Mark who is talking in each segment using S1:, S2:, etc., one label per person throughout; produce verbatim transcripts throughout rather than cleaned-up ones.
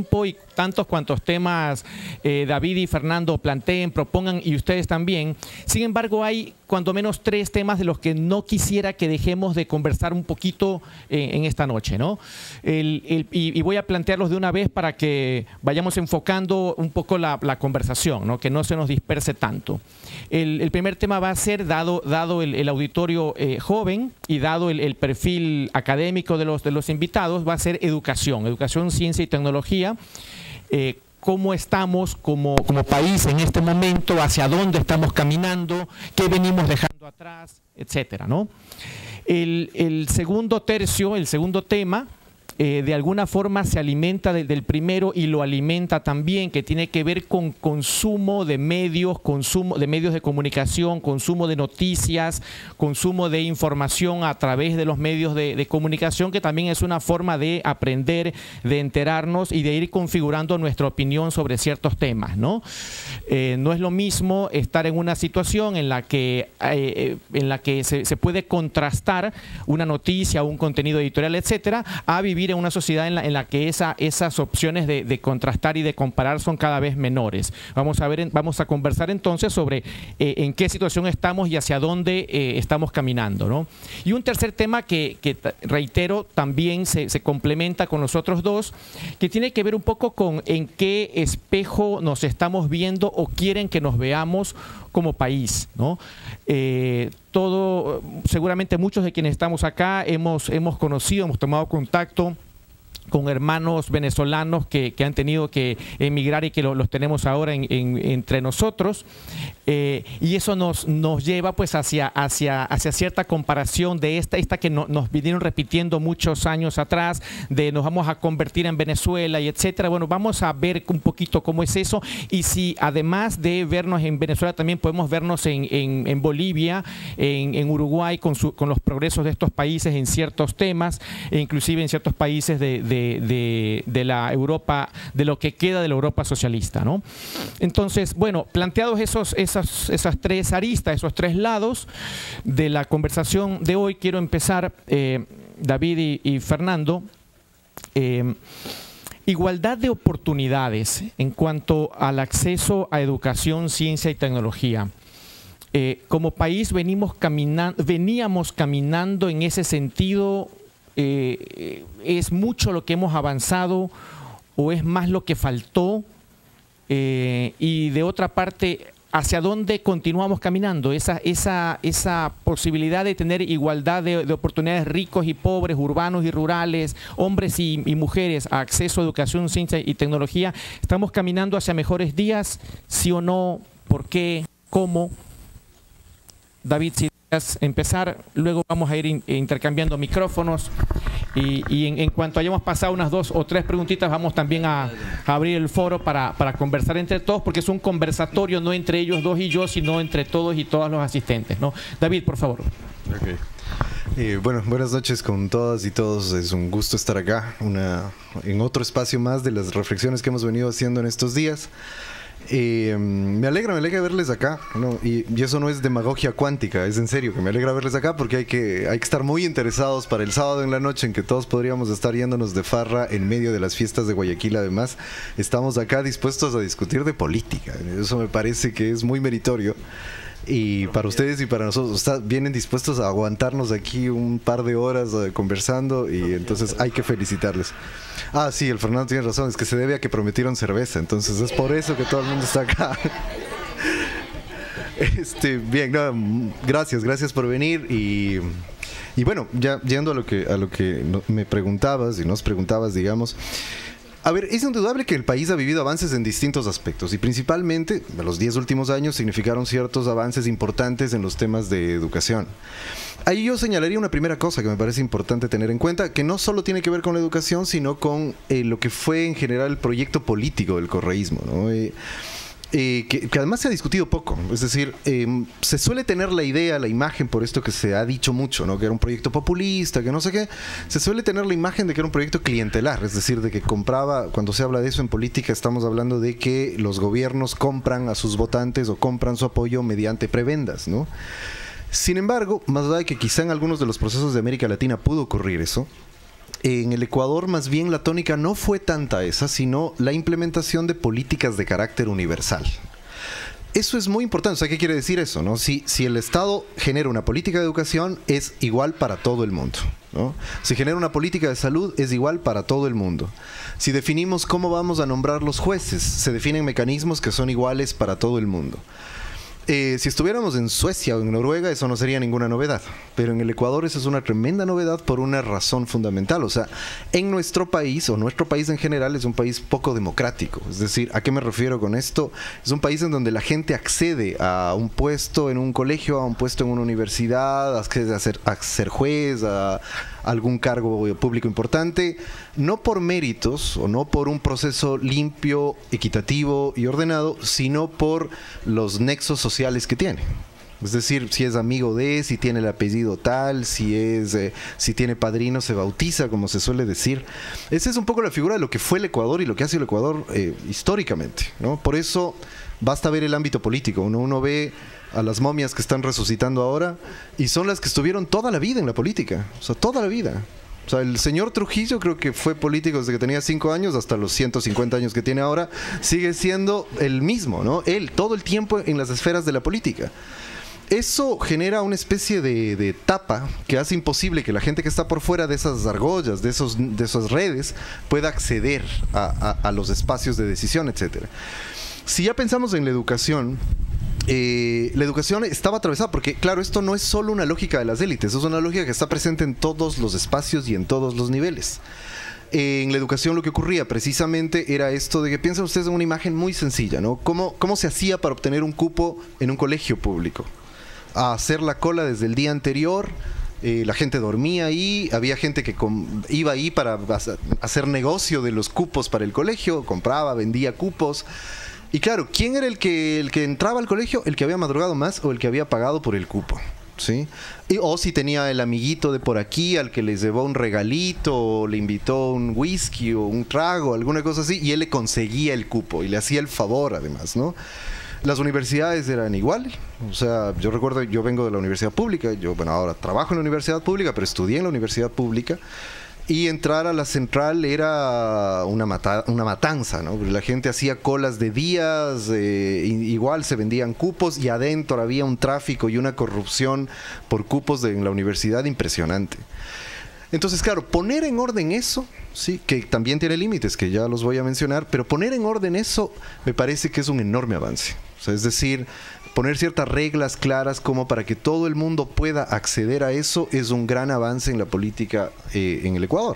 S1: tiempo y tantos cuantos temas eh, David y Fernando planteen, propongan y ustedes también. Sin embargo, hay cuando menos tres temas de los que no quisiera que dejemos de conversar un poquito eh, en esta noche, ¿no? El, el, y, y voy a plantearlos de una vez para que vayamos enfocando un poco la, la conversación, ¿no? Que no se nos disperse tanto. El, el primer tema va a ser, dado, dado el, el auditorio eh, joven y dado el, el perfil académico de los, de los invitados, va a ser educación, educación, ciencia y tecnología. Eh, cómo estamos como, como país en este momento, hacia dónde estamos caminando, qué venimos dejando atrás, etcétera, ¿no? El, el segundo tercio, el segundo tema, eh, de alguna forma se alimenta de, del primero y lo alimenta también, que tiene que ver con consumo de medios, consumo de medios de comunicación, consumo de noticias, consumo de información a través de los medios de, de comunicación, que también es una forma de aprender, de enterarnos y de ir configurando nuestra opinión sobre ciertos temas, ¿no? Eh, no es lo mismo estar en una situación en la que, eh, en la que se, se puede contrastar una noticia, un contenido editorial, etcétera, a vivir en una sociedad en la, en la que esa, esas opciones de, de contrastar y de comparar son cada vez menores. Vamos a ver, vamos a conversar entonces sobre eh, en qué situación estamos y hacia dónde eh, estamos caminando, ¿no? Y un tercer tema que, que reitero, también se, se complementa con los otros dos, que tiene que ver un poco con en qué espejo nos estamos viendo o quieren que nos veamos como país, ¿no? Eh, todo, seguramente muchos de quienes estamos acá hemos, hemos conocido, hemos tomado contacto con hermanos venezolanos que, que han tenido que emigrar y que lo, los tenemos ahora en, en, entre nosotros, eh, y eso nos, nos lleva pues hacia, hacia, hacia cierta comparación de esta, esta que no, nos vinieron repitiendo muchos años atrás, de nos vamos a convertir en Venezuela y etcétera. Bueno, vamos a ver un poquito cómo es eso y si además de vernos en Venezuela también podemos vernos en, en, en Bolivia, en, en Uruguay, con, su, con los progresos de estos países en ciertos temas, e inclusive en ciertos países de, de De, de, de la Europa, de lo que queda de la Europa socialista, ¿no? Entonces, bueno, planteados esos, esas, esas tres aristas, esos tres lados de la conversación de hoy, quiero empezar, eh, David y, y Fernando, eh, igualdad de oportunidades en cuanto al acceso a educación, ciencia y tecnología. Eh, como país venimos caminando, veníamos caminando en ese sentido. Eh, ¿Es mucho lo que hemos avanzado o es más lo que faltó? Eh, y de otra parte, ¿hacia dónde continuamos caminando? Esa, esa, esa posibilidad de tener igualdad de, de oportunidades, ricos y pobres, urbanos y rurales, hombres y, y mujeres, a acceso a educación, ciencia y tecnología. ¿Estamos caminando hacia mejores días? ¿Sí o no? ¿Por qué? ¿Cómo? David, si empezar, luego vamos a ir in, intercambiando micrófonos y, y en, en cuanto hayamos pasado unas dos o tres preguntitas vamos también a, a abrir el foro para, para conversar entre todos, porque es un conversatorio no entre ellos dos y yo, sino entre todos y todas los asistentes, ¿no? David, por favor.
S2: Okay. Eh, bueno, buenas noches con todas y todos. Es un gusto estar acá una, en otro espacio más de las reflexiones que hemos venido haciendo en estos días. Eh, me alegra, me alegra verles acá, ¿no? y, y eso no es demagogia cuántica, es en serio que me alegra verles acá porque hay que, hay que estar muy interesados para el sábado en la noche en que todos podríamos estar yéndonos de farra en medio de las fiestas de Guayaquil. Además, estamos acá dispuestos a discutir de política. Eso me parece que es muy meritorio. Y para ustedes y para nosotros, está, vienen dispuestos a aguantarnos aquí un par de horas uh, conversando y entonces hay que felicitarles. Ah, sí, el Fernando tiene razón, es que se debe a que prometieron cerveza, entonces es por eso que todo el mundo está acá. Este, bien, no, gracias, gracias por venir y, y bueno, ya yendo a lo que, a lo que me preguntabas y nos preguntabas, digamos. A ver, es indudable que el país ha vivido avances en distintos aspectos y principalmente los diez últimos años significaron ciertos avances importantes en los temas de educación. Ahí yo señalaría una primera cosa que me parece importante tener en cuenta, que no solo tiene que ver con la educación, sino con eh, lo que fue en general el proyecto político del correísmo, ¿no? Eh, Eh, que, que además se ha discutido poco, es decir, eh, se suele tener la idea, la imagen, por esto que se ha dicho mucho, ¿no? Que era un proyecto populista, que no sé qué, se suele tener la imagen de que era un proyecto clientelar, es decir, de que compraba, cuando se habla de eso en política estamos hablando de que los gobiernos compran a sus votantes o compran su apoyo mediante prebendas, ¿no? Sin embargo, más allá de que quizá en algunos de los procesos de América Latina pudo ocurrir eso, en el Ecuador más bien la tónica no fue tanta esa, sino la implementación de políticas de carácter universal. Eso es muy importante. O sea, ¿qué quiere decir eso, no? Si, si el Estado genera una política de educación, es igual para todo el mundo, ¿no? Si genera una política de salud, es igual para todo el mundo. Si definimos cómo vamos a nombrar los jueces, se definen mecanismos que son iguales para todo el mundo. Eh, si estuviéramos en Suecia o en Noruega, eso no sería ninguna novedad. Pero en el Ecuador eso es una tremenda novedad por una razón fundamental. O sea, en nuestro país, o nuestro país en general, es un país poco democrático. Es decir, ¿a qué me refiero con esto? Es un país en donde la gente accede a un puesto en un colegio, a un puesto en una universidad, accede a ser, a ser juez, a algún cargo público importante, no por méritos o no por un proceso limpio, equitativo y ordenado, sino por los nexos sociales que tiene. Es decir, si es amigo de, si tiene el apellido tal, si es, eh, si tiene padrino, se bautiza, como se suele decir. Esa es un poco la figura de lo que fue el Ecuador y lo que ha sido el Ecuador eh, históricamente, ¿no? Por eso basta ver el ámbito político. Uno, uno ve a las momias que están resucitando ahora y son las que estuvieron toda la vida en la política, o sea, toda la vida. O sea, el señor Trujillo creo que fue político desde que tenía cinco años hasta los ciento cincuenta años que tiene ahora, sigue siendo el mismo, ¿no? Él, todo el tiempo en las esferas de la política. Eso genera una especie de, de tapa que hace imposible que la gente que está por fuera de esas argollas, de, esos, de esas redes, pueda acceder a, a, a los espacios de decisión, etcétera. Si ya pensamos en la educación, Eh, la educación estaba atravesada, porque claro, esto no es solo una lógica de las élites, es una lógica que está presente en todos los espacios y en todos los niveles. Eh, en la educación lo que ocurría precisamente era esto de que piensen ustedes en una imagen muy sencilla, ¿no? ¿Cómo, cómo se hacía para obtener un cupo en un colegio público? A hacer la cola desde el día anterior. Eh, la gente dormía ahí, había gente que iba ahí para hacer negocio de los cupos para el colegio, compraba, vendía cupos. Y claro, ¿quién era el que, el que entraba al colegio? El que había madrugado más o el que había pagado por el cupo, ¿sí? Y, o si tenía el amiguito de por aquí al que les llevó un regalito o le invitó un whisky o un trago, alguna cosa así, y él le conseguía el cupo y le hacía el favor además, ¿no? Las universidades eran igual. O sea, yo recuerdo, yo vengo de la universidad pública, yo, bueno, ahora trabajo en la universidad pública, pero estudié en la universidad pública. Y entrar a la central era una, mata una matanza, ¿no? La gente hacía colas de días, eh, igual se vendían cupos y adentro había un tráfico y una corrupción por cupos de, en la universidad impresionante. Entonces, claro, poner en orden eso, sí, que también tiene límites, que ya los voy a mencionar, pero poner en orden eso me parece que es un enorme avance. O sea, es decir, poner ciertas reglas claras como para que todo el mundo pueda acceder a eso es un gran avance en la política eh, en el Ecuador.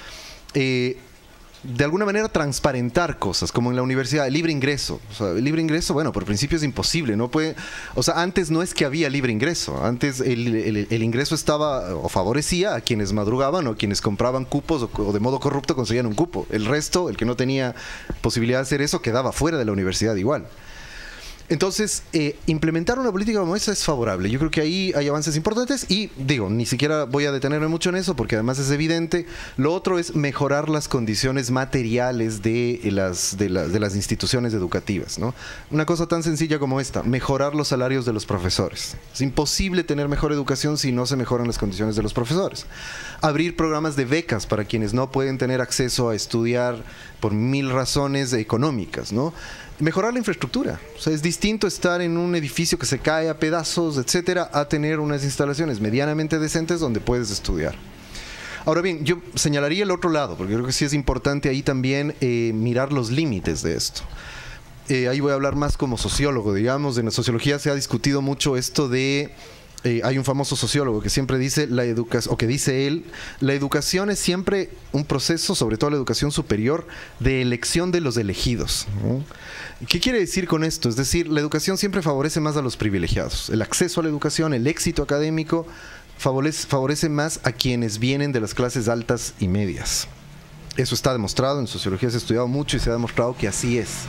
S2: Eh, de alguna manera transparentar cosas, como en la universidad, el libre ingreso. O sea, el libre ingreso, bueno, por principio es imposible, no puede, o sea, antes no es que había libre ingreso, antes el, el, el ingreso estaba o favorecía a quienes madrugaban o quienes compraban cupos o, o de modo corrupto conseguían un cupo. El resto, el que no tenía posibilidad de hacer eso, quedaba fuera de la universidad igual. Entonces, eh, implementar una política como esa es favorable. Yo creo que ahí hay avances importantes y, digo, ni siquiera voy a detenerme mucho en eso porque además es evidente. Lo otro es mejorar las condiciones materiales de las, de las, de las instituciones educativas, ¿no? Una cosa tan sencilla como esta, mejorar los salarios de los profesores. Es imposible tener mejor educación si no se mejoran las condiciones de los profesores. Abrir programas de becas para quienes no pueden tener acceso a estudiar por mil razones económicas, ¿no? Mejorar la infraestructura. O sea, es distinto estar en un edificio que se cae a pedazos, etcétera, a tener unas instalaciones medianamente decentes donde puedes estudiar. Ahora bien, yo señalaría el otro lado, porque creo que sí es importante ahí también eh, mirar los límites de esto. Eh, ahí voy a hablar más como sociólogo, digamos. En la sociología se ha discutido mucho esto de... Eh, hay un famoso sociólogo que siempre dice, la educación, o que dice él, la educación es siempre un proceso, sobre todo la educación superior, de elección de los elegidos, ¿no? ¿Qué quiere decir con esto? Es decir, la educación siempre favorece más a los privilegiados. El acceso a la educación, el éxito académico, favorece, favorece más a quienes vienen de las clases altas y medias. Eso está demostrado, en sociología se ha estudiado mucho y se ha demostrado que así es.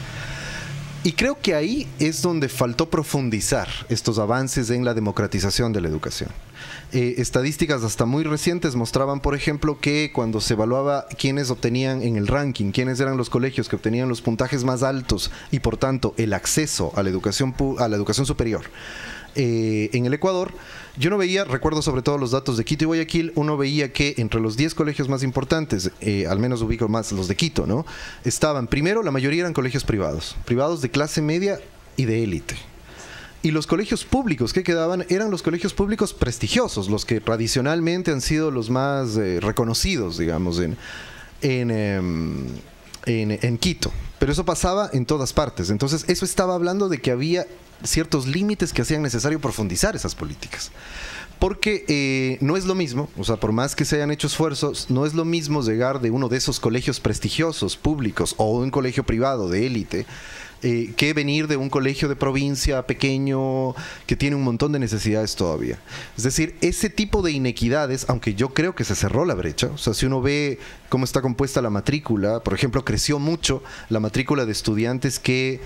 S2: Y creo que ahí es donde faltó profundizar estos avances en la democratización de la educación. Eh, estadísticas hasta muy recientes mostraban, por ejemplo, que cuando se evaluaba quiénes obtenían en el ranking, quiénes eran los colegios que obtenían los puntajes más altos y por tanto el acceso a la educación, a la educación superior eh, en el Ecuador, yo no veía, recuerdo sobre todo los datos de Quito y Guayaquil, uno veía que entre los diez colegios más importantes, eh, al menos ubico más los de Quito, ¿no? Estaban, primero, la mayoría eran colegios privados, privados de clase media y de élite. Y los colegios públicos que quedaban eran los colegios públicos prestigiosos, los que tradicionalmente han sido los más eh, reconocidos, digamos, en, en, eh, en, en Quito. Pero eso pasaba en todas partes. Entonces, eso estaba hablando de que había ciertos límites que hacían necesario profundizar esas políticas. Porque eh, no es lo mismo, o sea, por más que se hayan hecho esfuerzos, no es lo mismo llegar de uno de esos colegios prestigiosos, públicos, o un colegio privado de élite, Eh, que venir de un colegio de provincia pequeño que tiene un montón de necesidades todavía. Es decir, ese tipo de inequidades, aunque yo creo que se cerró la brecha, o sea, si uno ve cómo está compuesta la matrícula, por ejemplo, creció mucho la matrícula de estudiantes que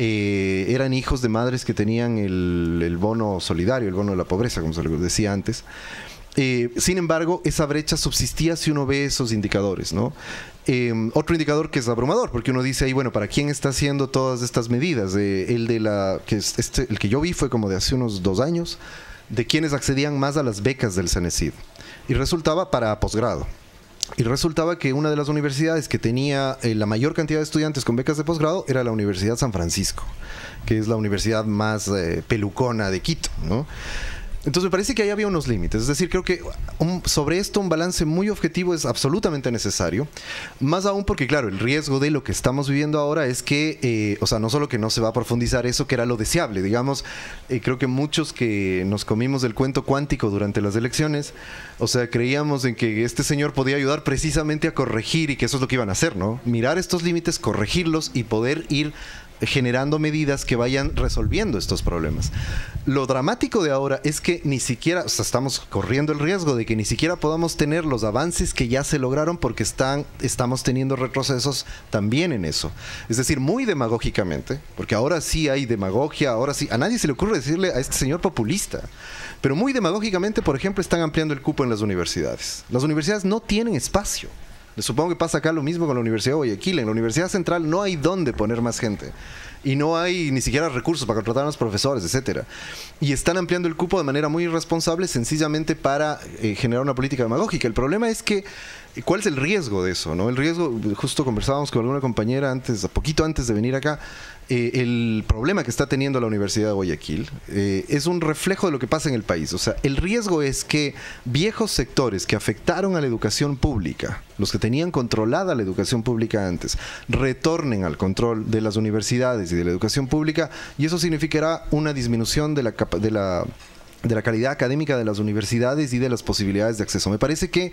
S2: eh, eran hijos de madres que tenían el, el bono solidario, el bono de la pobreza, como se les decía antes. Eh, sin embargo, esa brecha subsistía si uno ve esos indicadores, ¿no? Eh, otro indicador que es abrumador, porque uno dice ahí, bueno, ¿para quién está haciendo todas estas medidas? Eh, el de la que es este, el que yo vi fue como de hace unos dos años, de quienes accedían más a las becas del CENESID. Y resultaba para posgrado. Y resultaba que una de las universidades que tenía eh, la mayor cantidad de estudiantes con becas de posgrado era la Universidad San Francisco, que es la universidad más eh, pelucona de Quito, ¿no? Entonces me parece que ahí había unos límites, es decir, creo que un, sobre esto un balance muy objetivo es absolutamente necesario, más aún porque, claro, el riesgo de lo que estamos viviendo ahora es que, eh, o sea, no solo que no se va a profundizar eso, que era lo deseable, digamos, eh, creo que muchos que nos comimos del cuento cuántico durante las elecciones, o sea, creíamos en que este señor podía ayudar precisamente a corregir y que eso es lo que iban a hacer, ¿no? Mirar estos límites, corregirlos y poder ir generando medidas que vayan resolviendo estos problemas. Lo dramático de ahora es que ni siquiera, o sea, estamos corriendo el riesgo de que ni siquiera podamos tener los avances que ya se lograron porque están, estamos teniendo retrocesos también en eso. Es decir, muy demagógicamente, porque ahora sí hay demagogia, ahora sí, a nadie se le ocurre decirle a este señor populista, pero muy demagógicamente, por ejemplo, están ampliando el cupo en las universidades. Las universidades no tienen espacio. Supongo que pasa acá lo mismo con la Universidad de Guayaquil. En la Universidad Central no hay dónde poner más gente. Y no hay ni siquiera recursos para contratar a los profesores, etcétera. Y están ampliando el cupo de manera muy irresponsable, sencillamente para eh, generar una política demagógica. El problema es que, ¿cuál es el riesgo de eso, no? El riesgo, justo conversábamos con alguna compañera antes, poquito antes de venir acá, eh, el problema que está teniendo la Universidad de Guayaquil eh, es un reflejo de lo que pasa en el país. O sea, el riesgo es que viejos sectores que afectaron a la educación pública, los que tenían controlada la educación pública antes, retornen al control de las universidades y de la educación pública, y eso significará una disminución de la, de la, de la calidad académica de las universidades y de las posibilidades de acceso. Me parece que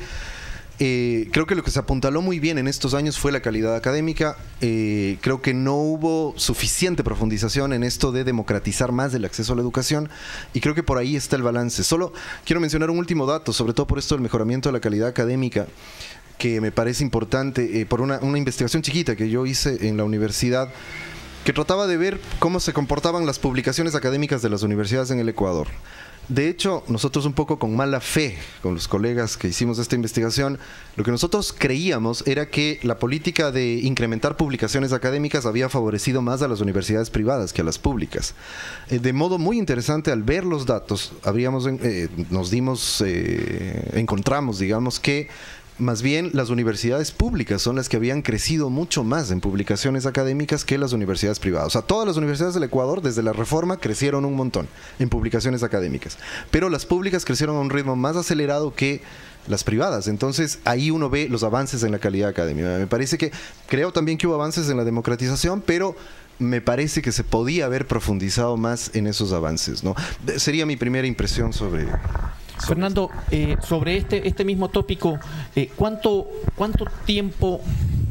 S2: Eh, creo que lo que se apuntaló muy bien en estos años fue la calidad académica. Eh, creo que no hubo suficiente profundización en esto de democratizar más el acceso a la educación, y creo que por ahí está el balance. Solo quiero mencionar un último dato, sobre todo por esto del mejoramiento de la calidad académica, que me parece importante, eh, por una, una investigación chiquita que yo hice en la universidad, que trataba de ver cómo se comportaban las publicaciones académicas de las universidades en el Ecuador. De hecho, nosotros un poco con mala fe, con los colegas que hicimos esta investigación, lo que nosotros creíamos era que la política de incrementar publicaciones académicas había favorecido más a las universidades privadas que a las públicas. Eh, de modo muy interesante, al ver los datos, habríamos, eh, nos dimos, eh, encontramos, digamos, que más bien las universidades públicas son las que habían crecido mucho más en publicaciones académicas que las universidades privadas. O sea, todas las universidades del Ecuador, desde la reforma, crecieron un montón en publicaciones académicas. Pero las públicas crecieron a un ritmo más acelerado que las privadas. Entonces, ahí uno ve los avances en la calidad académica. Me parece que, creo también que hubo avances en la democratización, pero me parece que se podía haber profundizado más en esos avances, ¿no? Sería mi primera impresión sobre...
S1: Fernando, eh, sobre este, este mismo tópico, eh, ¿cuánto, ¿cuánto tiempo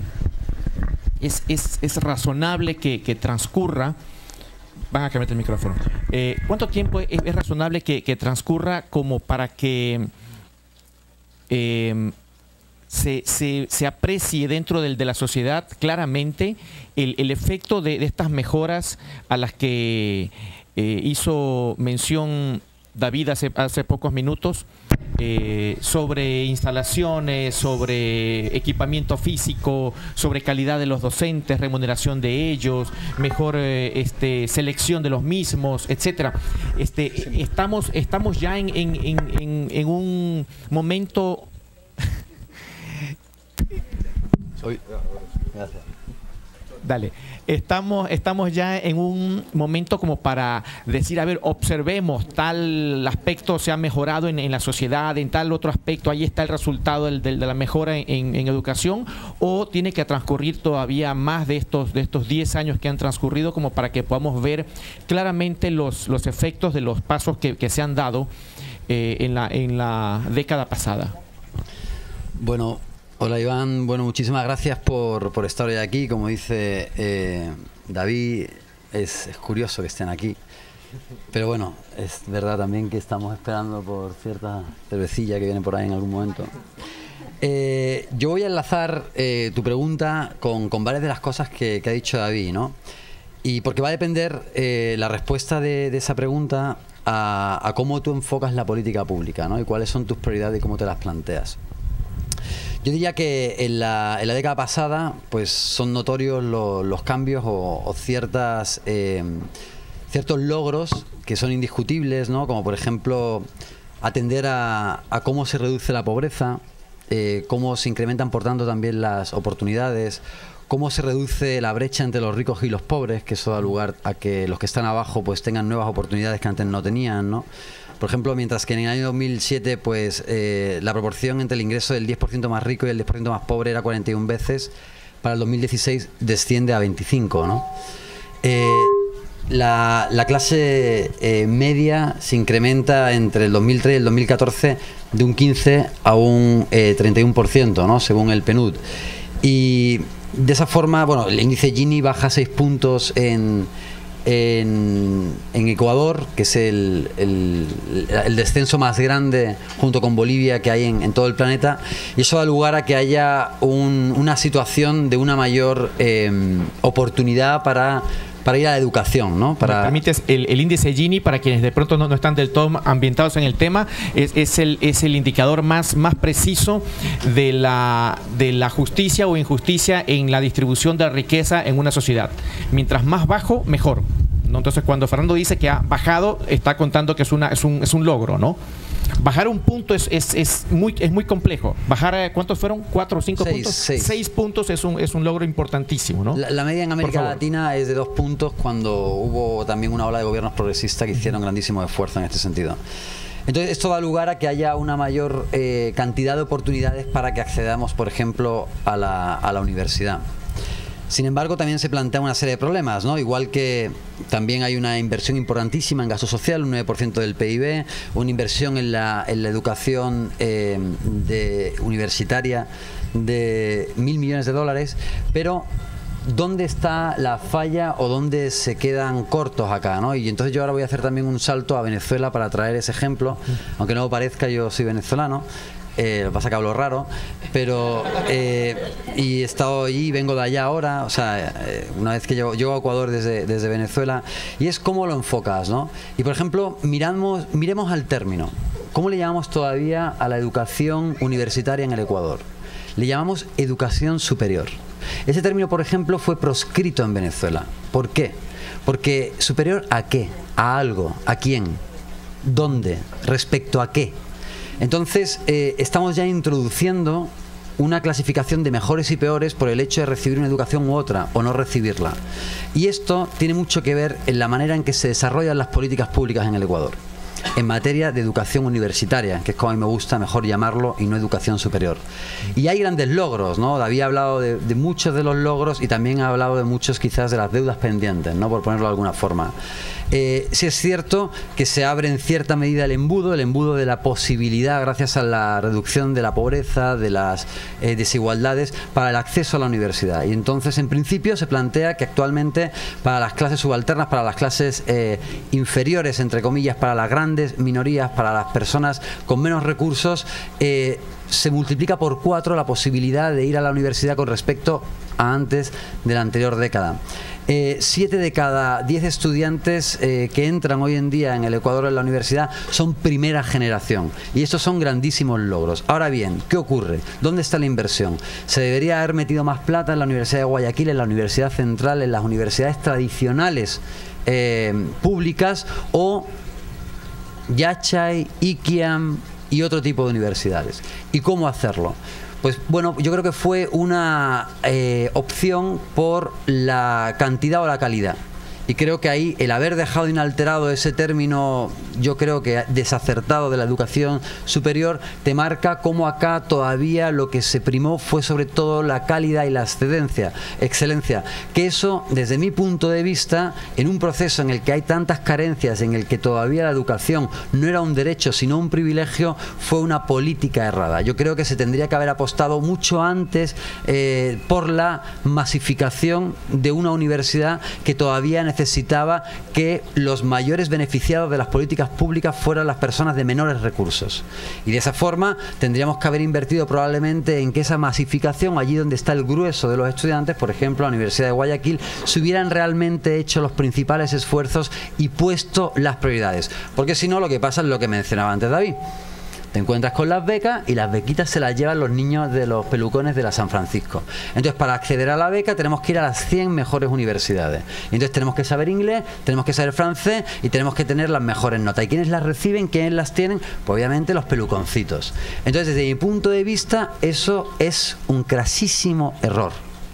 S1: es, es, es razonable que, que transcurra? Van a cambiar el micrófono. Eh, ¿Cuánto tiempo es, es razonable que, que transcurra como para que eh, se, se, se aprecie dentro del, de la sociedad claramente el, el efecto de, de estas mejoras a las que eh, hizo mención David hace, hace pocos minutos, eh, sobre instalaciones, sobre equipamiento físico, sobre calidad de los docentes, remuneración de ellos, mejor eh, este, selección de los mismos, etcétera. Este, estamos, estamos ya en, en, en, en, en un momento...
S3: Gracias.
S1: Dale, estamos, estamos ya en un momento como para decir, a ver, observemos, tal aspecto se ha mejorado en, en la sociedad, en tal otro aspecto, ahí está el resultado del, del, de la mejora en, en educación, o tiene que transcurrir todavía más de estos de estos diez años que han transcurrido como para que podamos ver claramente los, los efectos de los pasos que, que se han dado eh, en, la, en la década pasada.
S3: Bueno, hola Iván, bueno, muchísimas gracias por, por estar hoy aquí. Como dice eh, David, es, es curioso que estén aquí, pero bueno, es verdad también que estamos esperando por cierta cervecilla que viene por ahí en algún momento. Eh, yo voy a enlazar eh, tu pregunta con, con varias de las cosas que, que ha dicho David, ¿no? Y porque va a depender eh, la respuesta de, de esa pregunta a, a cómo tú enfocas la política pública, ¿no? Y cuáles son tus prioridades y cómo te las planteas. Yo diría que en la, en la década pasada pues son notorios lo, los cambios o, o ciertas, eh, ciertos logros que son indiscutibles, ¿no? Como por ejemplo atender a, a cómo se reduce la pobreza, eh, cómo se incrementan por tanto también las oportunidades, cómo se reduce la brecha entre los ricos y los pobres, que eso da lugar a que los que están abajo pues tengan nuevas oportunidades que antes no tenían, ¿no? Por ejemplo, mientras que en el año dos mil siete pues, eh, la proporción entre el ingreso del diez por ciento más rico y el diez por ciento más pobre era cuarenta y una veces, para el dos mil dieciséis desciende a veinticinco, ¿no? Eh, la, la clase eh, media se incrementa entre el dos mil tres y el dos mil catorce de un quince a un eh, treinta y uno por ciento, ¿no? Según el P N U D. Y de esa forma, bueno, el índice Gini baja seis puntos en... En, en Ecuador, que es el, el, el descenso más grande junto con Bolivia que hay en, en todo el planeta, y eso da lugar a que haya un, una situación de una mayor eh, oportunidad para, para ir a la educación, ¿no? Para...
S1: ¿Me permites? El, el índice Gini, para quienes de pronto no, no están del todo ambientados en el tema, es, es, el, es el indicador más, más preciso de la, de la justicia o injusticia en la distribución de la riqueza en una sociedad. Mientras más bajo, mejor, ¿no? Entonces, cuando Fernando dice que ha bajado, está contando que es, una, es, un, es un logro, ¿no? Bajar un punto es, es, es, muy, es muy complejo. Bajar, ¿cuántos fueron? ¿Cuatro o cinco
S3: seis,
S1: puntos?
S3: Seis.
S1: Seis puntos es un, es un logro importantísimo, ¿no?
S3: La, la media en América Latina es de dos puntos, cuando hubo también una ola de gobiernos progresistas que hicieron grandísimo esfuerzo en este sentido. Entonces, esto da lugar a que haya una mayor eh, cantidad de oportunidades para que accedamos, por ejemplo, a la, a la universidad. Sin embargo, también se plantea una serie de problemas, ¿no? Igual que también hay una inversión importantísima en gasto social, un nueve por ciento del P I B, una inversión en la, en la educación eh, de, universitaria de mil millones de dólares, pero ¿dónde está la falla o dónde se quedan cortos acá, ¿no? Y entonces yo ahora voy a hacer también un salto a Venezuela para traer ese ejemplo, aunque no lo parezca, yo soy venezolano. Eh, lo que pasa es que hablo raro, pero eh, y he estado allí, vengo de allá ahora, o sea, eh, una vez que llego, llego a Ecuador desde, desde Venezuela, y es cómo lo enfocas, ¿no? Y por ejemplo, miramos, miremos al término. ¿Cómo le llamamos todavía a la educación universitaria en el Ecuador? Le llamamos educación superior. Ese término, por ejemplo, fue proscrito en Venezuela. ¿Por qué? Porque superior ¿a qué? ¿A algo? ¿A quién? ¿Dónde? ¿Respecto a qué? Entonces, eh, estamos ya introduciendo una clasificación de mejores y peores por el hecho de recibir una educación u otra, o no recibirla. Y esto tiene mucho que ver en la manera en que se desarrollan las políticas públicas en el Ecuador, en materia de educación universitaria, que es como a mí me gusta mejor llamarlo, y no educación superior. Y hay grandes logros, ¿no? David ha hablado de, de muchos de los logros y también ha hablado de muchos quizás de las deudas pendientes, ¿no? Por ponerlo de alguna forma. Eh, sí es cierto que se abre en cierta medida el embudo, el embudo de la posibilidad, gracias a la reducción de la pobreza, de las eh, desigualdades, para el acceso a la universidad. Y entonces, en principio, se plantea que actualmente para las clases subalternas, para las clases eh, inferiores, entre comillas, para las grandes minorías, para las personas con menos recursos, eh, se multiplica por cuatro la posibilidad de ir a la universidad con respecto a antes de la anterior década. eh, siete de cada diez estudiantes eh, que entran hoy en día en el Ecuador en la universidad son primera generación. Y estos son grandísimos logros. Ahora bien, ¿qué ocurre? ¿Dónde está la inversión? Se debería haber metido más plata en la Universidad de Guayaquil, en la Universidad Central, en las universidades tradicionales eh, públicas, o Yachay, Iquiam y otro tipo de universidades. ¿Y cómo hacerlo? Pues bueno, yo creo que fue una eh, opción por la cantidad o la calidad. Y creo que ahí el haber dejado inalterado ese término, yo creo que desacertado, de la educación superior, te marca cómo acá todavía lo que se primó fue sobre todo la calidad y la excedencia, excelencia. Que eso, desde mi punto de vista, en un proceso en el que hay tantas carencias, en el que todavía la educación no era un derecho sino un privilegio, fue una política errada. Yo creo que se tendría que haber apostado mucho antes eh, por la masificación de una universidad que todavía necesita necesitaba que los mayores beneficiados de las políticas públicas fueran las personas de menores recursos. Y de esa forma tendríamos que haber invertido probablemente en que esa masificación, allí donde está el grueso de los estudiantes, por ejemplo la Universidad de Guayaquil, se hubieran realmente hecho los principales esfuerzos y puesto las prioridades. Porque si no, lo que pasa es lo que mencionaba antes David. Te encuentras con las becas y las bequitas se las llevan los niños de los pelucones de la San Francisco. Entonces, para acceder a la beca tenemos que ir a las cien mejores universidades. Y entonces tenemos que saber inglés, tenemos que saber francés y tenemos que tener las mejores notas. ¿Y quiénes las reciben? ¿Quiénes las tienen? Pues obviamente los peluconcitos. Entonces, desde mi punto de vista, eso es un crasísimo error.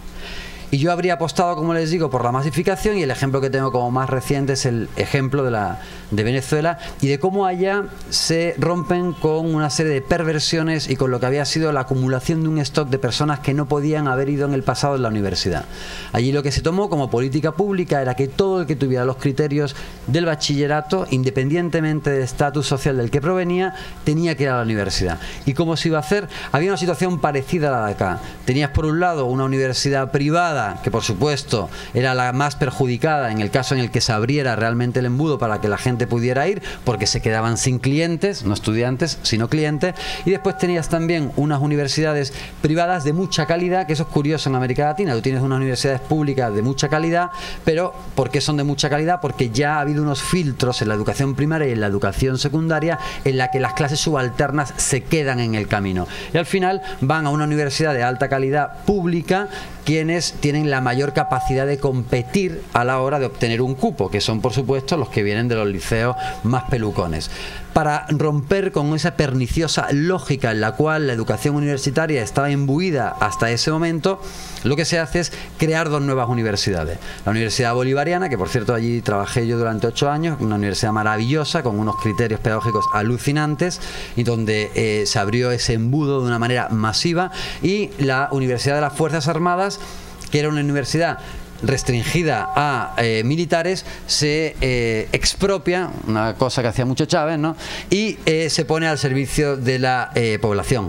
S3: Y yo habría apostado, como les digo, por la masificación, y el ejemplo que tengo como más reciente es el ejemplo de, la, de Venezuela y de cómo allá se rompen con una serie de perversiones y con lo que había sido la acumulación de un stock de personas que no podían haber ido en el pasado en la universidad. Allí lo que se tomó como política pública era que todo el que tuviera los criterios del bachillerato, independientemente del estatus social del que provenía, tenía que ir a la universidad. ¿Y cómo se iba a hacer? Había una situación parecida a la de acá. Tenías por un lado una universidad privada, que por supuesto era la más perjudicada en el caso en el que se abriera realmente el embudo para que la gente pudiera ir, porque se quedaban sin clientes, no estudiantes, sino clientes. Y después tenías también unas universidades privadas de mucha calidad, que eso es curioso en América Latina. Tú tienes unas universidades públicas de mucha calidad, pero ¿por qué son de mucha calidad? Porque ya ha habido unos filtros en la educación primaria y en la educación secundaria en la que las clases subalternas se quedan en el camino. Y al final van a una universidad de alta calidad pública quienes tienen la mayor capacidad de competir a la hora de obtener un cupo, que son por supuesto los que vienen de los liceos más pelucones. Para romper con esa perniciosa lógica en la cual la educación universitaria estaba imbuida hasta ese momento, lo que se hace es crear dos nuevas universidades. La Universidad Bolivariana, que por cierto allí trabajé yo durante ocho años, una universidad maravillosa con unos criterios pedagógicos alucinantes y donde eh, se abrió ese embudo de una manera masiva, y la Universidad de las Fuerzas Armadas, que era una universidad restringida a eh, militares, se eh, expropia, una cosa que hacía mucho Chávez, ¿no? Y eh, se pone al servicio de la eh, población.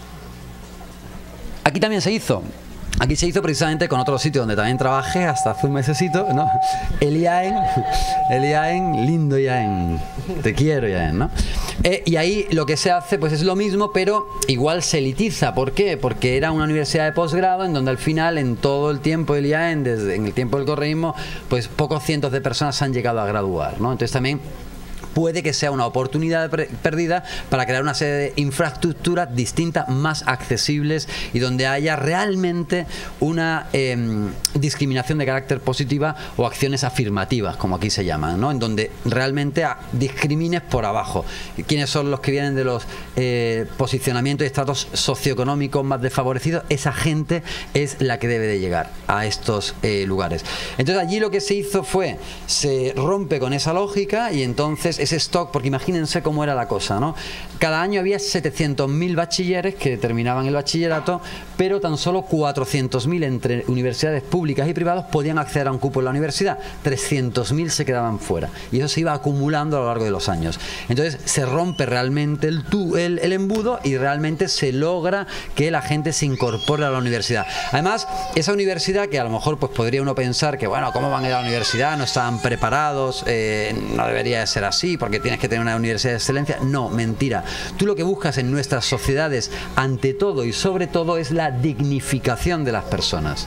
S3: Aquí también se hizo. Aquí se hizo precisamente con otro sitio donde también trabajé hasta hace un mesecito, ¿no? El I A E N, el I A E N, lindo I A E N, te quiero I A E N, ¿no? Eh, y ahí lo que se hace pues es lo mismo, pero igual se elitiza. ¿Por qué? Porque era una universidad de posgrado en donde al final, en todo el tiempo del I A E N, desde en el tiempo del correísmo, pues pocos cientos de personas han llegado a graduar, ¿no? Entonces también puede que sea una oportunidad perdida para crear una serie de infraestructuras distintas, más accesibles, y donde haya realmente una eh, discriminación de carácter positiva o acciones afirmativas, como aquí se llaman, ¿no? En donde realmente discrimines por abajo. ¿Quiénes son los que vienen de los eh, posicionamientos y estratos socioeconómicos más desfavorecidos? Esa gente es la que debe de llegar a estos eh, lugares. Entonces allí lo que se hizo fue, se rompe con esa lógica, y entonces ese stock, porque imagínense cómo era la cosa, ¿no? Cada año había setecientos mil bachilleres que terminaban el bachillerato, pero tan solo cuatrocientos mil entre universidades públicas y privadas podían acceder a un cupo en la universidad. trescientos mil se quedaban fuera, y eso se iba acumulando a lo largo de los años. Entonces se rompe realmente el, tu, el, el embudo, y realmente se logra que la gente se incorpore a la universidad. Además, esa universidad, que a lo mejor pues podría uno pensar que, bueno, ¿cómo van a ir a la universidad? No estaban preparados, eh, no debería de ser así, porque tienes que tener una universidad de excelencia. No, mentira. Tú lo que buscas en nuestras sociedades, ante todo y sobre todo, es la dignificación de las personas.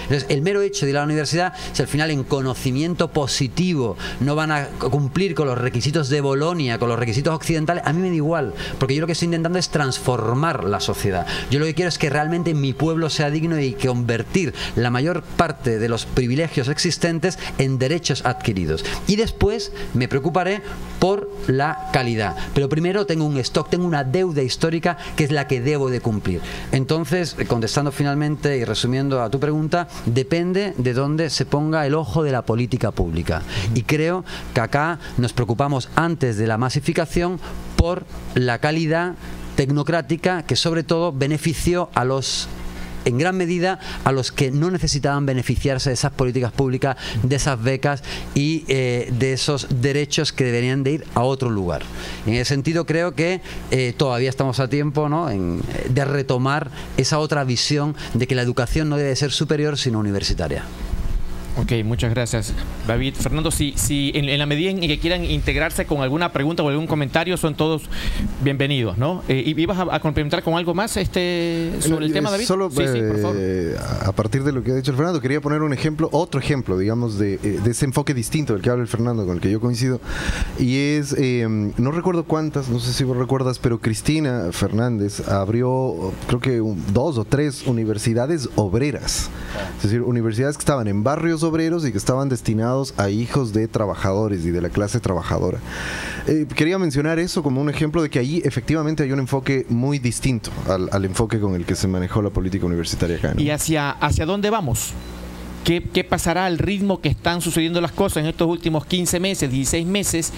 S3: Entonces, el mero hecho de ir a la universidad, si al final en conocimiento positivo no van a cumplir con los requisitos de Bolonia, con los requisitos occidentales, a mí me da igual, porque yo lo que estoy intentando es transformar la sociedad. Yo lo que quiero es que realmente mi pueblo sea digno y convertir la mayor parte de los privilegios existentes en derechos adquiridos. Y después me preocuparé por la calidad. Pero primero tengo un stock, tengo una deuda histórica que es la que debo de cumplir. Entonces, contestando finalmente y resumiendo a tu pregunta, depende de dónde se ponga el ojo de la política pública. Y creo que acá nos preocupamos antes de la masificación por la calidad tecnocrática que sobre todo benefició a los en gran medida a los que no necesitaban beneficiarse de esas políticas públicas, de esas becas y eh, de esos derechos que deberían de ir a otro lugar. En ese sentido creo que eh, todavía estamos a tiempo, ¿no?, en, de retomar esa otra visión de que la educación no debe ser superior sino universitaria.
S1: Ok, muchas gracias, David. Fernando, si, si en, en la medida en que quieran integrarse con alguna pregunta o algún comentario, son todos bienvenidos, ¿no? Eh, ¿Y ibas a, a complementar con algo más este sobre el tema, David?
S2: Solo,
S1: sí, sí, por favor.
S2: Eh, a partir de lo que ha dicho el Fernando, quería poner un ejemplo, otro ejemplo, digamos, de, de ese enfoque distinto del que habla el Fernando, con el que yo coincido, y es, eh, no recuerdo cuántas, no sé si vos recuerdas, pero Cristina Fernández abrió, creo que un, dos o tres universidades obreras, es decir, universidades que estaban en barrios obreros y que estaban destinados a hijos de trabajadores y de la clase trabajadora. Eh, quería mencionar eso como un ejemplo de que ahí efectivamente hay un enfoque muy distinto al, al enfoque con el que se manejó la política universitaria acá, ¿no?
S1: ¿Y hacia, hacia dónde vamos? ¿Qué, ¿Qué pasará al ritmo que están sucediendo las cosas en estos últimos quince meses, dieciséis meses?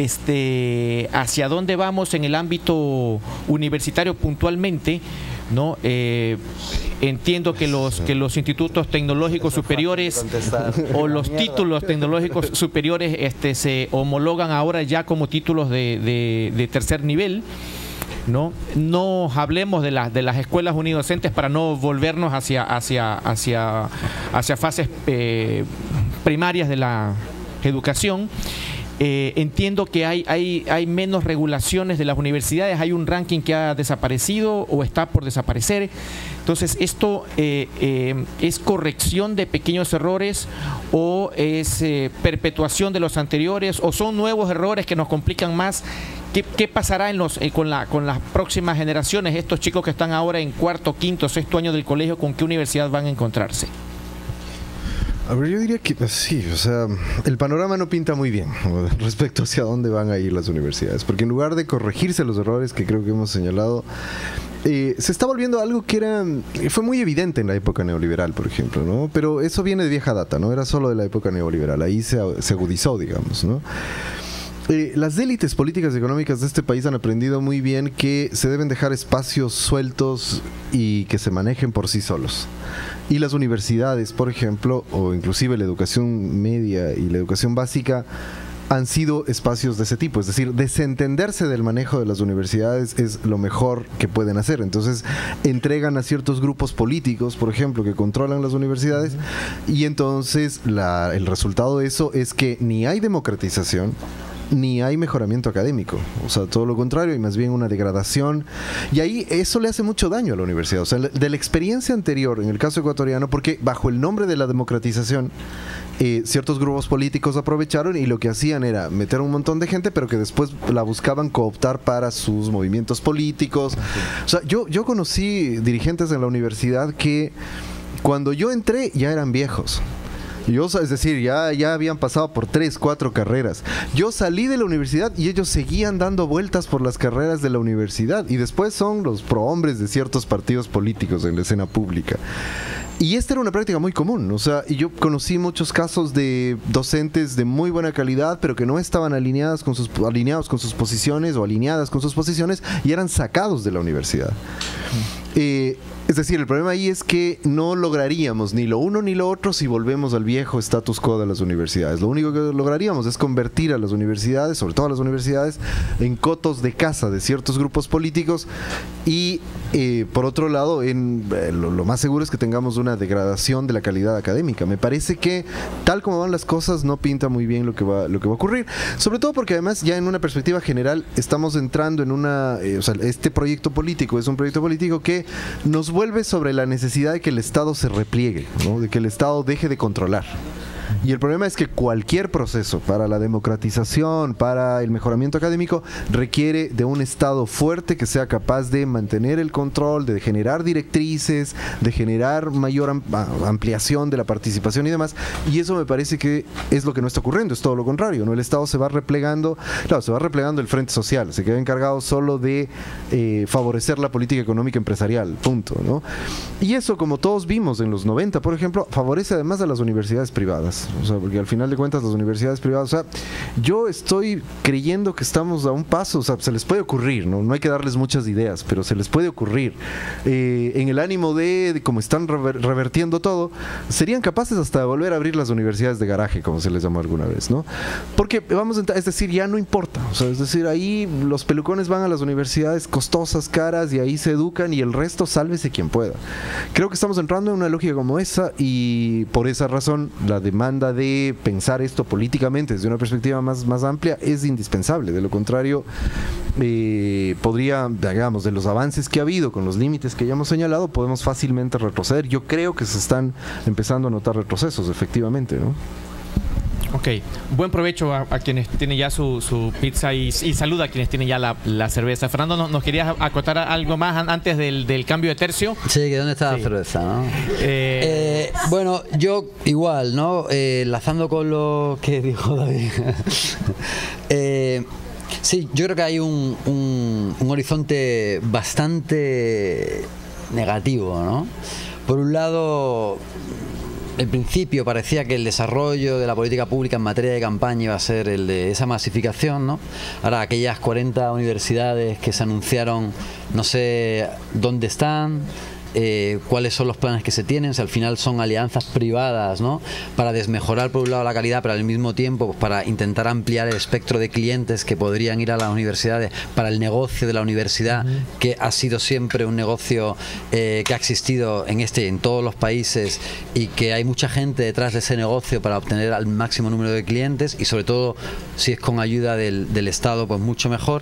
S1: Este, ¿hacia dónde vamos en el ámbito universitario puntualmente? ¿No? Eh, entiendo que los que los institutos tecnológicos superiores o los títulos tecnológicos superiores este, se homologan ahora ya como títulos de, de, de tercer nivel. No, no hablemos de, la, de las escuelas unidocentes para no volvernos hacia, hacia, hacia, hacia fases eh, primarias de la educación. Eh, entiendo que hay, hay, hay menos regulaciones de las universidades, hay un ranking que ha desaparecido o está por desaparecer. Entonces, ¿esto eh, eh, es corrección de pequeños errores o es eh, perpetuación de los anteriores o son nuevos errores que nos complican más? ¿Qué, qué pasará en los, eh, con, la, con las próximas generaciones? Estos chicos que están ahora en cuarto, quinto, sexto año del colegio, ¿con qué universidad van a encontrarse?
S2: A ver, yo diría que sí, o sea, el panorama no pinta muy bien respecto hacia dónde van a ir las universidades, porque en lugar de corregirse los errores que creo que hemos señalado, eh, se está volviendo algo que era fue muy evidente en la época neoliberal, por ejemplo, ¿no? Pero eso viene de vieja data, no era solo de la época neoliberal, ahí se, se agudizó, digamos, ¿no? Eh, las élites políticas y económicas de este país han aprendido muy bien que se deben dejar espacios sueltos y que se manejen por sí solos. Y las universidades, por ejemplo, o inclusive la educación media y la educación básica, han sido espacios de ese tipo. Es decir, desentenderse del manejo de las universidades es lo mejor que pueden hacer. Entonces, entregan a ciertos grupos políticos, por ejemplo, que controlan las universidades, y entonces la, el resultado de eso es que ni hay democratización, ni hay mejoramiento académico, o sea, todo lo contrario, y más bien una degradación, y ahí eso le hace mucho daño a la universidad. O sea, de la experiencia anterior, en el caso ecuatoriano, porque bajo el nombre de la democratización, eh, ciertos grupos políticos aprovecharon y lo que hacían era meter un montón de gente, pero que después la buscaban cooptar para sus movimientos políticos. O sea, yo, yo conocí dirigentes en la universidad que cuando yo entré ya eran viejos. Yo, es decir, ya, ya habían pasado por tres, cuatro carreras. Yo salí de la universidad y ellos seguían dando vueltas por las carreras de la universidad. Y después son los prohombres de ciertos partidos políticos en la escena pública. Y esta era una práctica muy común, o sea, y yo conocí muchos casos de docentes de muy buena calidad, pero que no estaban alineadas con sus, alineados con sus posiciones o alineadas con sus posiciones y eran sacados de la universidad. Eh, es decir, el problema ahí es que no lograríamos ni lo uno ni lo otro si volvemos al viejo status quo de las universidades. Lo único que lograríamos es convertir a las universidades, sobre todo a las universidades, en cotos de caza de ciertos grupos políticos y, eh, por otro lado, en, eh, lo, lo más seguro es que tengamos una degradación de la calidad académica. Me parece que, tal como van las cosas, no pinta muy bien lo que va, lo que va a ocurrir. Sobre todo porque, además, ya en una perspectiva general, estamos entrando en una... Eh, o sea, este proyecto político es un proyecto político que nos vuelve sobre la necesidad de que el Estado se repliegue, ¿no? De que el Estado deje de controlar. Y el problema es que cualquier proceso para la democratización, para el mejoramiento académico, requiere de un Estado fuerte que sea capaz de mantener el control, de generar directrices, de generar mayor am ampliación de la participación y demás. Y eso me parece que es lo que no está ocurriendo, es todo lo contrario, ¿no? El Estado se va replegando, claro, se va replegando el frente social, se queda encargado solo de eh, favorecer la política económica empresarial, punto, ¿no? Y eso, como todos vimos en los noventa, por ejemplo, favorece además a las universidades privadas. O sea, porque al final de cuentas las universidades privadas, o sea, yo estoy creyendo que estamos a un paso, o sea, se les puede ocurrir, ¿no? No hay que darles muchas ideas, pero se les puede ocurrir. Eh, en el ánimo de, de como están rever, revertiendo todo, serían capaces hasta de volver a abrir las universidades de garaje, como se les llamó alguna vez, ¿no? Porque vamos a, es decir, ya no importa, o sea, es decir, ahí los pelucones van a las universidades costosas, caras, y ahí se educan, y el resto sálvese quien pueda. Creo que estamos entrando en una lógica como esa, y por esa razón la demanda de pensar esto políticamente desde una perspectiva más, más amplia es indispensable. De lo contrario, eh, podría, digamos, de los avances que ha habido con los límites que ya hemos señalado, podemos fácilmente retroceder. Yo creo que se están empezando a notar retrocesos, efectivamente, ¿no?
S1: Ok, buen provecho a, a quienes tienen ya su, su pizza y, y saluda a quienes tienen ya la, la cerveza. Fernando, ¿nos, nos querías acotar algo más antes del, del cambio de tercio?
S3: Sí, que dónde está sí. la cerveza, ¿no? Eh, eh, bueno, yo igual, ¿no? Eh, enlazando con lo que dijo David. eh, sí, yo creo que hay un, un, un horizonte bastante negativo, ¿no? Por un lado, al principio parecía que el desarrollo de la política pública en materia de campaña iba a ser el de esa masificación, ¿no? Ahora, aquellas cuarenta universidades que se anunciaron, no sé dónde están, eh, cuáles son los planes que se tienen, si al final son alianzas privadas, ¿no? Para desmejorar por un lado la calidad, pero al mismo tiempo pues, para intentar ampliar el espectro de clientes que podrían ir a las universidades para el negocio de la universidad, uh-huh. que ha sido siempre un negocio eh, que ha existido en este en todos los países y que hay mucha gente detrás de ese negocio para obtener al máximo número de clientes y sobre todo si es con ayuda del, del Estado pues mucho mejor.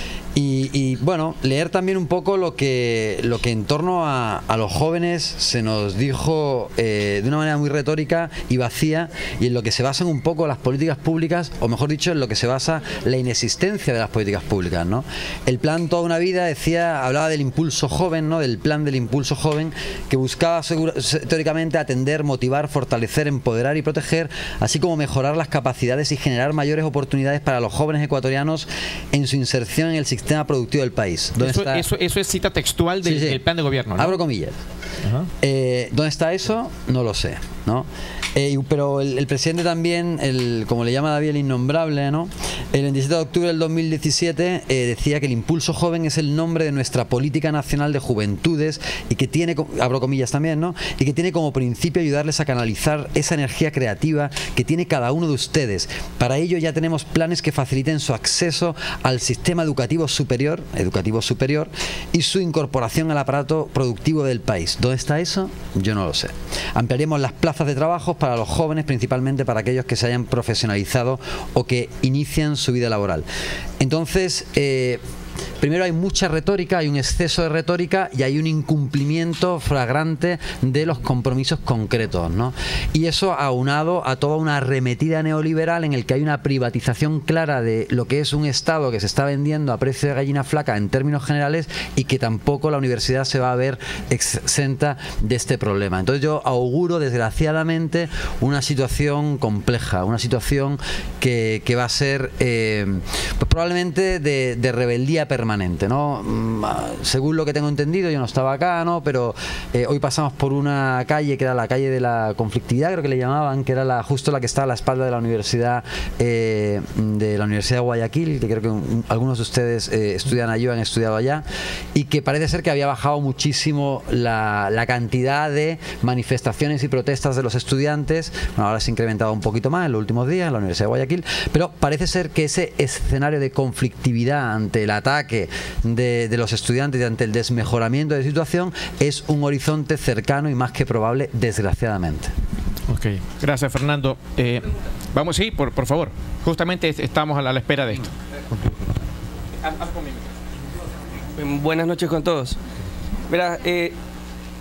S3: Y, y bueno, leer también un poco lo que, lo que en torno a, a los jóvenes se nos dijo eh, de una manera muy retórica y vacía, y en lo que se basan un poco las políticas públicas, o mejor dicho, en lo que se basa la inexistencia de las políticas públicas, ¿no? El plan Toda una Vida decía, hablaba del impulso joven, ¿no? Del plan del impulso joven, que buscaba segura, teóricamente atender, motivar, fortalecer, empoderar y proteger, así como mejorar las capacidades y generar mayores oportunidades para los jóvenes ecuatorianos en su inserción en el sistema sistema productivo del país. ¿Dónde
S1: eso,
S3: está?
S1: Eso, eso es cita textual del, sí, sí. del plan de gobierno, ¿no?
S3: Abro comillas. Uh-huh. eh, ¿Dónde está eso? No lo sé, ¿no? Eh, pero el, el presidente también, el, como le llama David, el innombrable, ¿no? El veintisiete de octubre del dos mil diecisiete eh, decía que el impulso joven es el nombre de nuestra política nacional de juventudes y que tiene, abro comillas también, ¿no? Y que tiene como principio ayudarles a canalizar esa energía creativa que tiene cada uno de ustedes. Para ello ya tenemos planes que faciliten su acceso al sistema educativo superior, educativo superior y su incorporación al aparato productivo del país. ¿Dónde está eso? Yo no lo sé. Ampliaremos las plazas de trabajo para los jóvenes, principalmente para aquellos que se hayan profesionalizado o que inician su vida laboral. Entonces, eh, primero hay mucha retórica, hay un exceso de retórica y hay un incumplimiento flagrante de los compromisos concretos, ¿no? Y eso aunado a toda una arremetida neoliberal en el que hay una privatización clara de lo que es un Estado que se está vendiendo a precio de gallina flaca en términos generales y que tampoco la universidad se va a ver exenta de este problema. Entonces yo auguro desgraciadamente una situación compleja, una situación que, que va a ser eh, pues probablemente de, de rebeldía permanente, ¿no? Según lo que tengo entendido, yo no estaba acá, ¿no? Pero eh, hoy pasamos por una calle que era la calle de la conflictividad, creo que le llamaban, que era la, justo la que está a la espalda de la universidad eh, de la Universidad de Guayaquil, que creo que un, algunos de ustedes eh, estudian allí o han estudiado allá, y que parece ser que había bajado muchísimo la, la cantidad de manifestaciones y protestas de los estudiantes. Bueno, ahora se ha incrementado un poquito más en los últimos días en la Universidad de Guayaquil, pero parece ser que ese escenario de conflictividad ante el ataque de, de los estudiantes y ante el desmejoramiento de situación es un horizonte cercano y más que probable, desgraciadamente.
S1: Ok, gracias Fernando. Eh, vamos, sí, por, por favor. Justamente estamos a la, a la espera de esto.
S4: Buenas noches con todos. Verá, eh,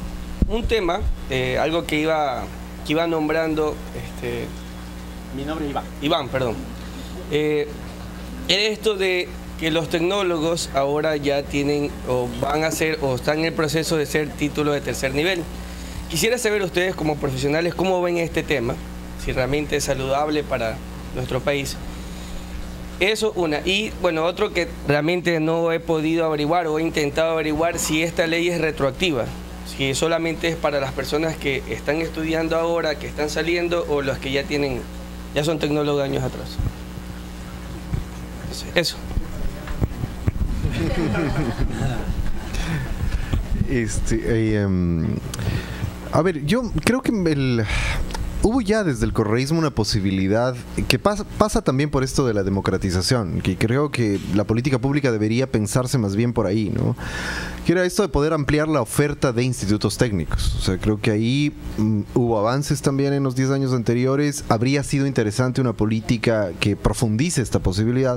S4: un tema, eh, algo que iba, que iba nombrando, este,
S1: Mi nombre es Iván.
S4: Iván, perdón. Eh, era esto de que los tecnólogos ahora ya tienen o van a ser o están en el proceso de ser título de tercer nivel. Quisiera saber ustedes como profesionales cómo ven este tema, si realmente es saludable para nuestro país. Eso una. Y bueno, otro que realmente no he podido averiguar o he intentado averiguar si esta ley es retroactiva, si solamente es para las personas que están estudiando ahora, que están saliendo o los que ya tienen, ya son tecnólogos de años atrás. Eso.
S2: Este, eh, um, a ver, yo creo que el... Hubo ya desde el correísmo una posibilidad que pasa, pasa también por esto de la democratización, que creo que la política pública debería pensarse más bien por ahí, ¿no? Que era esto de poder ampliar la oferta de institutos técnicos. O sea, creo que ahí um, hubo avances también en los diez años anteriores. Habría sido interesante una política que profundice esta posibilidad.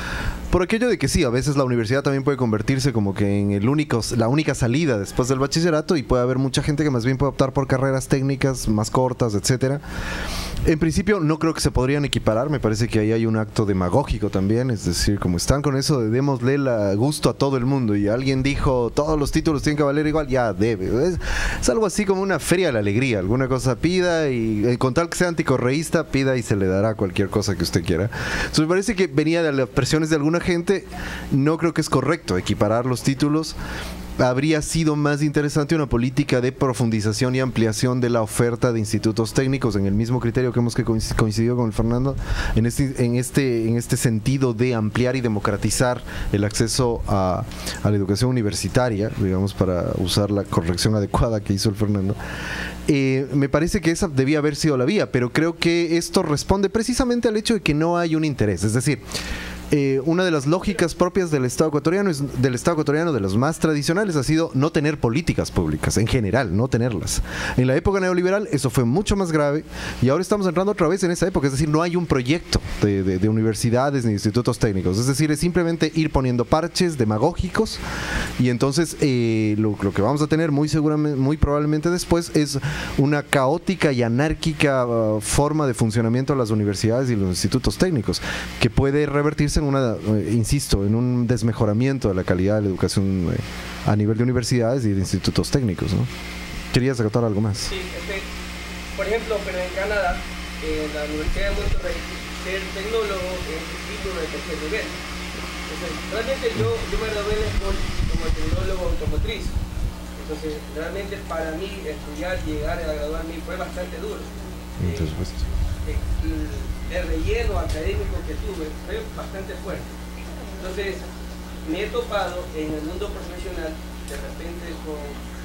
S2: Por aquello de que sí, a veces la universidad también puede convertirse como que en el único, la única salida después del bachillerato y puede haber mucha gente que más bien puede optar por carreras técnicas más cortas, etcétera. En principio no creo que se podrían equiparar, me parece que ahí hay un acto demagógico también, es decir, como están con eso de démosle la gusto a todo el mundo y alguien dijo todos los títulos tienen que valer igual, ya debe. Es, es algo así como una feria de la alegría, alguna cosa pida y eh, con tal que sea anticorreísta, pida y se le dará cualquier cosa que usted quiera. Entonces me parece que venía de las presiones de alguna gente, no creo que es correcto equiparar los títulos. Habría sido más interesante una política de profundización y ampliación de la oferta de institutos técnicos en el mismo criterio que hemos que coincidido con el Fernando, en este, en este, en este sentido de ampliar y democratizar el acceso a, a la educación universitaria, digamos, para usar la corrección adecuada que hizo el Fernando. Eh, me parece que esa debía haber sido la vía, pero creo que esto responde precisamente al hecho de que no hay un interés, es decir, Eh, una de las lógicas propias del Estado ecuatoriano, es, del Estado ecuatoriano, de las más tradicionales, ha sido no tener políticas públicas, en general, no tenerlas. En la época neoliberal eso fue mucho más grave y ahora estamos entrando otra vez en esa época, es decir, no hay un proyecto de, de, de universidades ni institutos técnicos, es decir, es simplemente ir poniendo parches demagógicos y entonces eh, lo, lo que vamos a tener muy seguramente, muy probablemente después es una caótica y anárquica uh, forma de funcionamiento de las universidades y los institutos técnicos, que puede revertirse en una, eh, insisto, en un desmejoramiento de la calidad de la educación eh, a nivel de universidades y de institutos técnicos, ¿no? ¿Querías acotar algo más?
S4: Sí, este, por ejemplo, pero en Canadá, en la Universidad de Monterrey, ser tecnólogo es un título de tercer nivel. Entonces, realmente yo, yo me gradué en la escuela como tecnólogo automotriz. Entonces, realmente para mí estudiar, llegar a graduarme fue bastante duro.
S2: Entonces, pues,
S4: Eh, eh, el relleno académico que tuve fue bastante fuerte. Entonces, me he topado en el mundo profesional de repente con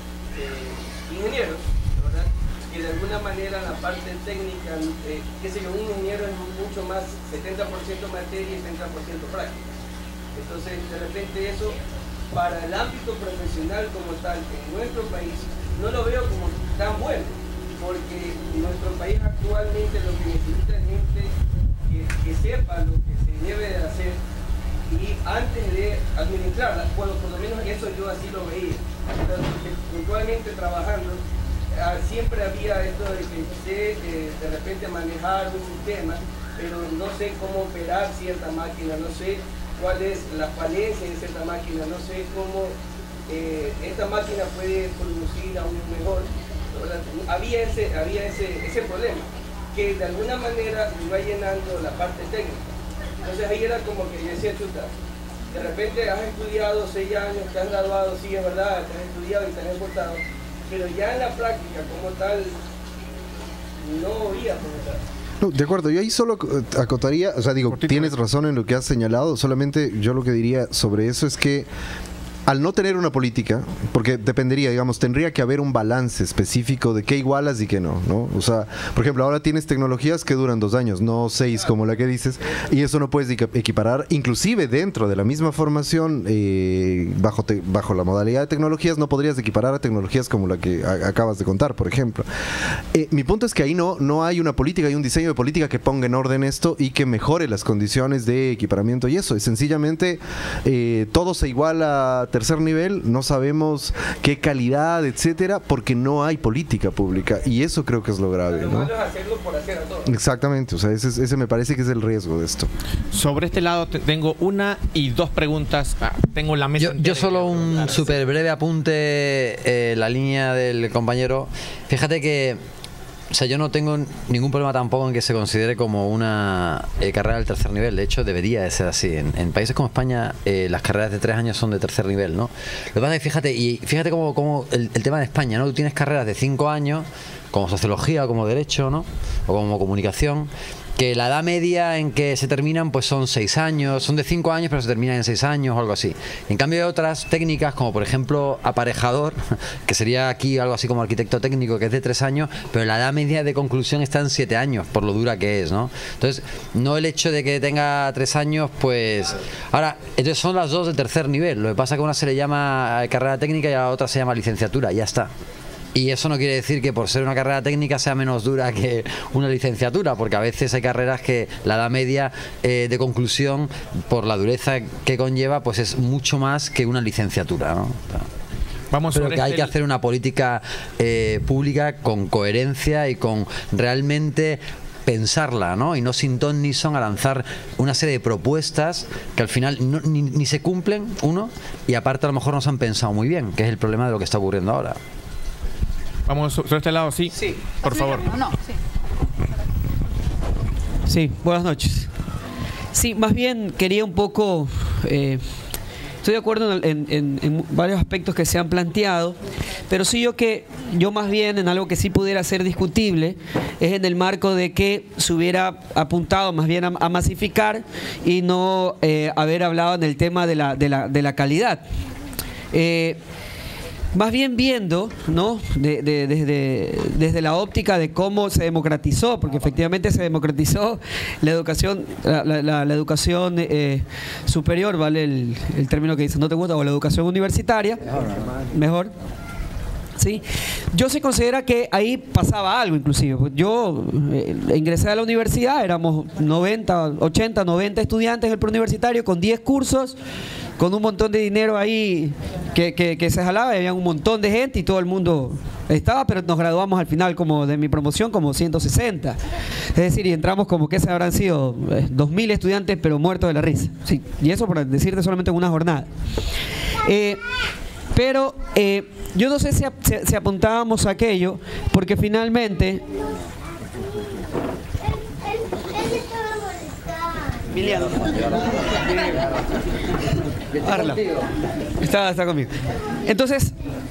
S4: eh, ingenieros, ¿verdad? Que de alguna manera la parte técnica, eh, qué sé yo, un ingeniero es mucho más, setenta por ciento materia y treinta por ciento práctica. Entonces, de repente eso, para el ámbito profesional como tal, en nuestro país, no lo veo como tan bueno. Porque nuestro país actualmente lo que necesita es gente que, que sepa lo que se debe de hacer y antes de administrarla, bueno, por lo menos eso yo así lo veía. Entonces, puntualmente trabajando, ah, siempre había esto de que sé eh, de repente manejar un sistema, pero no sé cómo operar cierta máquina, no sé cuál es la falencia de cierta máquina, no sé cómo eh, esta máquina puede producir aún mejor. Había ese, había ese, ese problema que de alguna manera iba llenando la parte técnica. Entonces ahí era como que yo decía, chuta, de repente has estudiado seis años, te has graduado, sí es verdad, te has estudiado y te has esforzado, pero ya en la práctica como tal no había como tal.
S2: No, de acuerdo, yo ahí solo acotaría, o sea, digo, tienes razón en lo que has señalado, solamente yo lo que diría sobre eso es que al no tener una política, porque dependería, digamos, tendría que haber un balance específico de qué igualas y qué no, ¿no? O sea, por ejemplo, ahora tienes tecnologías que duran dos años, no seis como la que dices, y eso no puedes equiparar, inclusive dentro de la misma formación, eh, bajo, te, bajo la modalidad de tecnologías, no podrías equiparar a tecnologías como la que a, acabas de contar, por ejemplo. Eh, mi punto es que ahí no, no hay una política, hay un diseño de política que ponga en orden esto y que mejore las condiciones de equiparamiento y eso, es sencillamente eh, todo se iguala a tercer nivel, no sabemos qué calidad, etcétera, porque no hay política pública, y eso creo que es lo grave, ¿no?
S4: Lo malo es hacerlo por hacer a todos.
S2: Exactamente, o sea, ese, ese me parece que es el riesgo de esto.
S1: Sobre este lado te- tengo una y dos preguntas. Ah, tengo la mesa
S3: Yo,
S1: entera
S3: yo solo
S1: que
S3: un
S1: preguntar.
S3: súper breve apunte, eh, la línea del compañero. Fíjate que, o sea, yo no tengo ningún problema tampoco en que se considere como una eh, carrera del tercer nivel. De hecho, debería de ser así. En, en países como España, eh, las carreras de tres años son de tercer nivel, ¿no? Lo que pasa es que fíjate, y fíjate cómo, cómo el, el tema de España, ¿no? Tú tienes carreras de cinco años, como sociología o como derecho, ¿no? O como comunicación, que la edad media en que se terminan pues son seis años, son de cinco años pero se terminan en seis años o algo así. En cambio hay otras técnicas como por ejemplo aparejador, que sería aquí algo así como arquitecto técnico, que es de tres años, pero la edad media de conclusión está en siete años, por lo dura que es, ¿no? Entonces, no el hecho de que tenga tres años, pues... Ahora, entonces son las dos de tercer nivel, lo que pasa es que una se le llama carrera técnica y a la otra se llama licenciatura, ya está. Y eso no quiere decir que por ser una carrera técnica sea menos dura que una licenciatura, porque a veces hay carreras que la edad media eh, de conclusión, por la dureza que conlleva, pues es mucho más que una licenciatura, ¿no?
S1: Vamos
S3: Pero
S1: sobre
S3: que hay
S1: este-
S3: que hacer una política eh, pública con coherencia y con realmente pensarla, ¿no? Y no sin ton ni son a lanzar una serie de propuestas que al final no- ni, ni se cumplen, uno, y aparte a lo mejor no se han pensado muy bien, que es el problema de lo que está ocurriendo ahora.
S1: Vamos sobre este lado, sí.
S4: Sí.
S1: Por favor.
S5: No, sí.
S6: Sí, buenas noches. Sí, más bien quería un poco... eh, estoy de acuerdo en, en- en- en varios aspectos que se han planteado, pero sí yo que yo más bien en algo que sí pudiera ser discutible es en el marco de que se hubiera apuntado más bien a, a masificar y no eh, haber hablado en el tema de la, de la, de la calidad. Eh, Más bien viendo, ¿no? De- de- desde, desde la óptica de cómo se democratizó, porque efectivamente se democratizó la educación, la, la- la- la educación eh, superior, ¿vale? El, el término que dice, ¿no te gusta? O la educación universitaria, mejor. ¿Sí? Yo sí considero que ahí pasaba algo inclusive. Yo eh, ingresé a la universidad, éramos noventa, ochenta, noventa estudiantes en el preuniversitario con diez cursos, con un montón de dinero ahí que, que, que se jalaba, y había un montón de gente y todo el mundo estaba, pero nos graduamos al final como de mi promoción como ciento sesenta. Es decir, y entramos como que se habrán sido eh, dos mil estudiantes pero muertos de la risa. Sí, y eso por decirte solamente en una jornada. Eh, Pero eh, yo no sé si, ap- si- si apuntábamos a aquello, porque finalmente... Emiliano. Arla. Está, está conmigo. Entonces,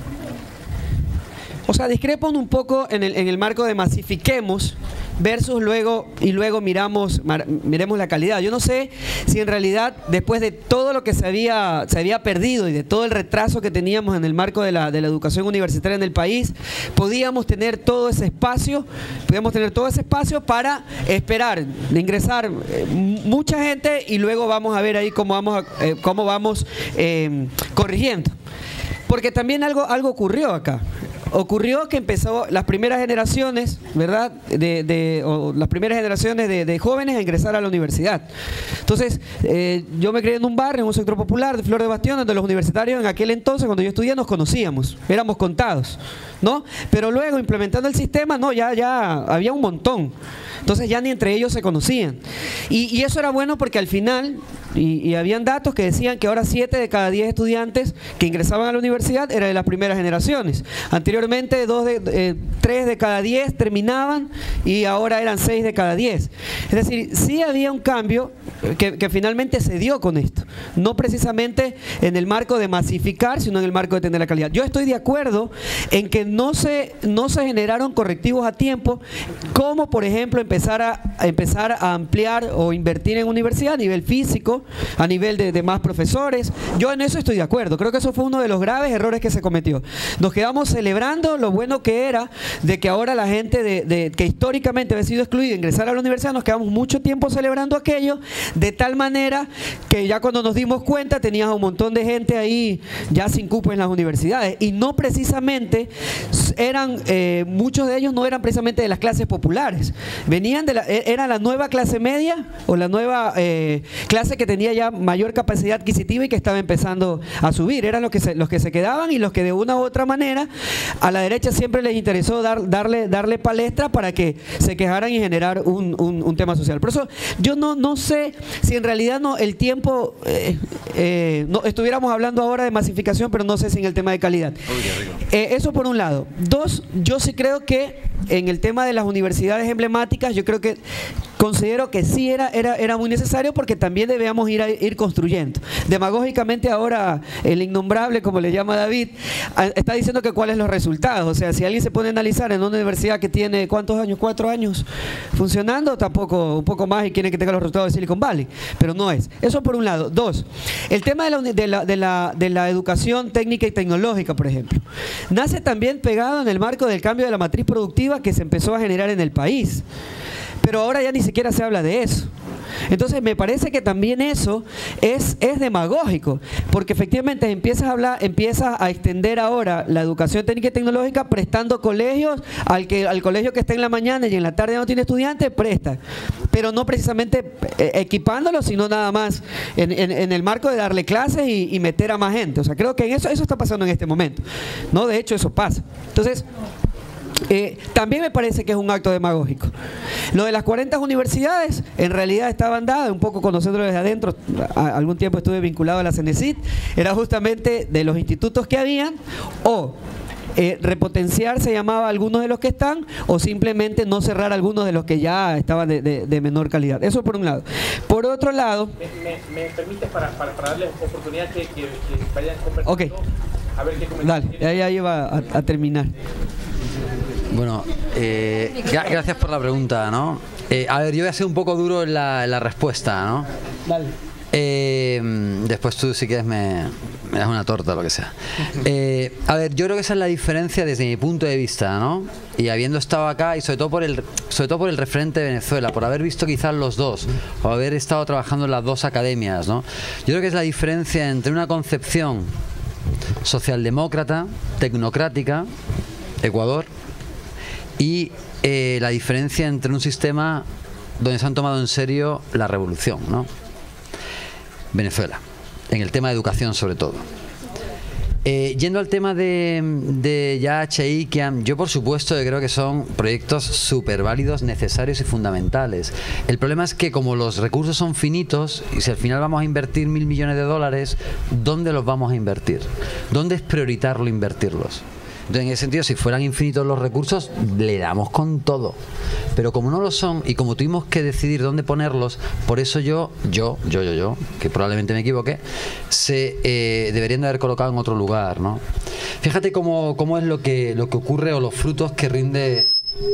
S6: o sea, discrepan un poco en el, en el marco de masifiquemos versus luego y luego miramos mar- miremos la calidad. Yo no sé si en realidad después de todo lo que se había se había perdido y de todo el retraso que teníamos en el marco de la, de la educación universitaria en el país, podíamos tener todo ese espacio, podíamos tener todo ese espacio para esperar, de ingresar eh, mucha gente y luego vamos a ver ahí cómo vamos a- eh, cómo vamos eh, corrigiendo. Porque también algo, algo ocurrió acá. Ocurrió que empezó las primeras generaciones, ¿verdad? De, de- o las primeras generaciones de, de jóvenes a ingresar a la universidad. Entonces, eh, yo me crié en un barrio, en un sector popular de Flor de Bastión, donde los universitarios en aquel entonces, cuando yo estudié, nos conocíamos, éramos contados, ¿no? Pero luego, implementando el sistema, no, ya, ya había un montón. Entonces ya ni entre ellos se conocían. Y, y eso era bueno porque al final, y, y habían datos que decían que ahora siete de cada diez estudiantes que ingresaban a la universidad eran de las primeras generaciones. Anteriormente dos de, eh, tres de cada diez terminaban y ahora eran seis de cada diez. Es decir, sí había un cambio que, que finalmente se dio con esto. No precisamente en el marco de masificar, sino en el marco de tener la calidad. Yo estoy de acuerdo en que no se, no se generaron correctivos a tiempo, como por ejemplo empezar a, a empezar a ampliar o invertir en universidad a nivel físico, a nivel de, de más profesores. Yo en eso estoy de acuerdo. Creo que eso fue uno de los graves errores que se cometió. Nos quedamos celebrando lo bueno que era de que ahora la gente de, de, que históricamente había sido excluida ingresar a la universidad, nos quedamos mucho tiempo celebrando aquello, de tal manera que ya cuando nos dimos cuenta, tenías a un montón de gente ahí ya sin cupo en las universidades, y no precisamente eran, eh, muchos de ellos no eran precisamente de las clases populares, venían de la, era la nueva clase media o la nueva eh, clase que tenía ya mayor capacidad adquisitiva y que estaba empezando a subir. Eran los que se, los que se quedaban y los que de una u otra manera a la derecha siempre les interesó dar, darle, darle palestra para que se quejaran y generar un, un, un tema social. Por eso yo no, no sé si en realidad no el tiempo, eh, eh, no, estuviéramos hablando ahora de masificación, pero no sé si en el tema de calidad. Eh, eso por un lado. Dos, yo sí creo que en el tema de las universidades emblemáticas, yo creo que considero que sí era, era, era muy necesario, porque también debíamos ir, a, ir construyendo. Demagógicamente ahora el innombrable, como le llama David, a, está diciendo que cuáles los resultados. O sea, si alguien se pone a analizar en una universidad que tiene ¿cuántos años? Cuatro años funcionando, tampoco, un poco más, y quieren que tenga los resultados de Silicon Valley, pero no es. Eso por un lado. Dos, el tema de la, de la, de la, de la educación técnica y tecnológica, por ejemplo, nace también pegado en el marco del cambio de la matriz productiva que se empezó a generar en el país. Pero ahora ya ni siquiera se habla de eso. Entonces me parece que también eso es, es demagógico, porque efectivamente empiezas a hablar, empiezas a extender ahora la educación técnica y tecnológica prestando colegios al que al colegio que está en la mañana y en la tarde no tiene estudiantes, presta, pero no precisamente equipándolo, sino nada más en, en, en el marco de darle clases y, y meter a más gente. O sea, creo que en eso, eso está pasando en este momento, ¿no? De hecho, eso pasa. Entonces, Eh, también me parece que es un acto demagógico. Lo de las cuarenta universidades en realidad estaban dadas, un poco conociéndolo desde adentro, a, algún tiempo estuve vinculado a la CENESID, era justamente de los institutos que habían, o eh, repotenciar se llamaba a algunos de los que están, o simplemente no cerrar algunos de los que ya estaban de, de, de menor calidad. Eso por un lado. Por otro lado,
S5: ¿Me, me, me permite para, para, para darles oportunidad que, que, que vayan conversando?
S6: Ok.
S5: A ver qué comentarios.
S6: Dale, ya iba a, a terminar.
S3: Bueno, eh, gracias por la pregunta, ¿no? Eh, a ver, yo voy a ser un poco duro en la, en la respuesta, ¿no?
S6: Dale.
S3: Eh, después tú, si quieres, me, me das una torta o lo que sea. Eh, a ver, yo creo que esa es la diferencia desde mi punto de vista, ¿no? Y habiendo estado acá, y sobre todo por el, sobre todo por el referente de Venezuela, por haber visto quizás los dos, o haber estado trabajando en las dos academias, ¿no? Yo creo que es la diferencia entre una concepción socialdemócrata, tecnocrática, Ecuador, y eh, la diferencia entre un sistema donde se han tomado en serio la revolución, ¿no? Venezuela, en el tema de educación sobre todo. Eh, yendo al tema de, de Yach e Iquiam, yo por supuesto creo que son proyectos súper válidos, necesarios y fundamentales. El problema es que como los recursos son finitos, y si al final vamos a invertir mil millones de dólares, ¿dónde los vamos a invertir? ¿Dónde es prioritario invertirlos? Entonces, en ese sentido, si fueran infinitos los recursos, le damos con todo. Pero como no lo son, y como tuvimos que decidir dónde ponerlos, por eso yo, yo, yo, yo, yo, que probablemente me equivoqué, se eh, deberían de haber colocado en otro lugar, ¿no? Fíjate cómo, cómo es lo que, lo que ocurre, o los frutos que rinde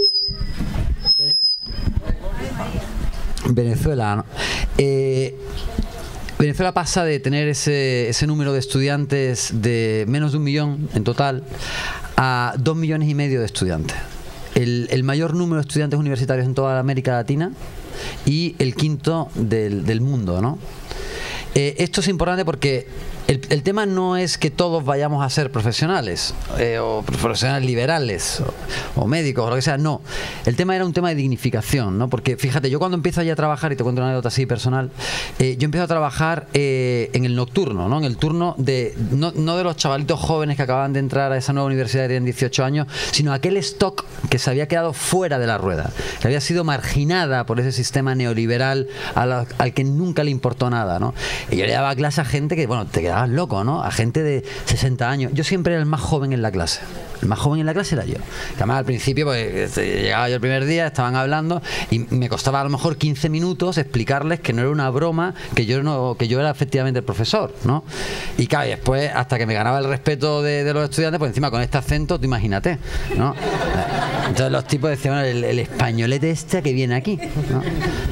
S3: Venezuela, ¿no? Eh, Venezuela pasa de tener ese, ese número de estudiantes de menos de un millón en total a dos millones y medio de estudiantes. El, el mayor número de estudiantes universitarios en toda América Latina y el quinto del, del mundo, ¿no? Eh, esto es importante porque el, el tema no es que todos vayamos a ser profesionales eh, o profesionales liberales o, o médicos o lo que sea, no. El tema era un tema de dignificación, ¿no? Porque fíjate, yo cuando empiezo ya a trabajar, y te cuento una anécdota así personal, eh, yo empiezo a trabajar eh, en el nocturno, ¿no? En el turno de no, no de los chavalitos jóvenes que acababan de entrar a esa nueva universidad y tenían dieciocho años, sino aquel stock que se había quedado fuera de la rueda, que había sido marginada por ese sistema neoliberal a la, al que nunca le importó nada, ¿no? Y yo le daba clase a gente que, bueno, te quedabas loco, ¿no? A gente de sesenta años. Yo siempre era el más joven en la clase. El más joven en la clase era yo. Que además al principio, pues, llegaba yo el primer día, estaban hablando y me costaba a lo mejor quince minutos explicarles que no era una broma, que yo no, que yo era efectivamente el profesor, ¿no? Y claro, y después, hasta que me ganaba el respeto de, de los estudiantes, pues encima con este acento, tú imagínate, ¿no? Entonces los tipos decían, bueno, el, el españolete este que viene aquí, ¿no?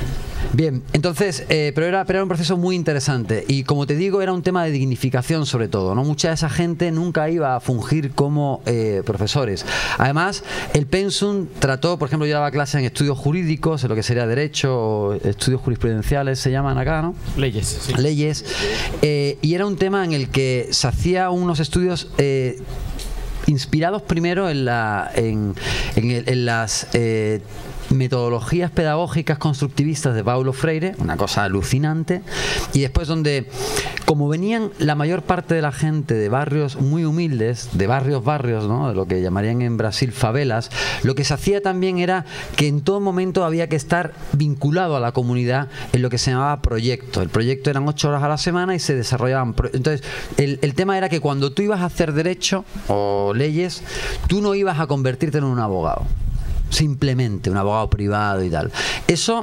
S3: Bien, entonces, eh, pero, era, pero era un proceso muy interesante y como te digo, era un tema de dignificación sobre todo, ¿no? Mucha de esa gente nunca iba a fungir como eh, profesores. Además, el pensum trató, por ejemplo, yo daba clases en estudios jurídicos, en lo que sería derecho, o estudios jurisprudenciales se llaman acá, ¿no?
S1: Leyes. Sí.
S3: Leyes. Eh, y era un tema en el que se hacía unos estudios eh, inspirados primero en, la, en, en, el, en las eh, metodologías pedagógicas constructivistas de Paulo Freire, una cosa alucinante, y después donde, como venían la mayor parte de la gente de barrios muy humildes, de barrios barrios, ¿no? De lo que llamarían en Brasil favelas, lo que se hacía también era que en todo momento había que estar vinculado a la comunidad en lo que se llamaba proyecto. El proyecto eran ocho horas a la semana y se desarrollaban. Entonces, el, el tema era que cuando tú ibas a hacer derecho o leyes, tú no ibas a convertirte en un abogado. Simplemente un abogado privado y tal. Eso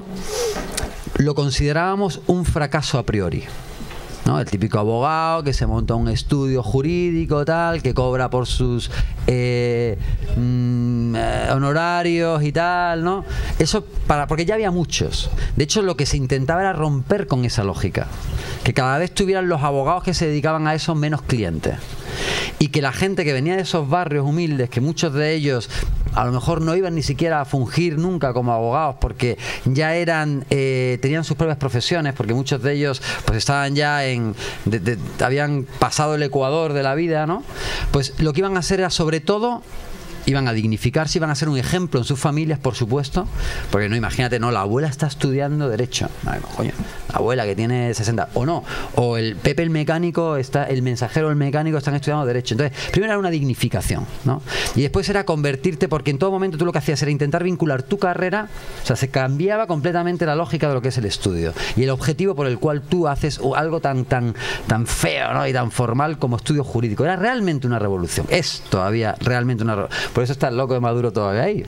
S3: lo considerábamos un fracaso a priori, ¿no? El típico abogado que se monta un estudio jurídico tal, que cobra por sus eh, mm, eh, honorarios y tal, ¿no? Eso para, porque ya había muchos. De hecho, lo que se intentaba era romper con esa lógica, que cada vez tuvieran los abogados que se dedicaban a eso menos clientes. Y que la gente que venía de esos barrios humildes, que muchos de ellos a lo mejor no iban ni siquiera a fungir nunca como abogados porque ya eran eh, tenían sus propias profesiones, porque muchos de ellos pues estaban ya en de, de, habían pasado el ecuador de la vida, ¿no? Pues lo que iban a hacer era sobre todo iban a dignificarse, iban a ser un ejemplo en sus familias, por supuesto, porque no, imagínate, no, la abuela está estudiando derecho, vale, coño, la abuela que tiene sesenta, o no, o el Pepe el mecánico, está, el mensajero el mecánico están estudiando derecho. Entonces, primero era una dignificación, ¿no? Y después era convertirte, porque en todo momento tú lo que hacías era intentar vincular tu carrera, o sea, se cambiaba completamente la lógica de lo que es el estudio y el objetivo por el cual tú haces algo tan tan tan feo, ¿no? Y tan formal como estudio jurídico. Era realmente una revolución, es todavía realmente una revolución. Por eso está el loco de Maduro todavía ahí.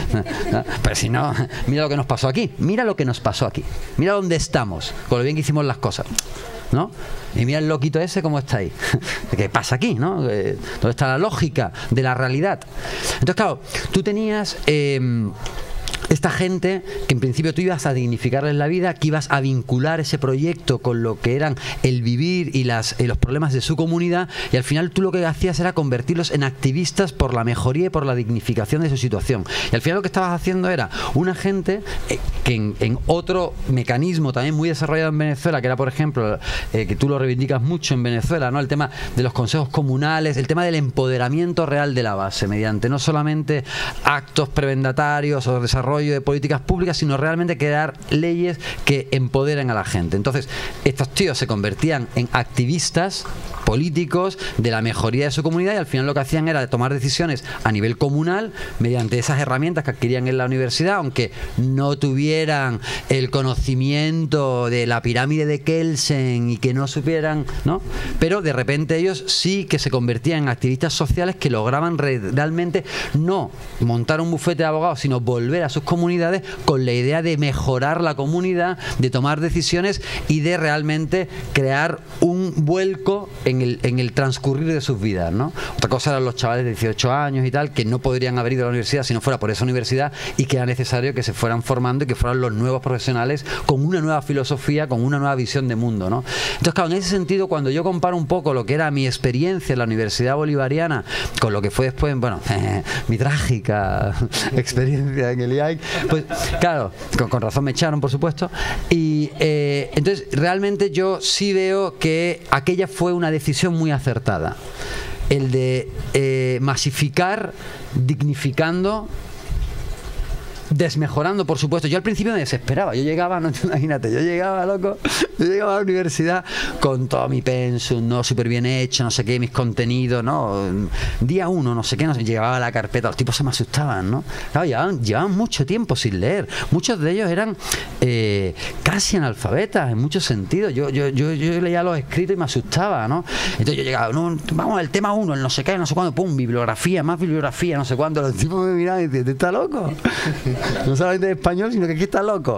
S3: Pero si no, mira lo que nos pasó aquí. Mira lo que nos pasó aquí. Mira dónde estamos, con lo bien que hicimos las cosas, ¿no? Y mira el loquito ese cómo está ahí. ¿Qué pasa aquí, no? ¿Dónde está la lógica de la realidad? Entonces, claro, tú tenías... Eh, esta gente que en principio tú ibas a dignificarles la vida, que ibas a vincular ese proyecto con lo que eran el vivir y, las, y los problemas de su comunidad, y al final tú lo que hacías era convertirlos en activistas por la mejoría y por la dignificación de su situación. Y al final lo que estabas haciendo era una gente eh, que en, en otro mecanismo también muy desarrollado en Venezuela, que era por ejemplo, eh, que tú lo reivindicas mucho en Venezuela, ¿no? El tema de los consejos comunales, el tema del empoderamiento real de la base, mediante no solamente actos prebendatarios o desarrollo de políticas públicas, sino realmente crear leyes que empoderen a la gente. Entonces, estos tíos se convertían en activistas políticos de la mejoría de su comunidad y al final lo que hacían era tomar decisiones a nivel comunal mediante esas herramientas que adquirían en la universidad, aunque no tuvieran el conocimiento de la pirámide de Kelsen y que no supieran, ¿no? Pero de repente ellos sí que se convertían en activistas sociales que lograban realmente no montar un bufete de abogados, sino volver a sus comunidades con la idea de mejorar la comunidad, de tomar decisiones y de realmente crear un vuelco en el, en el transcurrir de sus vidas, ¿no? Otra cosa eran los chavales de dieciocho años y tal, que no podrían haber ido a la universidad si no fuera por esa universidad y que era necesario que se fueran formando y que fueran los nuevos profesionales con una nueva filosofía, con una nueva visión de mundo, ¿no? Entonces, claro, en ese sentido, cuando yo comparo un poco lo que era mi experiencia en la Universidad Bolivariana con lo que fue después, bueno, mi trágica experiencia en el I A I, pues claro, con, con razón me echaron, por supuesto, y eh, entonces realmente yo sí veo que aquella fue una decisión muy acertada, el de eh, masificar, dignificando, desmejorando, por supuesto. Yo al principio me desesperaba, yo llegaba, no te imagínate, yo llegaba, loco, yo llegaba a la universidad con todo mi pensum, no, súper bien hecho, no sé qué, mis contenidos, no, día uno, no sé qué, no sé, llegaba a la carpeta, los tipos se me asustaban, ¿no? Claro, llevaban, llevaban mucho tiempo sin leer, muchos de ellos eran eh, casi analfabetas en muchos sentidos, yo, yo, yo, yo leía los escritos y me asustaba, ¿no? Entonces yo llegaba, no, vamos al tema uno, el no sé qué, no sé cuándo, pum, bibliografía, más bibliografía, no sé cuándo, los tipos me miraban y decían, ¿está loco? No solamente de español, sino que aquí está loco.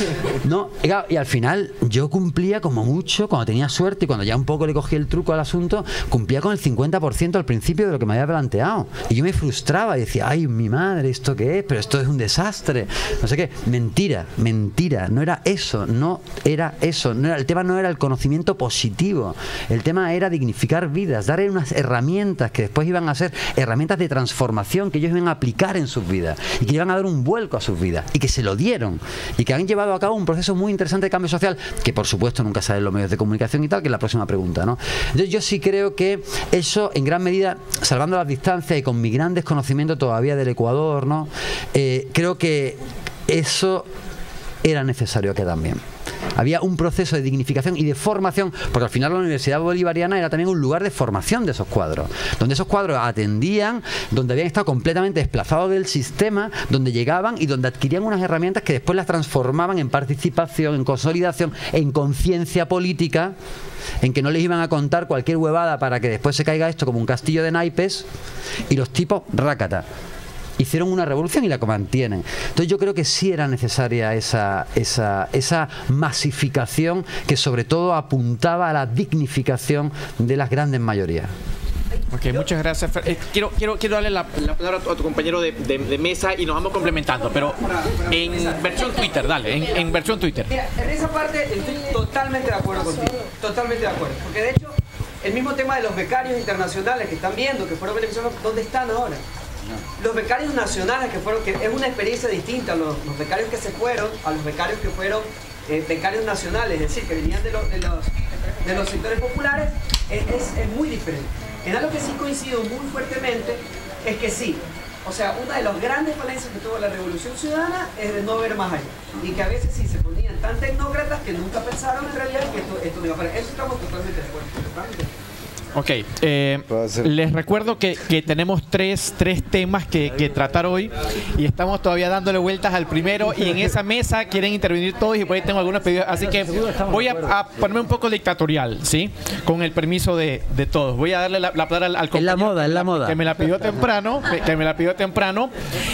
S3: No, y, claro, y al final yo cumplía como mucho, cuando tenía suerte y cuando ya un poco le cogí el truco al asunto, cumplía con el cincuenta por ciento al principio de lo que me había planteado. Y yo me frustraba y decía, ay, mi madre, ¿esto qué es? Pero esto es un desastre. No sé qué. Mentira, mentira. No era eso, no era eso. No era, el tema no era el conocimiento positivo. El tema era dignificar vidas, dar unas herramientas que después iban a ser herramientas de transformación que ellos iban a aplicar en sus vidas y que iban a dar un vuelco a sus vidas y que se lo dieron y que han llevado a cabo un proceso muy interesante de cambio social que por supuesto nunca sale en los medios de comunicación y tal, que es la próxima pregunta, ¿no? Entonces yo sí creo que eso en gran medida, salvando las distancias y con mi gran desconocimiento todavía del Ecuador, ¿no? Eh, creo que eso era necesario que también había un proceso de dignificación y de formación, porque al final la Universidad Bolivariana era también un lugar de formación de esos cuadros, donde esos cuadros atendían, donde habían estado completamente desplazados del sistema, donde llegaban y donde adquirían unas herramientas que después las transformaban en participación, en consolidación, en conciencia política, en que no les iban a contar cualquier huevada para que después se caiga esto como un castillo de naipes y los tipos, rácata. Hicieron una revolución y la mantienen. Entonces yo creo que sí era necesaria esa, esa, esa masificación que sobre todo apuntaba a la dignificación de las grandes mayorías.
S1: Ok, muchas gracias. Eh, quiero, quiero, quiero darle la, la palabra a tu, a tu compañero de, de, de mesa y nos vamos complementando, pero en versión Twitter, dale, en, en versión Twitter.
S6: Mira, en esa parte estoy totalmente de acuerdo contigo, totalmente de acuerdo, porque de hecho el mismo tema de los becarios internacionales que están viendo, que fueron beneficiados, ¿dónde están ahora? Los becarios nacionales que fueron, que es una experiencia distinta, los, los becarios que se fueron a los becarios que fueron eh, becarios nacionales, es decir, que venían de, lo, de, los, de los sectores populares, es, es, es muy diferente. En algo que sí coincido muy fuertemente es que sí, o sea, una de las grandes falencias que tuvo la Revolución Ciudadana es de no ver más allá, y que a veces sí se ponían tan tecnócratas que nunca pensaron en realidad que esto, esto no iba a pasar. Eso estamos totalmente de acuerdo, totalmente de acuerdo.
S1: Ok, eh, les recuerdo que, que tenemos tres, tres temas que, que tratar hoy y estamos todavía dándole vueltas al primero y en esa mesa quieren intervenir todos y por ahí tengo algunos pedidos, así que voy a, a ponerme un poco dictatorial, ¿sí? Con el permiso de, de todos. Voy a darle la, la palabra al, al compañero.
S3: Es la moda, es la moda.
S1: Que me la pidió temprano, que me la pidió temprano.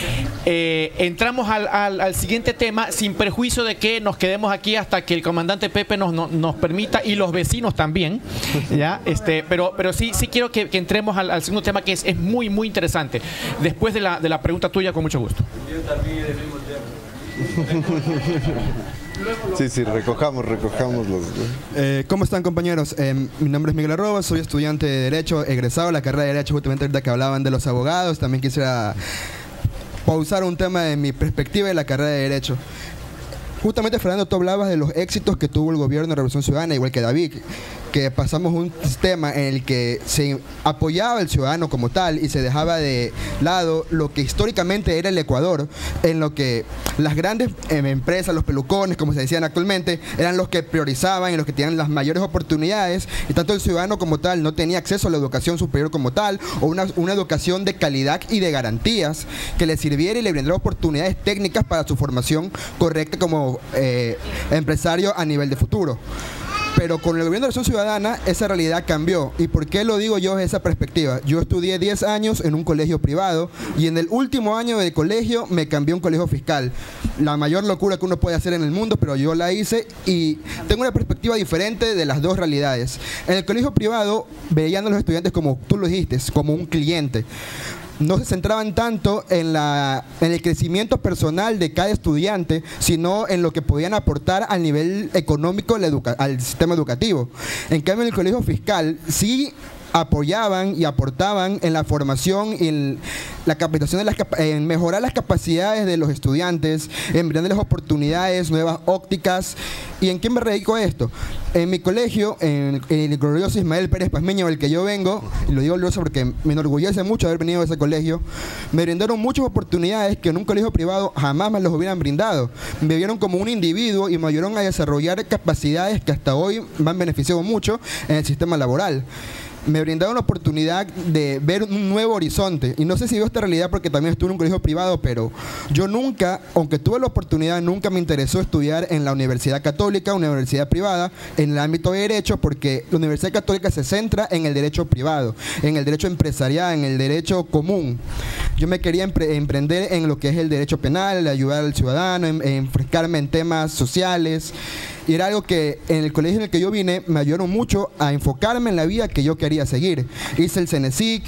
S1: Eh, entramos al, al, al siguiente tema sin perjuicio de que nos quedemos aquí hasta que el comandante Pepe nos, nos, nos permita y los vecinos también, ¿ya? Este, pero, pero sí, sí quiero que, que entremos al, al segundo tema que es, es muy, muy interesante. Después de la, de la pregunta tuya, con mucho gusto.
S2: Sí, sí, recojamos, recojamos los...
S7: Eh, ¿Cómo están, compañeros? Eh, mi nombre es Miguel Arroba, soy estudiante de Derecho, egresado de la carrera de Derecho, justamente ahorita que hablaban de los abogados. También quisiera pausar un tema de mi perspectiva de la carrera de Derecho. Justamente, Fernando, tú hablabas de los éxitos que tuvo el gobierno de Revolución Ciudadana, igual que David, que pasamos un sistema en el que se apoyaba al ciudadano como tal y se dejaba de lado lo que históricamente era el Ecuador, en lo que las grandes eh, empresas, los pelucones, como se decían actualmente, eran los que priorizaban y los que tenían las mayores oportunidades, y tanto el ciudadano como tal no tenía acceso a la educación superior como tal, o una, una educación de calidad y de garantías que le sirviera y le brindara oportunidades técnicas para su formación correcta como eh, empresario a nivel de futuro. Pero con el gobierno de Revolución Ciudadana esa realidad cambió. ¿Y por qué lo digo yo desde esa perspectiva? Yo estudié diez años en un colegio privado y en el último año de colegio me cambié a un colegio fiscal. La mayor locura que uno puede hacer en el mundo, pero yo la hice y tengo una perspectiva diferente de las dos realidades. En el colegio privado veían a los estudiantes, como tú lo dijiste, como un cliente. No se centraban tanto en, la, en el crecimiento personal de cada estudiante, sino en lo que podían aportar al nivel económico al sistema educativo. En cambio, en el colegio fiscal sí apoyaban y aportaban en la formación y en la capacitación de las, en mejorar las capacidades de los estudiantes, en brindarles oportunidades, nuevas ópticas. ¿Y en qué me dedico a esto? En mi colegio, en, en el glorioso Ismael Pérez Pazmiño, del que yo vengo, y lo digo glorioso porque me enorgullece mucho haber venido a ese colegio, me brindaron muchas oportunidades que en un colegio privado jamás me los hubieran brindado. Me vieron como un individuo y me ayudaron a desarrollar capacidades que hasta hoy me han beneficiado mucho en el sistema laboral. me brindaron la oportunidad de ver un nuevo horizonte. Y no sé si veo esta realidad porque también estuve en un colegio privado, pero yo nunca, aunque tuve la oportunidad, nunca me interesó estudiar en la Universidad Católica, una universidad privada, en el ámbito de derecho, porque la Universidad Católica se centra en el derecho privado, en el derecho empresarial, en el derecho común. Yo me quería empre emprender en lo que es el derecho penal, ayudar al ciudadano, en, en enfrescarme en temas sociales. Y era algo que en el colegio en el que yo vine me ayudaron mucho a enfocarme en la vida que yo quería seguir. Hice el CENESIC.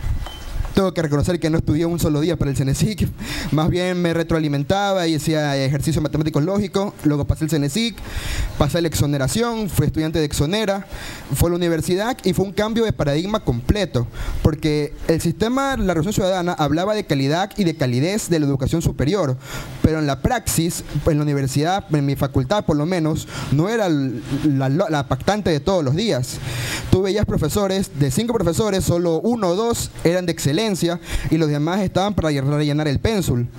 S7: Tengo que reconocer que no estudié un solo día para el CENESIC, más bien me retroalimentaba y hacía ejercicios matemáticos lógicos. Luego pasé el CENESIC, pasé la exoneración, fui estudiante de exonera, fue a la universidad y fue un cambio de paradigma completo, porque el sistema de la Revolución Ciudadana hablaba de calidad y de calidez de la educación superior, pero en la praxis, en la universidad, en mi facultad por lo menos, no era la, la, la pactante de todos los días. Tú veías profesores, de cinco profesores, solo uno o dos eran de excelencia, y los demás estaban para rellenar el pénsul.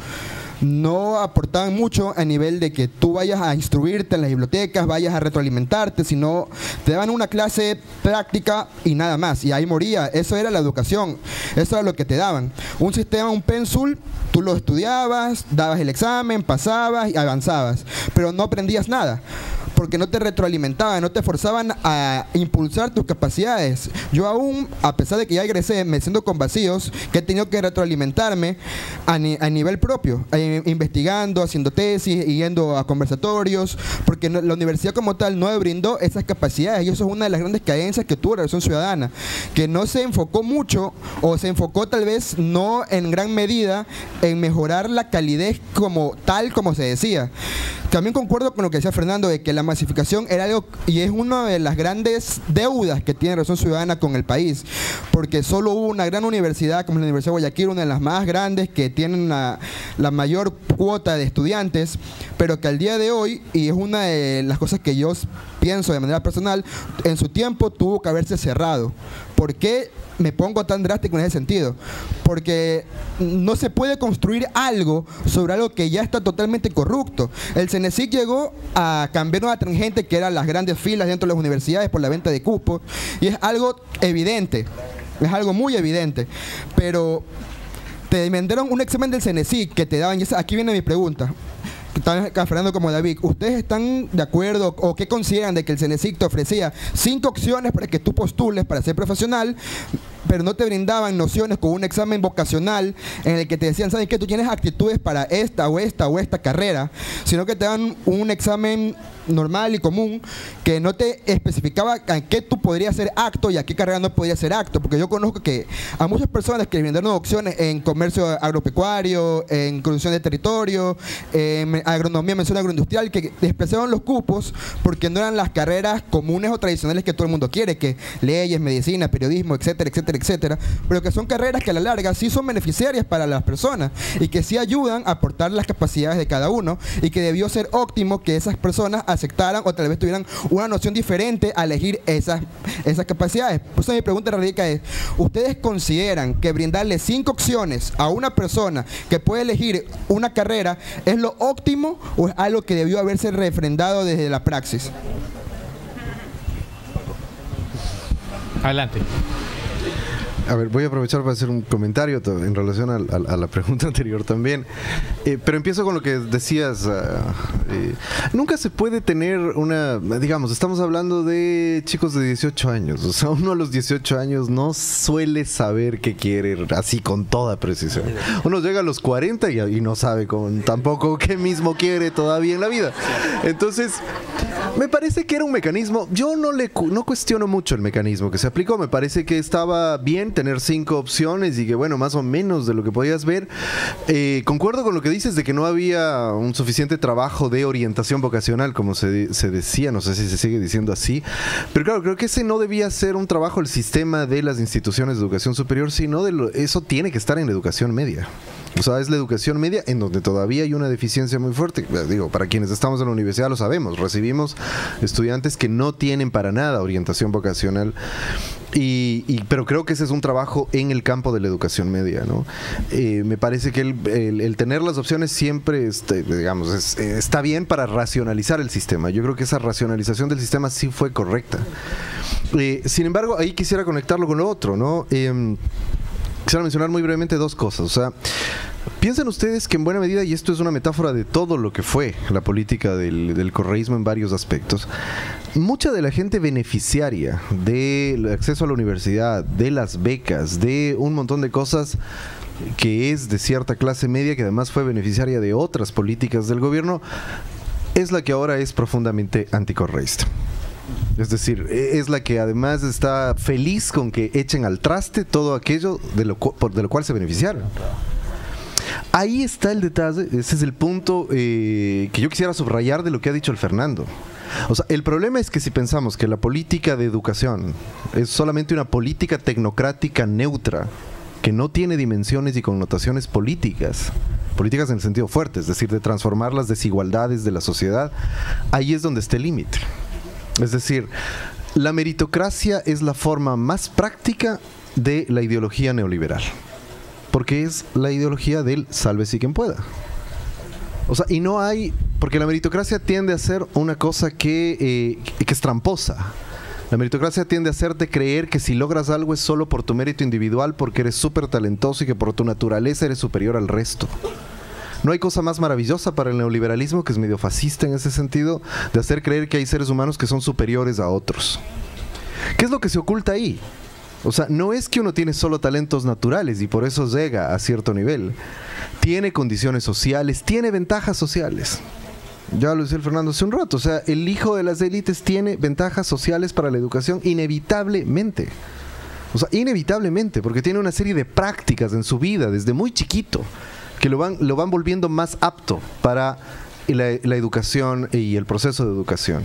S7: No aportaban mucho a nivel de que tú vayas a instruirte en las bibliotecas, vayas a retroalimentarte, sino te daban una clase práctica y nada más, y ahí moría. Eso era la educación, eso era lo que te daban. Un sistema, un pénsul, tú lo estudiabas, dabas el examen, pasabas y avanzabas, pero no aprendías nada, porque no te retroalimentaban, no te forzaban a impulsar tus capacidades. Yo aún, a pesar de que ya egresé, me siento con vacíos, que he tenido que retroalimentarme a, ni, a nivel propio, eh, investigando, haciendo tesis, yendo a conversatorios, porque no, la universidad como tal no me brindó esas capacidades, y eso es una de las grandes carencias que tuvo la Revolución Ciudadana, que no se enfocó mucho, o se enfocó tal vez no en gran medida, en mejorar la calidez como tal como se decía. También concuerdo con lo que decía Fernando, de que la masificación era algo, y es una de las grandes deudas que tiene la Revolución Ciudadana con el país, porque solo hubo una gran universidad, como la Universidad de Guayaquil, una de las más grandes, que tienen la, la mayor cuota de estudiantes, pero que al día de hoy, y es una de las cosas que yo pienso de manera personal, en su tiempo tuvo que haberse cerrado. ¿Por qué me pongo tan drástico en ese sentido? Porque no se puede construir algo sobre algo que ya está totalmente corrupto. El CENESIC llegó a cambiar una tangente que eran las grandes filas dentro de las universidades por la venta de cupos, y es algo evidente, es algo muy evidente, pero te venderon un examen del CENESIC que te daban, y aquí viene mi pregunta, están Fernando como David, ¿ustedes están de acuerdo o qué consideran de que el CENESIC te ofrecía cinco opciones para que tú postules para ser profesional, pero no te brindaban nociones con un examen vocacional en el que te decían, ¿sabes qué? Tú tienes actitudes para esta o esta o esta carrera, sino que te dan un examen normal y común que no te especificaba a qué tú podrías ser apto y a qué carrera no podrías ser apto? Porque yo conozco que a muchas personas que brindaron opciones en comercio agropecuario, en construcción de territorio, en agronomía, mención agroindustrial, que despreciaron los cupos porque no eran las carreras comunes o tradicionales que todo el mundo quiere, que leyes, medicina, periodismo, etcétera, etcétera, etcétera, pero que son carreras que a la larga sí son beneficiarias para las personas y que sí ayudan a aportar las capacidades de cada uno, y que debió ser óptimo que esas personas aceptaran o tal vez tuvieran una noción diferente a elegir esas, esas capacidades. Por eso mi pregunta radica es, ¿ustedes consideran que brindarle cinco opciones a una persona que puede elegir una carrera es lo óptimo o es algo que debió haberse refrendado desde la praxis?
S1: Adelante.
S2: A ver, voy a aprovechar para hacer un comentario en relación a, a, a la pregunta anterior también. Eh, pero empiezo con lo que decías. Uh, eh, nunca se puede tener una... Digamos, estamos hablando de chicos de dieciocho años. O sea, uno a los dieciocho años no suele saber qué quiere así con toda precisión. Uno llega a los cuarenta y, y no sabe con, tampoco qué mismo quiere todavía en la vida. Entonces, me parece que era un mecanismo... Yo no, le, no cuestiono mucho el mecanismo que se aplicó. Me parece que estaba bien tener cinco opciones y que, bueno, más o menos de lo que podías ver. Eh, concuerdo con lo que dices de que no había un suficiente trabajo de orientación vocacional, como se, se decía, no sé si se sigue diciendo así, pero claro, creo que ese no debía ser un trabajo del sistema de las instituciones de educación superior, sino de lo, eso tiene que estar en la educación media. O sea, es la educación media en donde todavía hay una deficiencia muy fuerte. Digo, para quienes estamos en la universidad lo sabemos, recibimos estudiantes que no tienen para nada orientación vocacional. Y, y, pero creo que ese es un trabajo en el campo de la educación media, ¿no? Eh, me parece que el, el, el tener las opciones siempre, este, digamos, es, está bien para racionalizar el sistema. Yo creo que esa racionalización del sistema sí fue correcta. Eh, sin embargo, ahí quisiera conectarlo con lo otro, ¿no? Eh, quisiera mencionar muy brevemente dos cosas. O sea, piensen ustedes que en buena medida, y esto es una metáfora de todo lo que fue la política del, del correísmo en varios aspectos, mucha de la gente beneficiaria del acceso a la universidad, de las becas, de un montón de cosas que es de cierta clase media, que además fue beneficiaria de otras políticas del gobierno, es la que ahora es profundamente anticorreísta. Es decir, es la que además está feliz con que echen al traste todo aquello de lo, cu de lo cual se beneficiaron. Ahí está el detalle, ese es el punto eh, que yo quisiera subrayar de lo que ha dicho el Fernando. O sea, el problema es que si pensamos que la política de educación es solamente una política tecnocrática neutra, que no tiene dimensiones y connotaciones políticas, políticas en el sentido fuerte, es decir, de transformar las desigualdades de la sociedad, ahí es donde está el límite. Es decir, la meritocracia es la forma más práctica de la ideología neoliberal, porque es la ideología del sálvese quien pueda. O sea, y no hay, porque la meritocracia tiende a ser una cosa que, eh, que es tramposa. La meritocracia tiende a hacerte creer que si logras algo es solo por tu mérito individual, porque eres súper talentoso y que por tu naturaleza eres superior al resto. No hay cosa más maravillosa para el neoliberalismo, que es medio fascista en ese sentido, de hacer creer que hay seres humanos que son superiores a otros. ¿Qué es lo que se oculta ahí? O sea, no es que uno tiene solo talentos naturales y por eso llega a cierto nivel. Tiene condiciones sociales, tiene ventajas sociales. Ya lo decía el Fernando hace un rato, o sea, el hijo de las élites tiene ventajas sociales para la educación inevitablemente. O sea, inevitablemente, porque tiene una serie de prácticas en su vida desde muy chiquito que lo van, lo van volviendo más apto para la, la educación y el proceso de educación.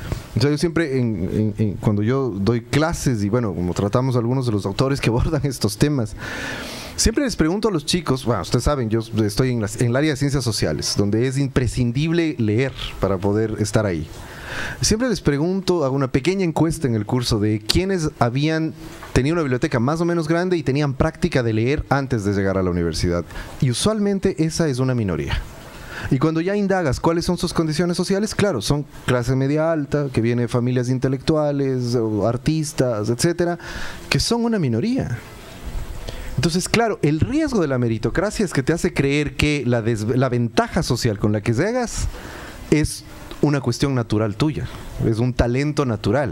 S2: O sea, yo siempre, en, en, en, cuando yo doy clases y bueno, como tratamos a algunos de los autores que abordan estos temas, siempre les pregunto a los chicos, bueno, ustedes saben, yo estoy en, las, en el área de ciencias sociales, donde es imprescindible leer para poder estar ahí. Siempre les pregunto, hago una pequeña encuesta en el curso de quiénes habían tenido una biblioteca más o menos grande y tenían práctica de leer antes de llegar a la universidad. Y usualmente esa es una minoría. Y cuando ya indagas cuáles son sus condiciones sociales, claro, son clase media alta, que viene de familias intelectuales, o artistas, etcétera, que son una minoría. Entonces, claro, el riesgo de la meritocracia es que te hace creer que la, la ventaja social con la que llegas es una cuestión natural tuya, es un talento natural.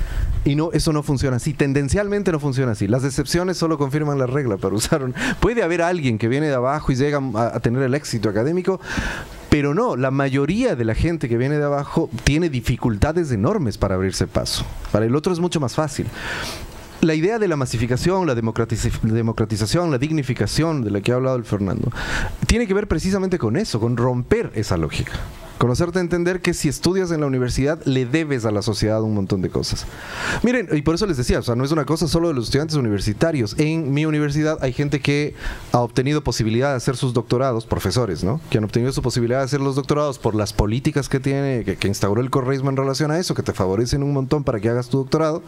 S2: Y no, eso no funciona así, tendencialmente no funciona así. Las excepciones solo confirman la regla, para usar un... Puede haber alguien que viene de abajo y llega a, a tener el éxito académico, pero no, la mayoría de la gente que viene de abajo tiene dificultades enormes para abrirse paso. Para el otro es mucho más fácil. La idea de la masificación, la democratiz- democratización, la dignificación de la que ha hablado el Fernando, tiene que ver precisamente con eso, con romper esa lógica. Con hacerte entender que si estudias en la universidad le debes a la sociedad un montón de cosas. Miren, y por eso les decía, o sea, no es una cosa solo de los estudiantes universitarios. En mi universidad hay gente que ha obtenido posibilidad de hacer sus doctorados, profesores, ¿no? Que han obtenido su posibilidad de hacer los doctorados por las políticas que tiene, que, que instauró el correísmo en relación a eso, que te favorecen un montón para que hagas tu doctorado.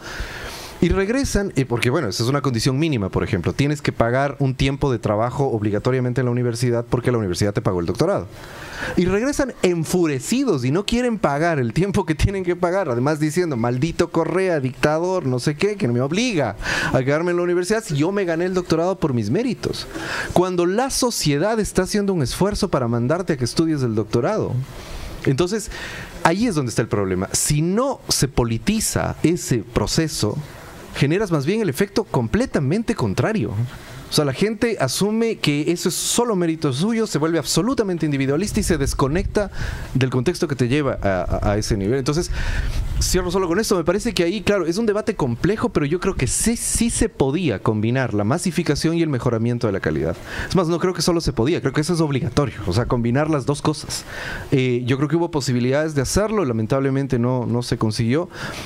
S2: Y regresan, y porque bueno, esa es una condición mínima, por ejemplo, tienes que pagar un tiempo de trabajo obligatoriamente en la universidad porque la universidad te pagó el doctorado. Y regresan enfurecidos y no quieren pagar el tiempo que tienen que pagar, además diciendo, maldito Correa, dictador, no sé qué, que me obliga a quedarme en la universidad si yo me gané el doctorado por mis méritos. Cuando la sociedad está haciendo un esfuerzo para mandarte a que estudies el doctorado. Entonces, ahí es donde está el problema. Si no se politiza ese proceso, generas más bien el efecto completamente contrario. O sea, la gente asume que eso es solo mérito suyo, se vuelve absolutamente individualista y se desconecta del contexto que te lleva a, a, a ese nivel. Entonces, cierro solo con esto. Me parece que ahí, claro, es un debate complejo, pero yo creo que sí, sí se podía combinar la masificación y el mejoramiento de la calidad. Es más, no creo que solo se podía, creo que eso es obligatorio. O sea, combinar las dos cosas. Eh, yo creo que hubo posibilidades de hacerlo, lamentablemente no, no se consiguió.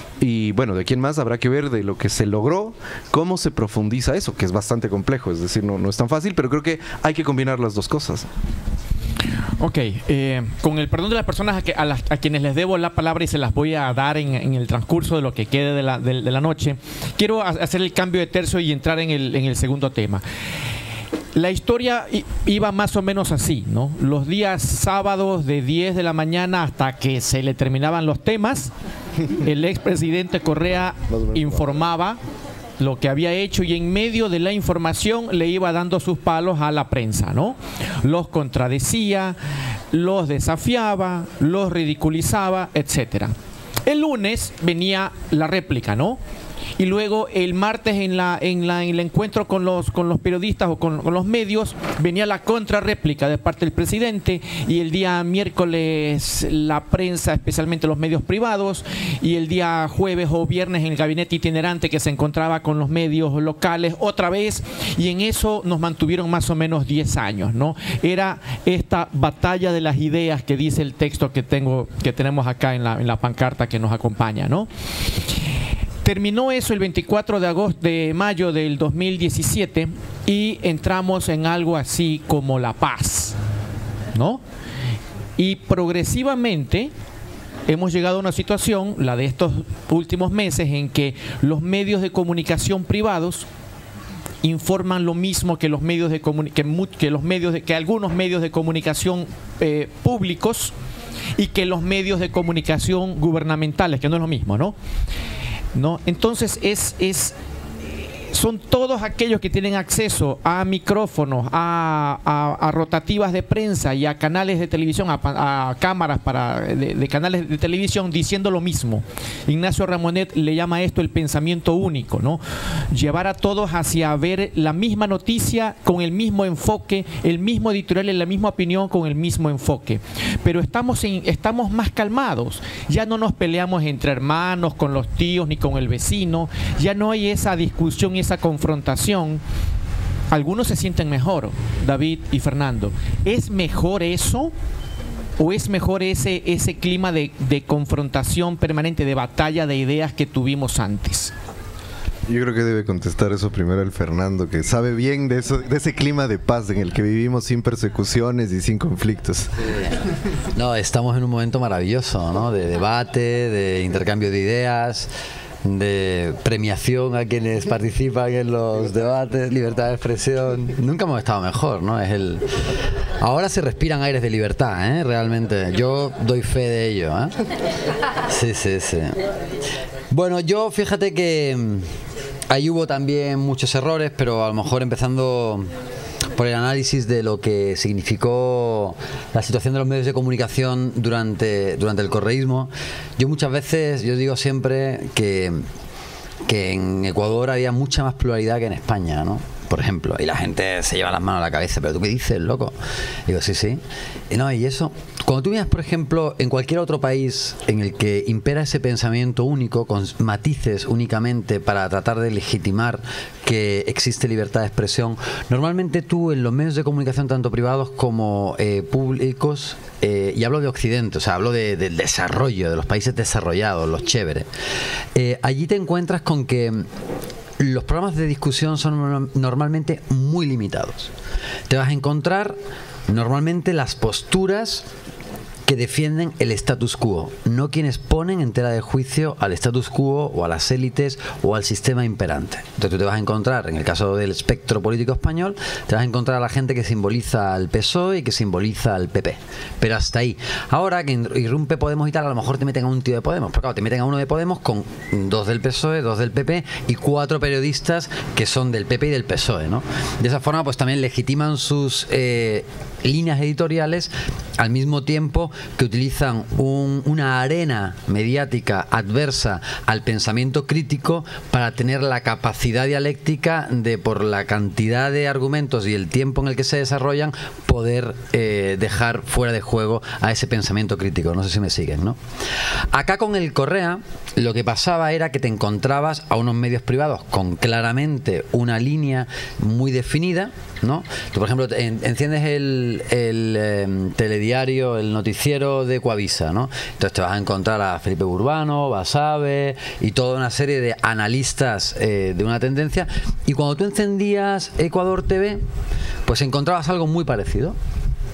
S2: Y bueno, de aquí en más habrá que ver de lo que se logró, cómo se profundiza eso, que es bastante complejo. Es decir, no, no es tan fácil, pero creo que hay que combinar las dos cosas.
S1: Ok, eh, con el perdón de las personas a, que, a, las, a quienes les debo la palabra y se las voy a dar en, en el transcurso de lo que quede de la, de, de la noche, quiero hacer el cambio de tercio y entrar en el, en el segundo tema. La historia iba más o menos así, ¿no? Los días sábados de diez de la mañana hasta que se le terminaban los temas, el expresidente Correa informaba lo que había hecho y en medio de la información le iba dando sus palos a la prensa, ¿no? Los contradecía, los desafiaba, los ridiculizaba, etcétera. El lunes venía la réplica, ¿no? Y luego el martes en la en la en el encuentro con los con los periodistas o con, con los medios venía la contrarréplica de parte del presidente, y el día miércoles la prensa, especialmente los medios privados, y el día jueves o viernes en el gabinete itinerante que se encontraba con los medios locales otra vez, y en eso nos mantuvieron más o menos diez años, ¿no? Era esta batalla de las ideas que dice el texto que tengo que tenemos acá en la en la pancarta que nos acompaña, ¿no? Terminó eso el veinticuatro de agosto de mayo del dos mil diecisiete y entramos en algo así como la paz, ¿no? Y progresivamente hemos llegado a una situación, la de estos últimos meses, en que los medios de comunicación privados informan lo mismo que los medios de que, que los medios de, que algunos medios de comunicación eh, públicos y que los medios de comunicación gubernamentales, que no es lo mismo, ¿no? ¿No? Entonces es, es, son todos aquellos que tienen acceso a micrófonos, a, a, a rotativas de prensa y a canales de televisión, a, a cámaras para, de, de canales de televisión diciendo lo mismo. Ignacio Ramonet le llama esto el pensamiento único, ¿no? Llevar a todos hacia ver la misma noticia con el mismo enfoque, el mismo editorial y la misma opinión con el mismo enfoque. Pero estamos, en, estamos más calmados, ya no nos peleamos entre hermanos, con los tíos ni con el vecino, ya no hay esa discusión y esa confrontación. Algunos se sienten mejor, David y Fernando. ¿Es mejor eso? ¿O es mejor ese, ese clima de, de confrontación permanente, de batalla de ideas que tuvimos antes?
S2: Yo creo que debe contestar eso primero el Fernando, que sabe bien de eso, de ese clima de paz en el que vivimos sin persecuciones y sin conflictos.
S3: Sí. No, estamos en un momento maravilloso, ¿no? De debate, de intercambio de ideas, de premiación a quienes participan en los debates, libertad de expresión. Nunca hemos estado mejor, ¿no? Es el... Ahora se respiran aires de libertad, ¿eh? Realmente. Yo doy fe de ello, ¿eh? Sí, sí, sí. Bueno, yo fíjate que ahí hubo también muchos errores, pero a lo mejor empezando por el análisis de lo que significó la situación de los medios de comunicación durante, durante el correísmo. Yo muchas veces, yo digo siempre que, que en Ecuador había mucha más pluralidad que en España, ¿no? Por ejemplo, y la gente se lleva las manos a la cabeza, pero ¿tú qué dices, loco? Digo, sí, sí. Y no, y eso, cuando tú miras, por ejemplo, en cualquier otro país en el que impera ese pensamiento único, con matices únicamente para tratar de legitimar que existe libertad de expresión, normalmente tú en los medios de comunicación, tanto privados como eh, públicos, eh, y hablo de Occidente, o sea, hablo de, del desarrollo, de los países desarrollados, los chéveres, eh, allí te encuentras con que los programas de discusión son normalmente muy limitados. Te vas a encontrar normalmente las posturas que defienden el status quo, no quienes ponen en tela de juicio al status quo o a las élites o al sistema imperante. Entonces tú te vas a encontrar, en el caso del espectro político español, te vas a encontrar a la gente que simboliza al P S O E y que simboliza al P P. Pero hasta ahí. Ahora que irrumpe Podemos y tal, a lo mejor te meten a un tío de Podemos, pero claro, te meten a uno de Podemos con dos del P S O E, dos del P P y cuatro periodistas que son del P P y del P S O E, ¿no? De esa forma pues también legitiman sus eh, líneas editoriales al mismo tiempo que utilizan un, una arena mediática adversa al pensamiento crítico para tener la capacidad dialéctica de, por la cantidad de argumentos y el tiempo en el que se desarrollan, poder eh, dejar fuera de juego a ese pensamiento crítico. No sé si me siguen, ¿no? Acá con el Correa lo que pasaba era que te encontrabas a unos medios privados con claramente una línea muy definida, ¿no? Tú, por ejemplo, en, enciendes el, el eh, telediario, el noticiero de Coavisa, ¿no? Entonces te vas a encontrar a Felipe Urbano, Basabe y toda una serie de analistas eh, de una tendencia, y cuando tú encendías Ecuador T V, pues encontrabas algo muy parecido.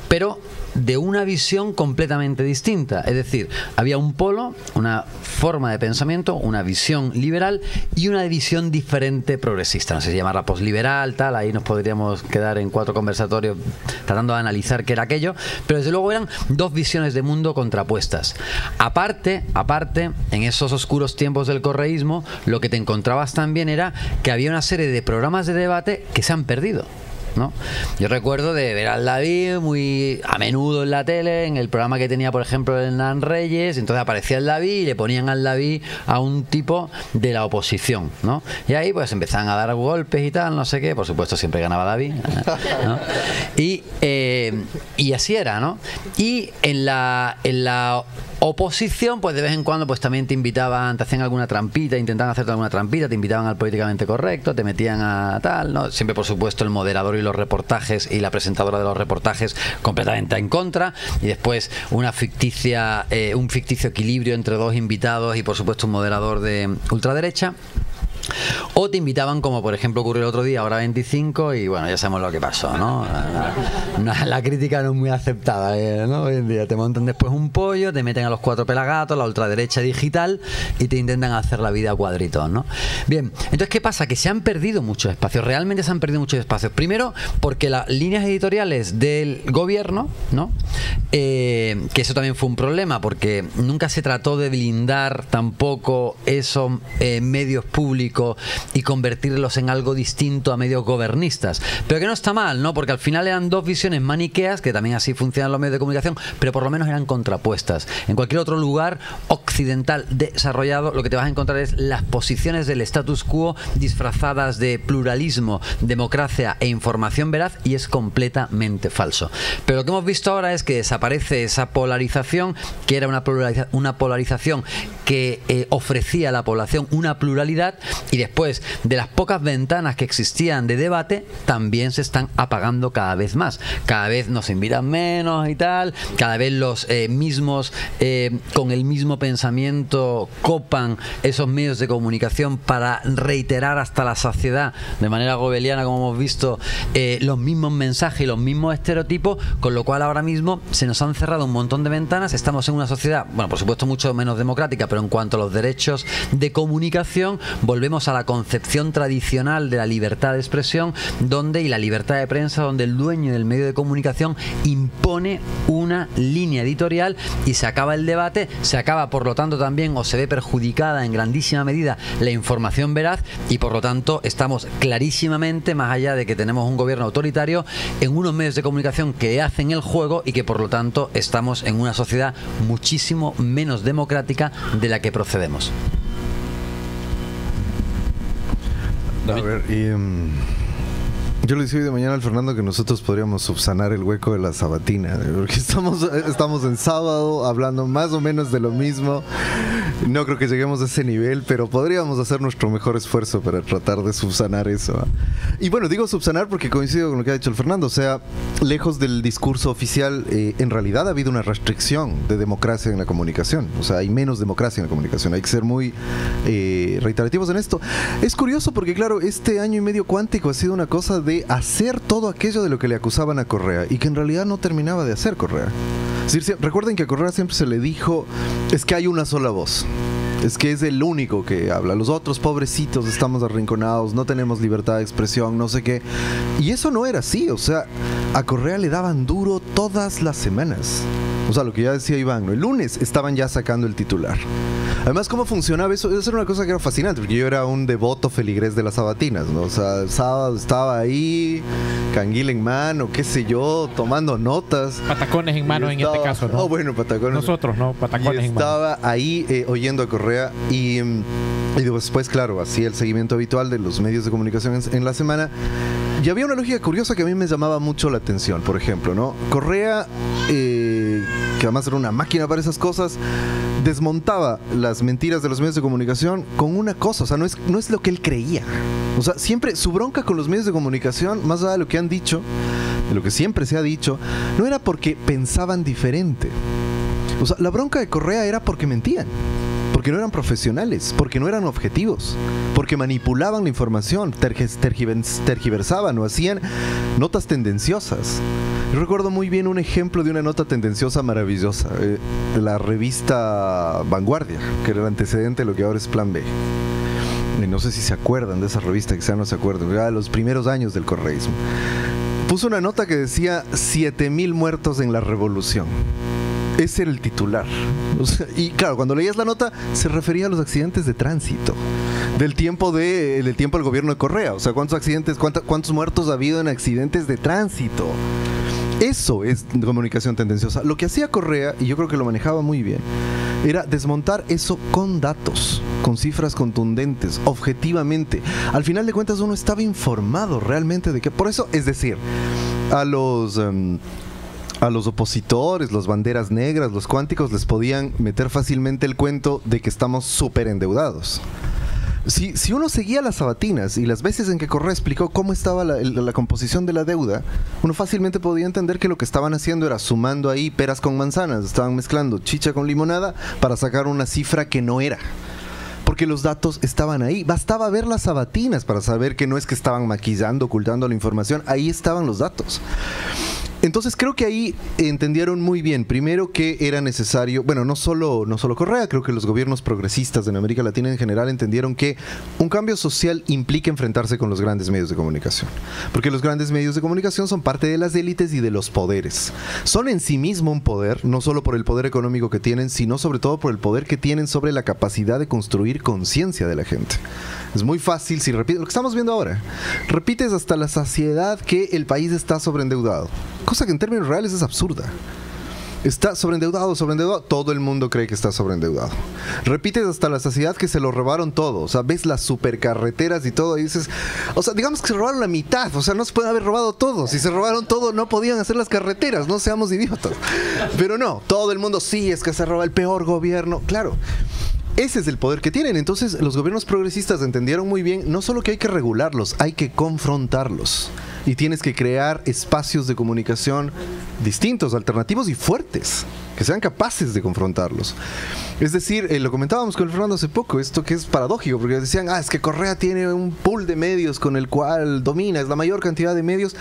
S3: pero de una visión completamente distinta. Es decir, había un polo, una forma de pensamiento, una visión liberal y una visión diferente progresista. No sé si llamarla posliberal, tal, ahí nos podríamos quedar en cuatro conversatorios tratando de analizar qué era aquello, pero desde luego eran dos visiones de mundo contrapuestas. Aparte, aparte, en esos oscuros tiempos del correísmo, lo que te encontrabas también era que había una serie de programas de debate que se han perdido, ¿no? Yo recuerdo de ver al David muy a menudo en la tele, en el programa que tenía, por ejemplo, el Hernán Reyes. Entonces aparecía el David y le ponían al David a un tipo de la oposición, ¿no? Y ahí pues empezaban a dar golpes y tal, no sé qué. Por supuesto siempre ganaba David, ¿no? Y, eh, y así era, ¿no? Y en la, en la oposición, pues de vez en cuando pues también te invitaban, te hacían alguna trampita, intentaban hacerte alguna trampita, te invitaban al políticamente correcto, te metían a tal, ¿no? Siempre, por supuesto, el moderador y los reportajes y la presentadora de los reportajes completamente en contra, y después una ficticia, eh, un ficticio equilibrio entre dos invitados y, por supuesto, un moderador de ultraderecha. O te invitaban, como por ejemplo ocurrió el otro día, Hora veinticinco, y bueno, ya sabemos lo que pasó, ¿no? La, la, la crítica no es muy aceptada, ¿eh? ¿no? Hoy en día te montan después un pollo, te meten a los cuatro pelagatos, la ultraderecha digital, y te intentan hacer la vida a cuadritos, ¿no? Bien, entonces, ¿qué pasa? Que se han perdido muchos espacios, realmente se han perdido muchos espacios. Primero, porque las líneas editoriales del gobierno, ¿no? Eh, que eso también fue un problema, porque nunca se trató de blindar tampoco esos eh, medios públicos y convertirlos en algo distinto a medios gobernistas, pero que no está mal, ¿no? Porque al final eran dos visiones maniqueas, que también así funcionan los medios de comunicación, pero por lo menos eran contrapuestas. En cualquier otro lugar occidental desarrollado, lo que te vas a encontrar es las posiciones del status quo disfrazadas de pluralismo, democracia e información veraz, y es completamente falso. Pero lo que hemos visto ahora es que desaparece esa polarización, que era una, polariza una polarización que eh, ofrecía a la población una pluralidad, y después de las pocas ventanas que existían de debate, también se están apagando cada vez más. Cada vez nos invitan menos y tal, cada vez los eh, mismos eh, con el mismo pensamiento copan esos medios de comunicación para reiterar hasta la saciedad, de manera gobeliana, como hemos visto, eh, los mismos mensajes y los mismos estereotipos, con lo cual ahora mismo se nos han cerrado un montón de ventanas. Estamos en una sociedad, bueno, por supuesto mucho menos democrática, pero en cuanto a los derechos de comunicación, volvemos a la concepción tradicional de la libertad de expresión, donde y la libertad de prensa, donde el dueño del medio de comunicación impone una línea editorial y se acaba el debate, se acaba por lo tanto también, o se ve perjudicada en grandísima medida, la información veraz, y por lo tanto estamos clarísimamente, más allá de que tenemos un gobierno autoritario, en unos medios de comunicación que hacen el juego, y que por lo tanto estamos en una sociedad muchísimo menos democrática de la que procedemos.
S2: A ver, y, um, yo le decía hoy de mañana al Fernando que nosotros podríamos subsanar el hueco de la sabatina, porque estamos, estamos en sábado hablando más o menos de lo mismo. No creo que lleguemos a ese nivel, pero podríamos hacer nuestro mejor esfuerzo para tratar de subsanar eso. Y bueno, digo subsanar porque coincido con lo que ha dicho el Fernando. O sea, lejos del discurso oficial, eh, en realidad ha habido una restricción de democracia en la comunicación. O sea, hay menos democracia en la comunicación. Hay que ser muy eh, reiterativos en esto. Es curioso porque, claro, este año y medio cuántico ha sido una cosa de hacer todo aquello de lo que le acusaban a Correa, y que en realidad no terminaba de hacer Correa. Es decir, recuerden que a Correa siempre se le dijo, es que hay una sola voz, es que es el único que habla, los otros pobrecitos estamos arrinconados, no tenemos libertad de expresión, no sé qué. Y eso no era así. O sea, a Correa le daban duro todas las semanas. O sea, lo que ya decía Iván, ¿no? El lunes estaban ya sacando el titular. Además, ¿cómo funcionaba eso? Eso era una cosa que era fascinante, porque yo era un devoto feligrés de las sabatinas, ¿no? O sea, el sábado estaba ahí, canguil en mano, qué sé yo, tomando notas.
S1: Patacones en mano
S2: estaba,
S1: en este caso, ¿no?
S2: Oh, bueno, patacones.
S1: Nosotros, ¿no? Patacones en mano.
S2: Estaba ahí eh, oyendo a Correa, y, y después, claro, hacía el seguimiento habitual de los medios de comunicación en, en la semana. Y había una lógica curiosa que a mí me llamaba mucho la atención. Por ejemplo, ¿no? Correa, eh, que además era una máquina para esas cosas, desmontaba las mentiras de los medios de comunicación con una cosa. O sea, no es, no es lo que él creía. O sea, siempre su bronca con los medios de comunicación, más allá de lo que han dicho, de lo que siempre se ha dicho, no era porque pensaban diferente. O sea, la bronca de Correa era porque mentían, porque no eran profesionales, porque no eran objetivos, porque manipulaban la información, tergiversaban o hacían notas tendenciosas. Yo recuerdo muy bien un ejemplo de una nota tendenciosa maravillosa. Eh, la revista Vanguardia, que era el antecedente de lo que ahora es Plan B. Y no sé si se acuerdan de esa revista, quizá no se acuerdan, era de los primeros años del correísmo. Puso una nota que decía siete mil muertos en la revolución. Ese era el titular. O sea, y claro, cuando leías la nota se refería a los accidentes de tránsito del tiempo de, del tiempo del gobierno de Correa. O sea, cuántos accidentes, cuántos, cuántos muertos ha habido en accidentes de tránsito. Eso es comunicación tendenciosa. Lo que hacía Correa, y yo creo que lo manejaba muy bien, era desmontar eso con datos, con cifras contundentes, objetivamente. Al final de cuentas uno estaba informado realmente de que... Por eso, es decir, a los... Um, a los opositores, los banderas negras, los cuánticos, les podían meter fácilmente el cuento de que estamos súper endeudados. Si, si uno seguía las sabatinas y las veces en que Correa explicó cómo estaba la, la, la composición de la deuda, uno fácilmente podía entender que lo que estaban haciendo era sumando ahí peras con manzanas, estaban mezclando chicha con limonada para sacar una cifra que no era. Porque los datos estaban ahí. Bastaba ver las sabatinas para saber que no es que estaban maquillando, ocultando la información. Ahí estaban los datos. Entonces creo que ahí entendieron muy bien, primero que era necesario, bueno, no solo, no solo Correa, creo que los gobiernos progresistas en América Latina en general entendieron que un cambio social implica enfrentarse con los grandes medios de comunicación, porque los grandes medios de comunicación son parte de las élites y de los poderes. Son en sí mismo un poder, no solo por el poder económico que tienen, sino sobre todo por el poder que tienen sobre la capacidad de construir conciencia de la gente. Es muy fácil, si repites lo que estamos viendo ahora, repites hasta la saciedad que el país está sobreendeudado, cosa que en términos reales es absurda. Está sobreendeudado, sobreendeudado, todo el mundo cree que está sobreendeudado. Repites hasta la saciedad que se lo robaron todo, o sea, ves las supercarreteras y todo y dices, o sea, digamos que se robaron la mitad, o sea, no se puede haber robado todo. Si se robaron todo, no podían hacer las carreteras, no seamos idiotas. Pero no, todo el mundo sí, es que se roba el peor gobierno, claro. Ese es el poder que tienen. Entonces los gobiernos progresistas entendieron muy bien, no solo que hay que regularlos, hay que confrontarlos. Y tienes que crear espacios de comunicación distintos, alternativos y fuertes, que sean capaces de confrontarlos. Es decir, eh, lo comentábamos con el Fernando hace poco, esto que es paradójico, porque decían, ah, es que Correa tiene un pool de medios con el cual domina, es la mayor cantidad de medios.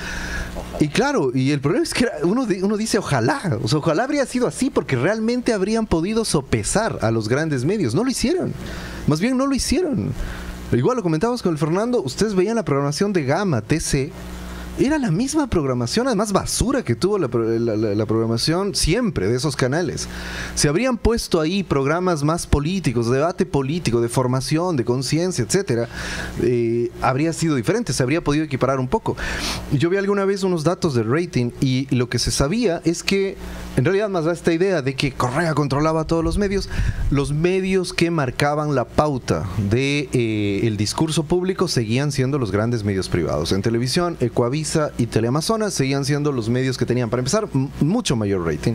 S2: Y claro, y el problema es que uno, uno dice, ojalá, o sea, ojalá habría sido así, porque realmente habrían podido sopesar a los grandes medios. No lo hicieron, más bien no lo hicieron. Igual lo comentábamos con el Fernando, ustedes veían la programación de Gama, T C, era la misma programación, además basura que tuvo la, la, la, la programación siempre de esos canales. Se habrían puesto ahí programas más políticos, de debate político, de formación, de conciencia, etcétera, eh, habría sido diferente, se habría podido equiparar un poco. Yo vi alguna vez unos datos de rating y lo que se sabía es que, en realidad, más da esta idea de que Correa controlaba todos los medios, los medios que marcaban la pauta de eh, el discurso público seguían siendo los grandes medios privados. En televisión, Ecuavisa y Teleamazonas seguían siendo los medios que tenían, para empezar, m- mucho mayor rating.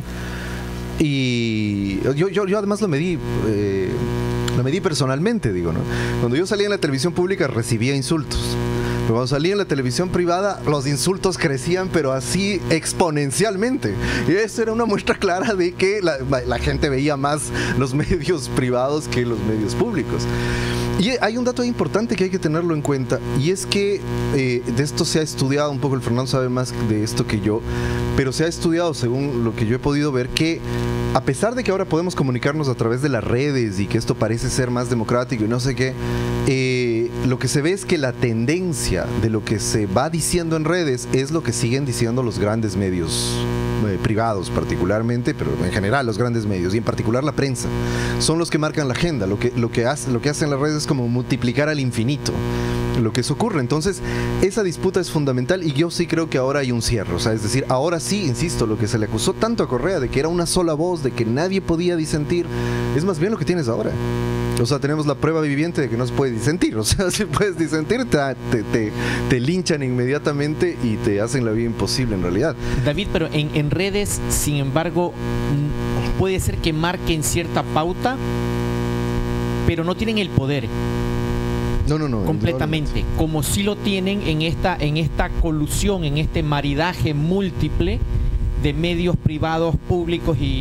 S2: Y yo, yo, yo además lo medí, eh, lo medí personalmente, digo, ¿no? Cuando yo salía en la televisión pública recibía insultos. Pero cuando salía en la televisión privada, los insultos crecían, pero así exponencialmente. Y eso era una muestra clara de que la, la gente veía más los medios privados que los medios públicos. Y hay un dato importante que hay que tenerlo en cuenta, y es que eh, de esto se ha estudiado un poco, el Fernando sabe más de esto que yo, pero se ha estudiado, según lo que yo he podido ver, que a pesar de que ahora podemos comunicarnos a través de las redes y que esto parece ser más democrático y no sé qué, eh, lo que se ve es que la tendencia de lo que se va diciendo en redes es lo que siguen diciendo los grandes medios eh, privados particularmente, pero en general los grandes medios y en particular la prensa. Son los que marcan la agenda. Lo que, lo que, hace, lo que hacen las redes es como multiplicar al infinito lo que eso ocurre. Entonces esa disputa es fundamental y yo sí creo que ahora hay un cierre, o sea, es decir, ahora sí, insisto, lo que se le acusó tanto a Correa de que era una sola voz, de que nadie podía disentir, es más bien lo que tienes ahora. O sea, tenemos la prueba viviente de que no se puede disentir. O sea, si puedes disentir, te, te, te, te linchan inmediatamente y te hacen la vida imposible en realidad.
S1: David, pero en, en redes, sin embargo, puede ser que marquen cierta pauta, pero no tienen el poder.
S2: No, no, no.
S1: Completamente. Como si lo tienen en esta, en esta colusión, en este maridaje múltiple de medios privados, públicos y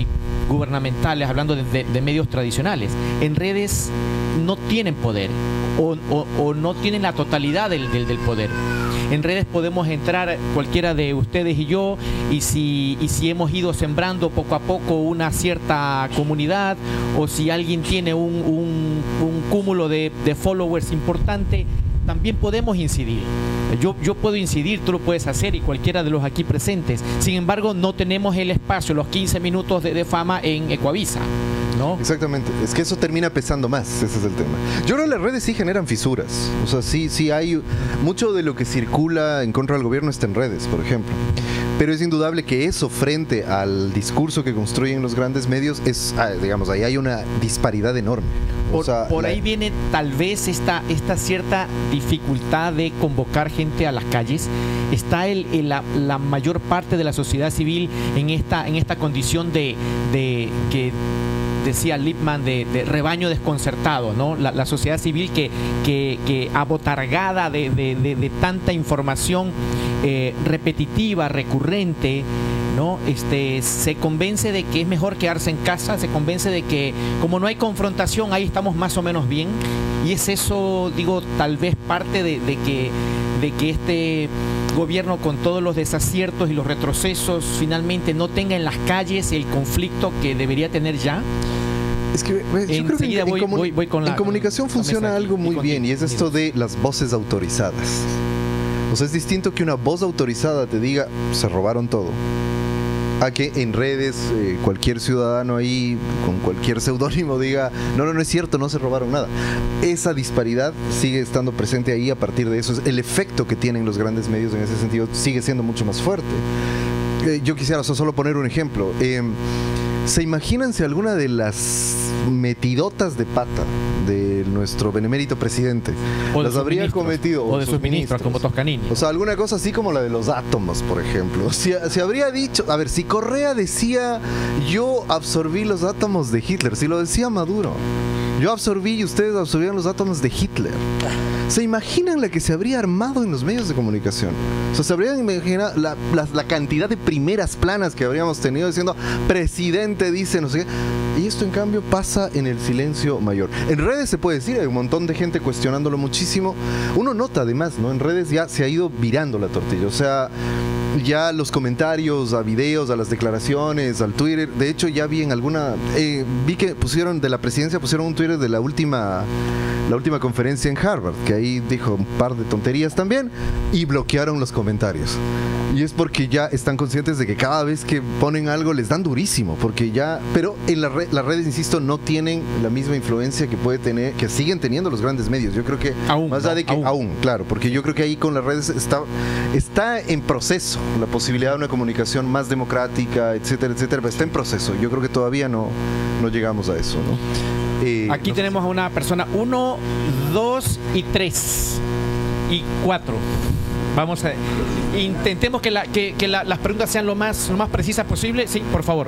S1: gubernamentales, hablando de, de, de medios tradicionales. En redes no tienen poder o, o, o no tienen la totalidad del, del, del poder. En redes podemos entrar cualquiera de ustedes y yo, y si, y si hemos ido sembrando poco a poco una cierta comunidad, o si alguien tiene un, un, un cúmulo de, de followers importante, también podemos incidir. Yo, yo puedo incidir, tú lo puedes hacer, y cualquiera de los aquí presentes. Sin embargo, no tenemos el espacio, los quince minutos de, de fama en Ecuavisa, ¿no?
S2: Exactamente, es que eso termina pesando más, ese es el tema. Yo creo que las redes sí generan fisuras, o sea, sí, sí hay mucho de lo que circula en contra del gobierno está en redes, por ejemplo. Pero es indudable que eso, frente al discurso que construyen los grandes medios, es, digamos, ahí hay una disparidad enorme. O
S1: Por,
S2: sea,
S1: por
S2: la...
S1: ahí viene tal vez esta, esta cierta dificultad de convocar gente a las calles. Está el, el, la, la mayor parte de la sociedad civil en esta, en esta condición de, de que decía Lippmann, de, de rebaño desconcertado, ¿no? La, la sociedad civil que, que, que abotargada de, de, de, de tanta información eh, repetitiva, recurrente, ¿no? Este, se convence de que es mejor quedarse en casa, se convence de que como no hay confrontación, ahí estamos más o menos bien. Y es eso, digo, tal vez parte de, de que, de que este gobierno, con todos los desaciertos y los retrocesos, finalmente no tenga en las calles el conflicto que debería tener ya.
S2: Es que pues, yo creo que en,
S1: voy,
S2: en, comun
S1: voy, voy con la,
S2: en comunicación
S1: con,
S2: funciona
S1: con
S2: algo muy bien, y es esto de las voces autorizadas. O sea, es distinto que una voz autorizada te diga, se robaron todo, a que en redes eh, cualquier ciudadano ahí con cualquier seudónimo diga, no, no, no es cierto, no se robaron nada. Esa disparidad sigue estando presente ahí. A partir de eso, el efecto que tienen los grandes medios en ese sentido sigue siendo mucho más fuerte. Eh, yo quisiera o sea, solo poner un ejemplo. Eh, ¿Se imaginan si alguna de las metidotas de pata de nuestro benemérito presidente las habría cometido?
S1: O de sus ministros, como Toscanini.
S2: O sea, alguna cosa así como la de los átomos, por ejemplo. Si, si habría dicho, a ver, si Correa decía, yo absorbí los átomos de Hitler, si lo decía Maduro, yo absorbí y ustedes absorbieron los átomos de Hitler. ¿Se imaginan la que se habría armado en los medios de comunicación? O sea, se habrían imaginado la, la, la cantidad de primeras planas que habríamos tenido diciendo, presidente dice, no sé qué. Y esto, en cambio, pasa en el silencio mayor. En redes se puede decir, hay un montón de gente cuestionándolo muchísimo. Uno nota, además, ¿no? En redes ya se ha ido virando la tortilla. O sea, ya los comentarios a videos, a las declaraciones, al Twitter. De hecho, ya vi en alguna... Eh, vi que pusieron de la presidencia, pusieron un Twitter de la última... la última conferencia en Harvard, que ahí dijo un par de tonterías también, y bloquearon los comentarios. Y es porque ya están conscientes de que cada vez que ponen algo les dan durísimo, porque ya, pero en la red, las redes, insisto, no tienen la misma influencia que puede tener, que siguen teniendo los grandes medios. Yo creo que
S1: aún,
S2: más allá
S1: no,
S2: de que
S1: aún.
S2: aún, claro, porque yo creo que ahí con las redes está, está en proceso la posibilidad de una comunicación más democrática, etcétera, etcétera, pero está en proceso. Yo creo que todavía no, no llegamos a eso, ¿no? Eh,
S1: Aquí
S2: no
S1: tenemos a una persona, uno, dos y tres y cuatro. Vamos a intentemos que, la, que, que la, las preguntas sean lo más, lo más precisas posible. Sí, por favor.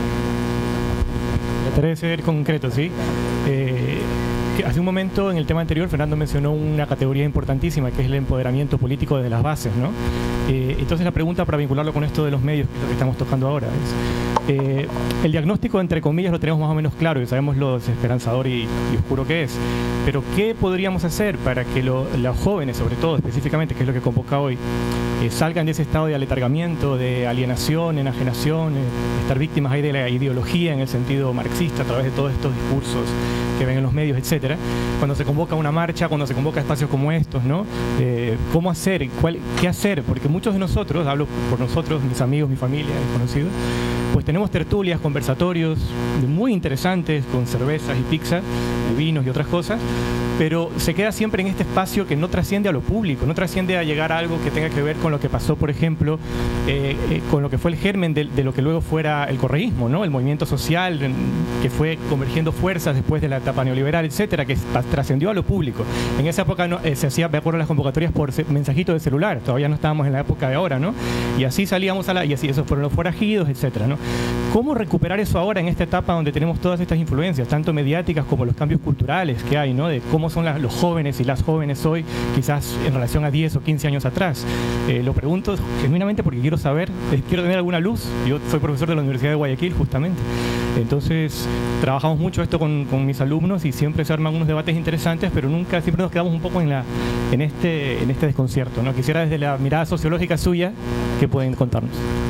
S8: Trataré de ser concreto, ¿sí? Eh, que hace un momento, en el tema anterior, Fernando mencionó una categoría importantísima, que es el empoderamiento político desde las bases, ¿no? Eh, entonces la pregunta, para vincularlo con esto de los medios, que es lo que estamos tocando ahora, es eh, el diagnóstico, entre comillas, lo tenemos más o menos claro y sabemos lo desesperanzador y, y oscuro que es, pero ¿qué podríamos hacer para que lo, los jóvenes, sobre todo, específicamente, que es lo que convoca hoy, eh, salgan de ese estado de aletargamiento, de alienación, enajenación, eh, estar víctimas ahí de la ideología en el sentido marxista a través de todos estos discursos que ven en los medios, etcétera? Cuando se convoca una marcha, cuando se convoca espacios como estos, ¿no? Eh, ¿Cómo hacer? ¿Cuál, ¿Qué hacer? Porque muchos de nosotros, hablo por nosotros, mis amigos, mi familia, mis conocidos, pues tenemos tertulias, conversatorios muy interesantes con cervezas y pizza, y vinos y otras cosas, pero se queda siempre en este espacio que no trasciende a lo público, no trasciende a llegar a algo que tenga que ver con lo que pasó, por ejemplo, eh, eh, con lo que fue el germen de, de lo que luego fuera el correísmo, ¿no? El movimiento social que fue convergiendo fuerzas después de la etapa neoliberal, etcétera, que trascendió a lo público. En esa época no, eh, se hacía, me acuerdo, las convocatorias por mensajitos de celular, todavía no estábamos en la época de ahora, ¿no? Y así salíamos a la, y así esos fueron los forajidos, etcétera, ¿no? ¿Cómo recuperar eso ahora en esta etapa donde tenemos todas estas influencias, tanto mediáticas como los cambios culturales que hay, ¿no? De cómo son las, los jóvenes y las jóvenes hoy, quizás en relación a diez o quince años atrás? Eh, lo pregunto genuinamente porque quiero saber, eh, quiero tener alguna luz. Yo soy profesor de la Universidad de Guayaquil, justamente. Entonces, trabajamos mucho esto con, con mis alumnos y siempre se arman unos debates interesantes, pero nunca, siempre nos quedamos un poco en, la, en, este, en este desconcierto, ¿no? Quisiera desde la mirada sociológica suya, ¿qué pueden contarnos?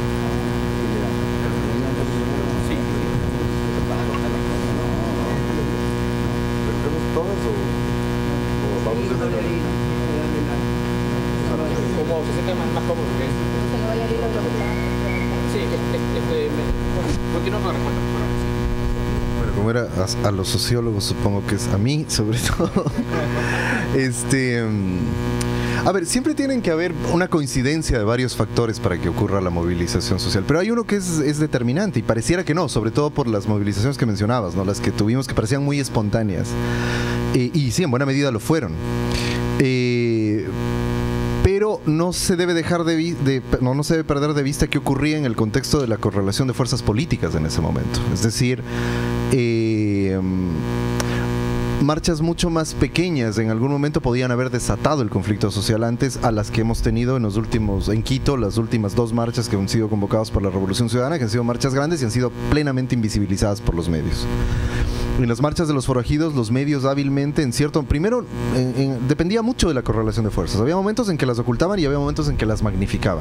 S2: A, a los sociólogos, supongo que es a mí, sobre todo. este, a ver, siempre tienen que haber una coincidencia de varios factores para que ocurra la movilización social, pero hay uno que es, es determinante y pareciera que no, sobre todo por las movilizaciones que mencionabas, ¿no? Las que tuvimos que parecían muy espontáneas. Eh, y sí, en buena medida lo fueron. Eh, pero no se debe dejar de, de no, no se debe perder de vista qué ocurría en el contexto de la correlación de fuerzas políticas en ese momento. Es decir, eh, marchas mucho más pequeñas en algún momento podían haber desatado el conflicto social antes a las que hemos tenido en los últimos, en Quito, las últimas dos marchas que han sido convocadas por la Revolución Ciudadana, que han sido marchas grandes y han sido plenamente invisibilizadas por los medios. En las marchas de los forajidos, los medios hábilmente, en cierto, primero en, en, dependía mucho de la correlación de fuerzas. Había momentos en que las ocultaban y había momentos en que las magnificaban.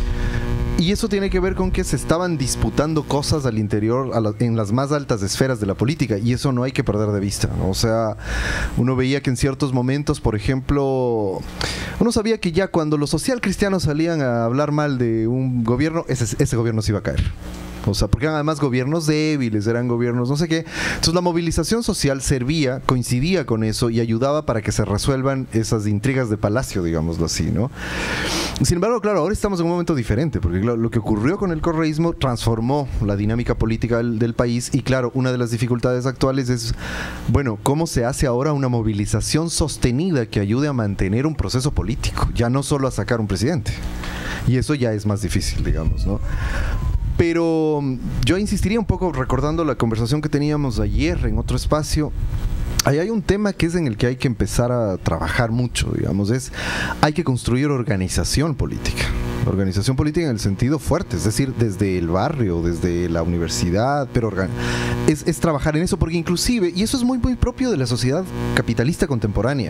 S2: Y eso tiene que ver con que se estaban disputando cosas al interior, a la, en las más altas esferas de la política, y eso no hay que perder de vista, ¿no? O sea, uno veía que en ciertos momentos, por ejemplo, uno sabía que ya cuando los socialcristianos salían a hablar mal de un gobierno, ese, ese gobierno se iba a caer. O sea, porque eran además gobiernos débiles, eran gobiernos no sé qué. Entonces la movilización social servía, coincidía con eso y ayudaba para que se resuelvan esas intrigas de palacio, digámoslo así, ¿no? Sin embargo, claro, ahora estamos en un momento diferente, porque claro, lo que ocurrió con el correísmo transformó la dinámica política del, del país y claro, una de las dificultades actuales es, bueno, ¿cómo se hace ahora una movilización sostenida que ayude a mantener un proceso político? Ya no solo a sacar un presidente. Y eso ya es más difícil, digamos, ¿no? Pero yo insistiría un poco, recordando la conversación que teníamos ayer en otro espacio, ahí hay un tema que es en el que hay que empezar a trabajar mucho, digamos, es hay que construir organización política. Organización política en el sentido fuerte, es decir, desde el barrio, desde la universidad, pero es, es trabajar en eso, porque inclusive, y eso es muy, muy propio de la sociedad capitalista contemporánea,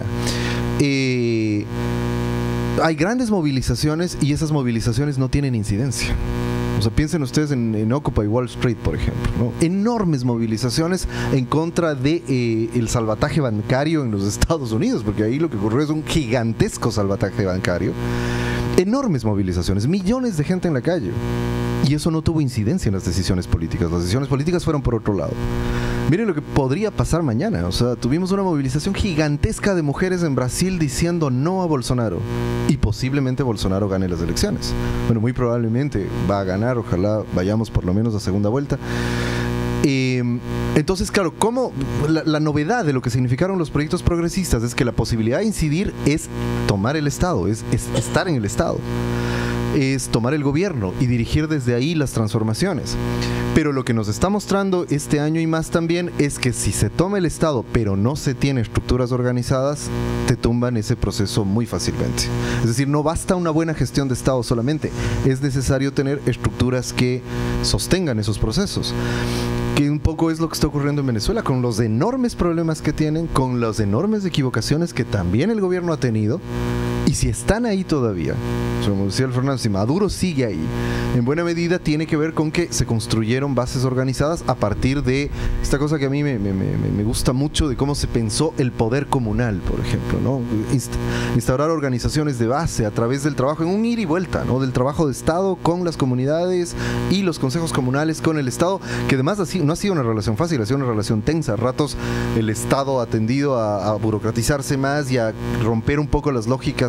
S2: eh, hay grandes movilizaciones y esas movilizaciones no tienen incidencia. O sea, piensen ustedes en, en Occupy Wall Street, por ejemplo, ¿no? Enormes movilizaciones en contra de eh, el salvataje bancario en los Estados Unidos, porque ahí lo que ocurrió es un gigantesco salvataje bancario. Enormes movilizaciones, millones de gente en la calle. Y eso no tuvo incidencia en las decisiones políticas. Las decisiones políticas fueron por otro lado. Miren lo que podría pasar mañana. O sea, tuvimos una movilización gigantesca de mujeres en Brasil diciendo no a Bolsonaro. Y posiblemente Bolsonaro gane las elecciones. Bueno, muy probablemente va a ganar. Ojalá vayamos por lo menos a segunda vuelta. Eh, entonces, claro, ¿cómo? La, la novedad de lo que significaron los proyectos progresistas es que la posibilidad de incidir es tomar el Estado, es, es estar en el Estado, es tomar el gobierno y dirigir desde ahí las transformaciones. Pero lo que nos está mostrando este año y más también es que si se toma el Estado pero no se tiene estructuras organizadas, te tumban ese proceso muy fácilmente. Es decir, no basta una buena gestión de Estado solamente, es necesario tener estructuras que sostengan esos procesos. Que un poco es lo que está ocurriendo en Venezuela, con los enormes problemas que tienen, con las enormes equivocaciones que también el gobierno ha tenido. Y si están ahí todavía, como decía el Fernando, si Maduro sigue ahí, en buena medida tiene que ver con que se construyeron bases organizadas a partir de esta cosa que a mí me, me, me, me gusta mucho, de cómo se pensó el poder comunal, por ejemplo, ¿no? Inst instaurar organizaciones de base a través del trabajo en un ir y vuelta, ¿no? Del trabajo de Estado con las comunidades y los consejos comunales con el Estado, que además así, no ha sido una relación fácil, ha sido una relación tensa. A ratos el Estado ha tendido a, a burocratizarse más y a romper un poco las lógicas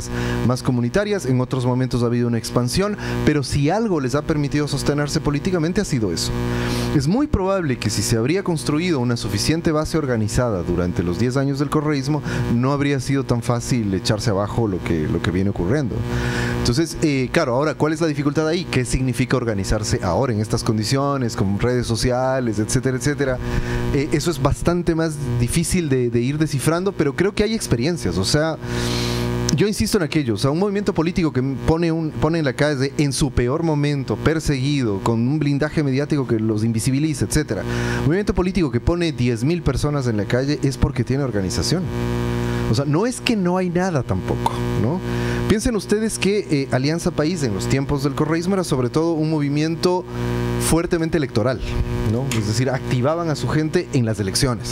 S2: más, más comunitarias, en otros momentos ha habido una expansión, pero si algo les ha permitido sostenerse políticamente ha sido eso. Es muy probable que si se habría construido una suficiente base organizada durante los diez años del correísmo, no habría sido tan fácil echarse abajo lo que, lo que viene ocurriendo. Entonces, eh, claro, ahora, ¿cuál es la dificultad ahí? ¿Qué significa organizarse ahora en estas condiciones, con redes sociales, etcétera, etcétera? Eh, eso es bastante más difícil de, de ir descifrando, pero creo que hay experiencias. O sea, yo insisto en aquello, o sea, un movimiento político que pone, un, pone en la calle en su peor momento, perseguido, con un blindaje mediático que los invisibiliza, etcétera. Un movimiento político que pone diez mil personas en la calle es porque tiene organización. O sea, no es que no hay nada tampoco, ¿no? Piensen ustedes que eh, Alianza País en los tiempos del correísmo era sobre todo un movimiento fuertemente electoral, ¿no? Es decir, activaban a su gente en las elecciones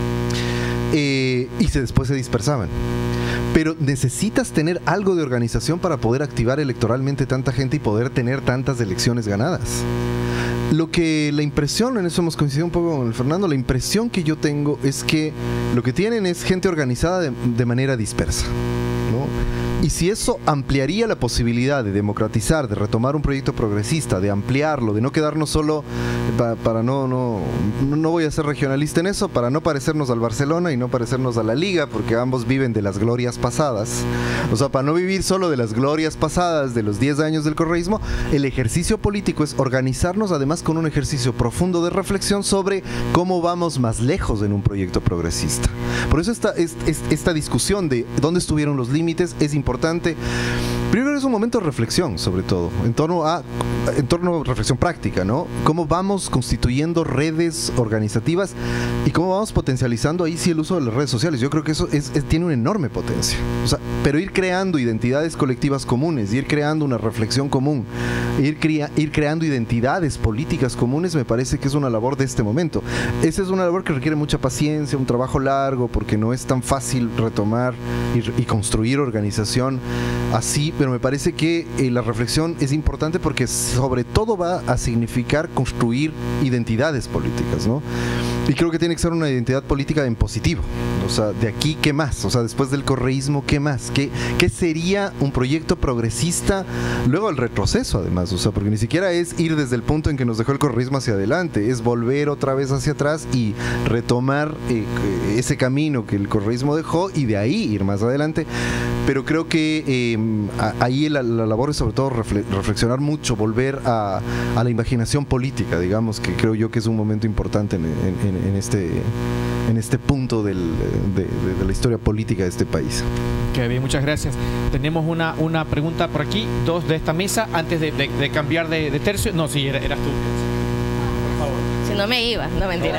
S2: eh, y se, después se dispersaban. Pero necesitas tener algo de organización para poder activar electoralmente tanta gente y poder tener tantas elecciones ganadas. Lo que la impresión, en eso hemos coincidido un poco con el Fernando, la impresión que yo tengo es que lo que tienen es gente organizada de, de manera dispersa, ¿no? Y si eso ampliaría la posibilidad de democratizar, de retomar un proyecto progresista, de ampliarlo, de no quedarnos solo, para, para no, no, no voy a ser regionalista en eso, para no parecernos al Barcelona y no parecernos a la Liga, porque ambos viven de las glorias pasadas. O sea, para no vivir solo de las glorias pasadas de los diez años del correísmo, el ejercicio político es organizarnos además con un ejercicio profundo de reflexión sobre cómo vamos más lejos en un proyecto progresista. Por eso esta, esta discusión de dónde estuvieron los límites es importante. Primero es un momento de reflexión, sobre todo, en torno a, en torno a reflexión práctica, ¿no? Cómo vamos constituyendo redes organizativas y cómo vamos potencializando ahí sí el uso de las redes sociales. Yo creo que eso es, es, tiene una enorme potencia. O sea, pero ir creando identidades colectivas comunes, ir creando una reflexión común, ir, crea, ir creando identidades políticas comunes, me parece que es una labor de este momento. Esa es una labor que requiere mucha paciencia, un trabajo largo, porque no es tan fácil retomar y, y construir organización así, pero me parece que eh, la reflexión es importante porque sobre todo va a significar construir identidades políticas, ¿no? Y creo que tiene que ser una identidad política en positivo. O sea, de aquí, ¿qué más? O sea, después del correísmo, ¿qué más? ¿Qué, qué sería un proyecto progresista luego el retroceso, además? O sea, porque ni siquiera es ir desde el punto en que nos dejó el correísmo hacia adelante, es volver otra vez hacia atrás y retomar eh, ese camino que el correísmo dejó y de ahí ir más adelante. Pero creo que eh, ahí la, la labor es sobre todo refle reflexionar mucho, volver a, a la imaginación política, digamos, que creo yo que es un momento importante en, en, en, este, en este punto del, de, de, de la historia política de este país.
S1: Ok, bien, muchas gracias. Tenemos una, una pregunta por aquí, dos de esta mesa, antes de, de, de cambiar de, de tercio. No, sí, eras tú. Por favor.
S9: Si no me iba, no mentira.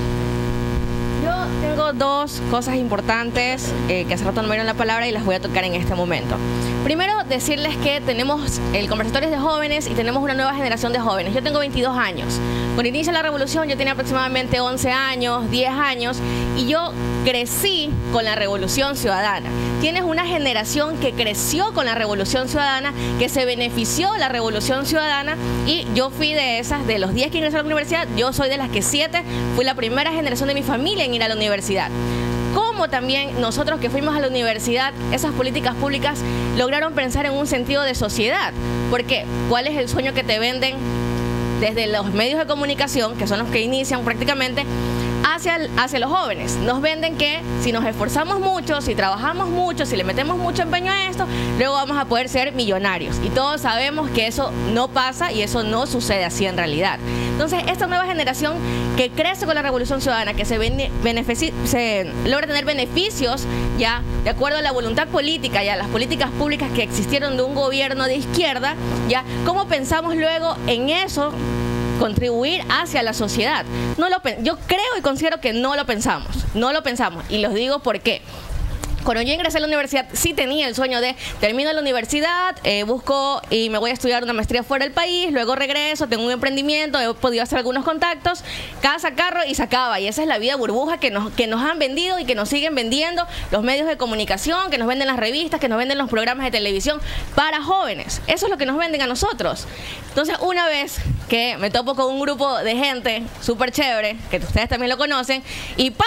S9: Yo tengo dos cosas importantes eh, que hace rato no me dieron la palabra y las voy a tocar en este momento. Primero, decirles que tenemos el conversatorio de jóvenes y tenemos una nueva generación de jóvenes. Yo tengo veintidós años. Cuando inicia la revolución yo tenía aproximadamente once años, diez años y yo crecí con la revolución ciudadana. Tienes una generación que creció con la revolución ciudadana, que se benefició de la revolución ciudadana y yo fui de esas, de los diez que ingresaron a la universidad, yo soy de las que siete, fui la primera generación de mi familia en ir a la universidad. Como también nosotros que fuimos a la universidad, esas políticas públicas lograron pensar en un sentido de sociedad. Porque, ¿cuál es el sueño que te venden desde los medios de comunicación, que son los que inician prácticamente, hacia, hacia los jóvenes? Nos venden que si nos esforzamos mucho, si trabajamos mucho, si le metemos mucho empeño a esto, luego vamos a poder ser millonarios. Y todos sabemos que eso no pasa y eso no sucede así en realidad. Entonces, esta nueva generación que crece con la revolución ciudadana, que se, se logra tener beneficios ya de acuerdo a la voluntad política, ya las políticas públicas que existieron de un gobierno de izquierda, ya, ¿cómo pensamos luego en eso? Contribuir hacia la sociedad. No lo, yo creo y considero que no lo pensamos, no lo pensamos y los digo por qué. Cuando yo ingresé a la universidad sí tenía el sueño de termino la universidad, eh, busco y me voy a estudiar una maestría fuera del país, luego regreso, tengo un emprendimiento, he podido hacer algunos contactos, casa, carro y se acaba. Y esa es la vida burbuja que nos, que nos han vendido y que nos siguen vendiendo los medios de comunicación, que nos venden las revistas, que nos venden los programas de televisión para jóvenes. Eso es lo que nos venden a nosotros. Entonces, una vez que me topo con un grupo de gente súper chévere, que ustedes también lo conocen, y ¡pap!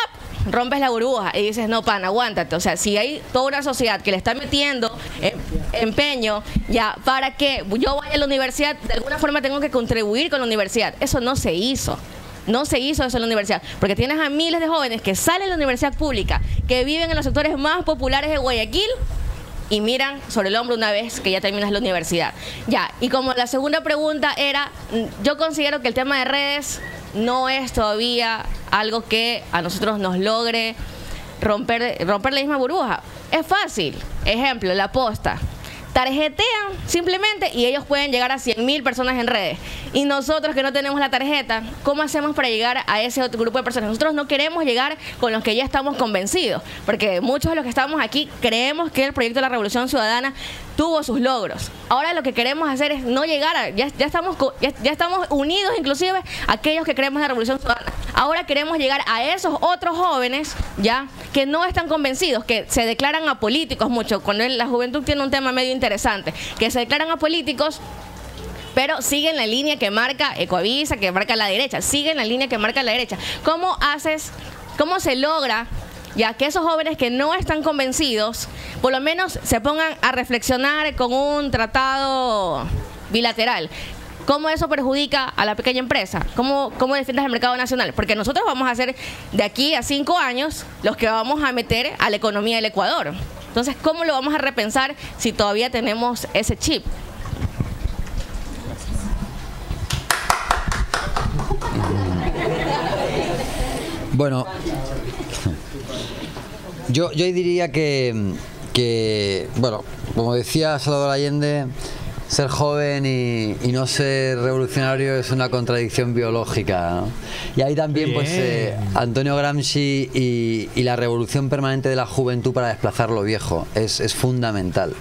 S9: rompes la burbuja y dices, no, pan, aguántate. O sea, si hay toda una sociedad que le está metiendo eh, empeño, ya, para que yo vaya a la universidad, de alguna forma tengo que contribuir con la universidad. Eso no se hizo. No se hizo eso en la universidad, porque tienes a miles de jóvenes que salen de la universidad pública, que viven en los sectores más populares de Guayaquil y miran sobre el hombro una vez que ya terminas la universidad. Ya, y como la segunda pregunta era, yo considero que el tema de redes no es todavía algo que a nosotros nos logre romper, romper la misma burbuja. Es fácil. Ejemplo, la posta. Tarjetean simplemente y ellos pueden llegar a cien mil personas en redes. Y nosotros que no tenemos la tarjeta, ¿cómo hacemos para llegar a ese otro grupo de personas? Nosotros no queremos llegar con los que ya estamos convencidos, porque muchos de los que estamos aquí creemos que el proyecto de la Revolución Ciudadana tuvo sus logros. Ahora lo que queremos hacer es no llegar a... Ya, ya, estamos, ya, ya estamos unidos inclusive aquellos que creemos en la Revolución Ciudadana. Ahora queremos llegar a esos otros jóvenes ya que no están convencidos, que se declaran apolíticos mucho. Cuando la juventud tiene un tema medio interesante, que se declaran apolíticos, pero siguen la línea que marca Ecoavisa, que marca la derecha, siguen la línea que marca la derecha. ¿Cómo haces, cómo se logra ya que esos jóvenes que no están convencidos, por lo menos se pongan a reflexionar con un tratado bilateral? ¿Cómo eso perjudica a la pequeña empresa? ¿Cómo, cómo defiendes el mercado nacional? Porque nosotros vamos a ser de aquí a cinco años los que vamos a meter a la economía del Ecuador. Entonces, ¿cómo lo vamos a repensar si todavía tenemos ese chip?
S3: Bueno, yo, yo diría que, que, bueno, como decía Salvador Allende, ser joven y, y no ser revolucionario es una contradicción biológica, ¿no? Y ahí también pues eh, Antonio Gramsci y, y la revolución permanente de la juventud para desplazar lo viejo es, es fundamental.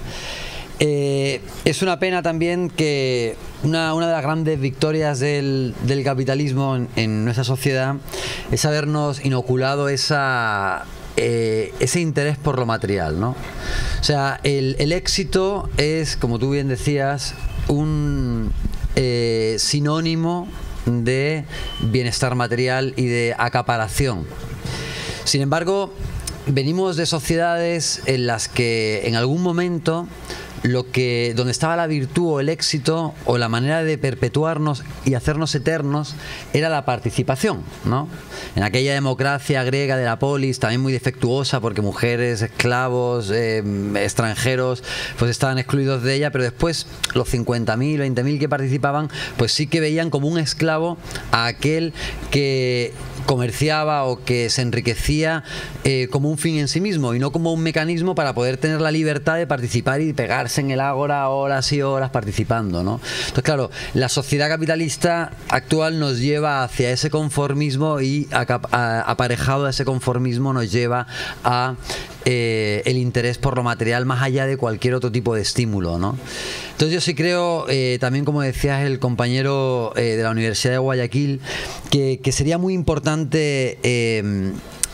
S3: Eh, es una pena también que una, una de las grandes victorias del, del capitalismo en, en nuestra sociedad es habernos inoculado esa... Eh, ese interés por lo material, ¿no? O sea, el, el éxito es, como tú bien decías, un eh, sinónimo de bienestar material y de acaparación. Sin embargo, venimos de sociedades en las que en algún momento lo que, donde estaba la virtud o el éxito o la manera de perpetuarnos y hacernos eternos era la participación, ¿no? En aquella democracia griega de la polis, también muy defectuosa porque mujeres, esclavos, eh, extranjeros, pues estaban excluidos de ella, pero después los cincuenta mil, veinte mil que participaban, pues sí que veían como un esclavo a aquel que comerciaba o que se enriquecía eh, como un fin en sí mismo y no como un mecanismo para poder tener la libertad de participar y pegarse en el ágora horas y horas participando, ¿no? Entonces, claro, la sociedad capitalista actual nos lleva hacia ese conformismo y a, a, aparejado a ese conformismo nos lleva a eh, el interés por lo material más allá de cualquier otro tipo de estímulo, ¿no? Entonces yo sí creo, eh, también como decías el compañero eh, de la Universidad de Guayaquil, que, que sería muy importante eh,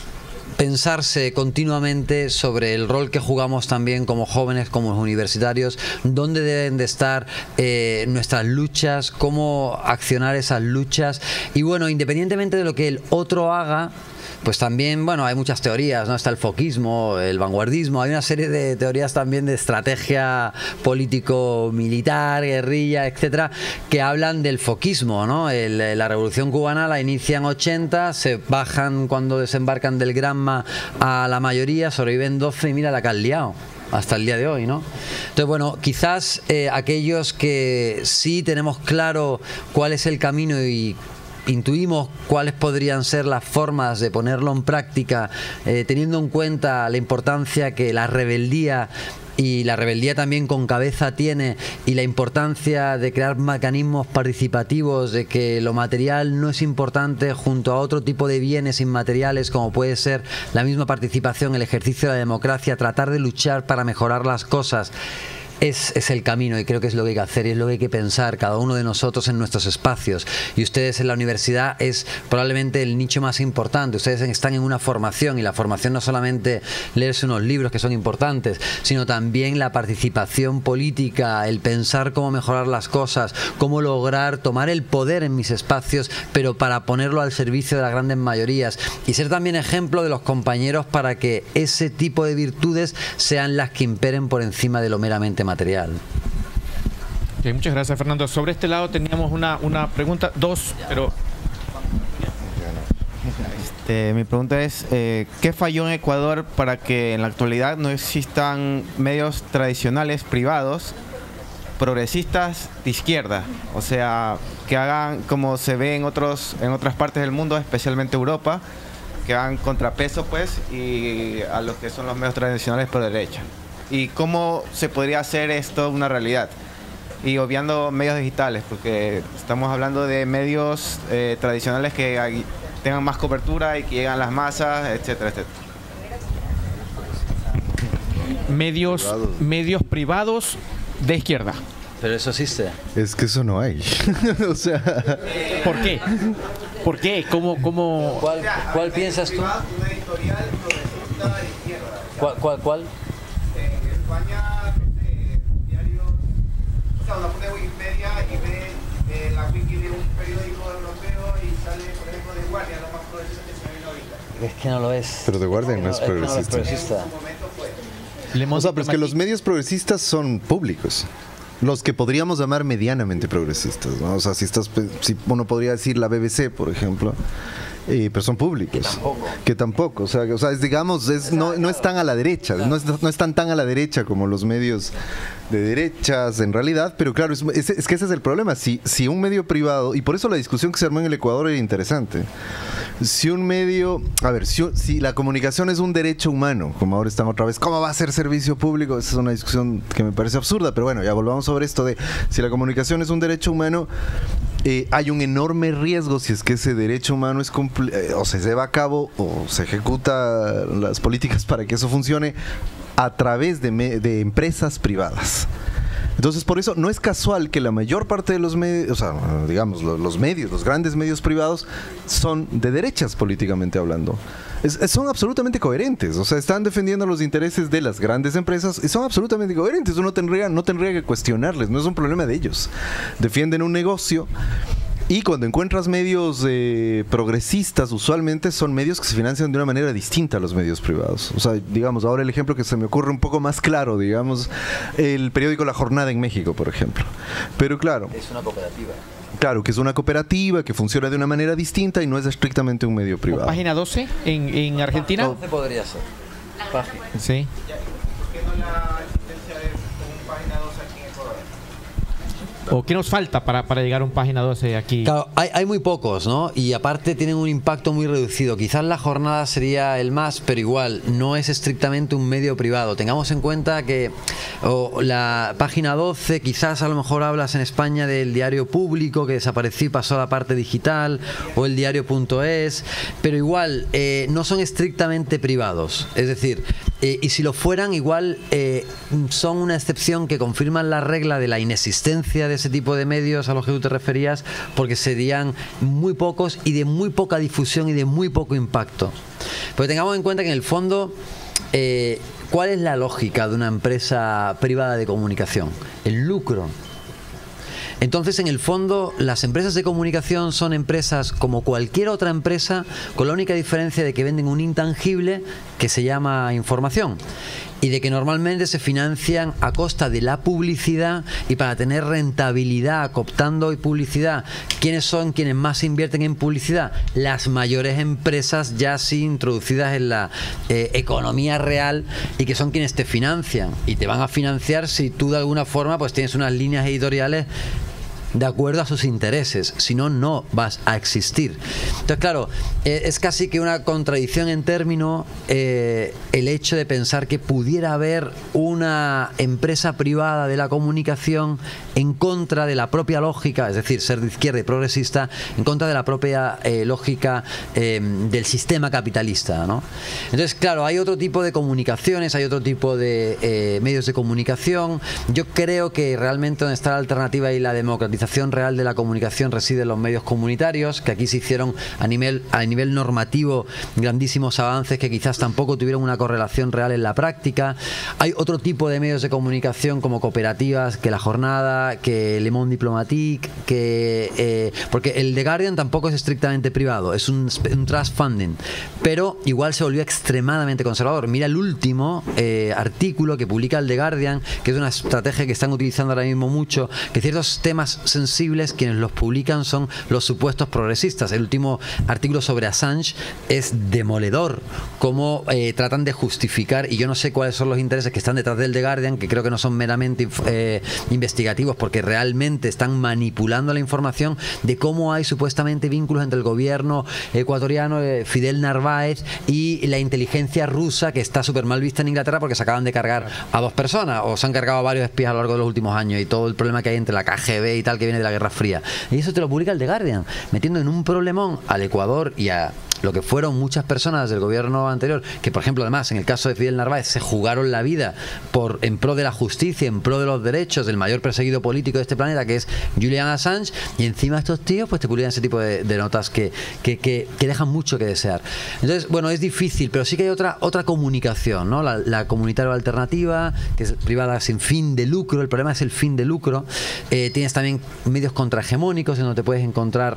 S3: pensarse continuamente sobre el rol que jugamos también como jóvenes, como universitarios, dónde deben de estar eh, nuestras luchas, cómo accionar esas luchas y bueno, independientemente de lo que el otro haga, pues también, bueno, hay muchas teorías, ¿no? Está el foquismo, el vanguardismo, hay una serie de teorías también de estrategia político-militar, guerrilla, etcétera, que hablan del foquismo, ¿no? El, la Revolución Cubana la inician ochenta, se bajan cuando desembarcan del Granma a la mayoría, sobreviven doce y mira la que han liado hasta el día de hoy, ¿no? Entonces, bueno, quizás eh, aquellos que sí tenemos claro cuál es el camino y intuimos cuáles podrían ser las formas de ponerlo en práctica, eh, teniendo en cuenta la importancia que la rebeldía y la rebeldía también con cabeza tiene y la importancia de crear mecanismos participativos, de que lo material no es importante junto a otro tipo de bienes inmateriales como puede ser la misma participación, el ejercicio de la democracia, tratar de luchar para mejorar las cosas. es, es el camino, y creo que es lo que hay que hacer y es lo que hay que pensar cada uno de nosotros en nuestros espacios. Y ustedes en la universidad es probablemente el nicho más importante. Ustedes están en una formación, y la formación no solamente leerse unos libros que son importantes, sino también la participación política, el pensar cómo mejorar las cosas, cómo lograr tomar el poder en mis espacios, pero para ponerlo al servicio de las grandes mayorías, y ser también ejemplo de los compañeros para que ese tipo de virtudes sean las que imperen por encima de lo meramente material.
S1: Okay, muchas gracias, Fernando. Sobre este lado teníamos una, una pregunta, dos, pero...
S10: Este, mi pregunta es, eh, ¿qué falló en Ecuador para que en la actualidad no existan medios tradicionales privados progresistas de izquierda? O sea, que hagan como se ve en, otros, en otras partes del mundo, especialmente Europa, que hagan contrapeso, pues, y a los que son los medios tradicionales por derecha. ¿Y cómo se podría hacer esto una realidad? Y obviando medios digitales, porque estamos hablando de medios eh, tradicionales que hay, tengan más cobertura y que lleguen a las masas, etcétera, etcétera.
S1: Medios privados. medios privados de izquierda.
S3: Pero eso existe.
S2: Es que eso no hay. O sea...
S1: ¿Por qué? ¿Por qué? ¿Cómo, cómo...
S3: ¿Cuál, cuál piensas tú?
S11: Una editorial progresista de izquierda.
S3: ¿Cuál, cuál, cuál?
S11: En España, diarios... O sea, uno pone Wikipedia y ve eh, la wiki de un periódico europeo y sale, por ejemplo, de Guardia, lo más progresista que se ha visto ahorita.
S3: Es que no lo es.
S2: Pero The Guardian no es progresista.
S3: No es progresista.
S2: O sea, pero es que los medios progresistas son públicos. Los que podríamos llamar medianamente progresistas, ¿no? O sea, si estás, si uno podría decir la B B C, por ejemplo, eh, pero son públicos. Que tampoco. Que tampoco. O sea, o sea es, digamos, es, no, no están a la derecha, no, es, no están tan a la derecha como los medios de derechas en realidad, pero claro, es, es, es que ese es el problema. Si, si un medio privado, y por eso la discusión que se armó en el Ecuador era interesante, si un medio, a ver, si, si la comunicación es un derecho humano, como ahora están otra vez, ¿cómo va a ser servicio público? Esa es una discusión que me parece absurda, pero bueno, ya volvamos sobre esto de si la comunicación es un derecho humano, eh, hay un enorme riesgo si es que ese derecho humano es eh, o se lleva a cabo o se ejecuta las políticas para que eso funcione a través de, me, de empresas privadas. Entonces, por eso no es casual que la mayor parte de los medios, o sea, digamos, los, los medios, los grandes medios privados son de derechas políticamente hablando. Es, es, son absolutamente coherentes, o sea, están defendiendo los intereses de las grandes empresas y son absolutamente coherentes. Uno tendría, no tendría que cuestionarles, no es un problema de ellos. Defienden un negocio. Y cuando encuentras medios eh, progresistas, usualmente son medios que se financian de una manera distinta a los medios privados. O sea, digamos, ahora el ejemplo que se me ocurre un poco más claro, digamos, el periódico La Jornada en México, por ejemplo. Pero claro...
S3: Es una cooperativa.
S2: Claro, que es una cooperativa, que funciona de una manera distinta y no es estrictamente un medio privado.
S1: ¿Página doce en, en Argentina?
S3: doce podría ser. Página.
S1: Sí.
S11: ¿Por qué no la existencia de un página doce aquí en Ecuador?
S1: ¿O qué nos falta para, para llegar a un página doce aquí?
S3: Claro, hay, hay muy pocos, ¿no? Y aparte tienen un impacto muy reducido. Quizás La Jornada sería el más, pero igual no es estrictamente un medio privado. Tengamos en cuenta que oh, la página doce, quizás a lo mejor hablas en España del diario Público, que desapareció y pasó a la parte digital, o el diario punto es, pero igual eh, no son estrictamente privados. Es decir, eh, y si lo fueran, igual eh, son una excepción que confirman la regla de la inexistencia de ese tipo de medios a los que tú te referías, porque serían muy pocos y de muy poca difusión y de muy poco impacto. Pero tengamos en cuenta que en el fondo, eh, ¿cuál es la lógica de una empresa privada de comunicación? El lucro. Entonces, en el fondo, las empresas de comunicación son empresas como cualquier otra empresa, con la única diferencia de que venden un intangible que se llama información, y de que normalmente se financian a costa de la publicidad y para tener rentabilidad cooptando y publicidad. ¿Quiénes son quienes más invierten en publicidad? Las mayores empresas ya sí introducidas en la eh, economía real, y que son quienes te financian, y te van a financiar si tú de alguna forma pues tienes unas líneas editoriales de acuerdo a sus intereses, si no, no vas a existir. Entonces, claro, eh, es casi que una contradicción en términos eh, el hecho de pensar que pudiera haber una empresa privada de la comunicación en contra de la propia lógica, es decir, ser de izquierda y progresista, en contra de la propia eh, lógica eh, del sistema capitalista, ¿no? Entonces, claro, hay otro tipo de comunicaciones, hay otro tipo de eh, medios de comunicación. Yo creo que realmente donde está la alternativa y la democratización real de la comunicación reside en los medios comunitarios, que aquí se hicieron a nivel, a nivel normativo grandísimos avances que quizás tampoco tuvieron una correlación real en la práctica. Hay otro tipo de medios de comunicación como cooperativas, que La Jornada, que Le Monde Diplomatique, que eh, porque el The Guardian tampoco es estrictamente privado, es un, un trust funding, pero igual se volvió extremadamente conservador. Mira el último eh, artículo que publica el The Guardian, que es una estrategia que están utilizando ahora mismo mucho, que ciertos temas sensibles quienes los publican son los supuestos progresistas. El último artículo sobre Assange es demoledor, cómo eh, tratan de justificar, y yo no sé cuáles son los intereses que están detrás del The Guardian, que creo que no son meramente eh, investigativos, porque realmente están manipulando la información de cómo hay supuestamente vínculos entre el gobierno ecuatoriano, eh, Fidel Narváez, y la inteligencia rusa, que está súper mal vista en Inglaterra porque se acaban de cargar a dos personas, o se han cargado a varios espías a lo largo de los últimos años, y todo el problema que hay entre la K G B y tal, que viene de la Guerra Fría. Y eso te lo publica el The Guardian, metiendo en un problemón al Ecuador y a lo que fueron muchas personas del gobierno anterior, que por ejemplo además en el caso de Fidel Narváez se jugaron la vida por en pro de la justicia, en pro de los derechos del mayor perseguido político de este planeta, que es Julian Assange, y encima estos tíos pues te publican ese tipo de, de notas que, que, que, que dejan mucho que desear. Entonces, bueno, es difícil, pero sí que hay otra, otra comunicación, ¿no? La, la comunitaria alternativa, que es privada sin fin de lucro. El problema es el fin de lucro. Eh, tienes también medios contrahegemónicos en donde te puedes encontrar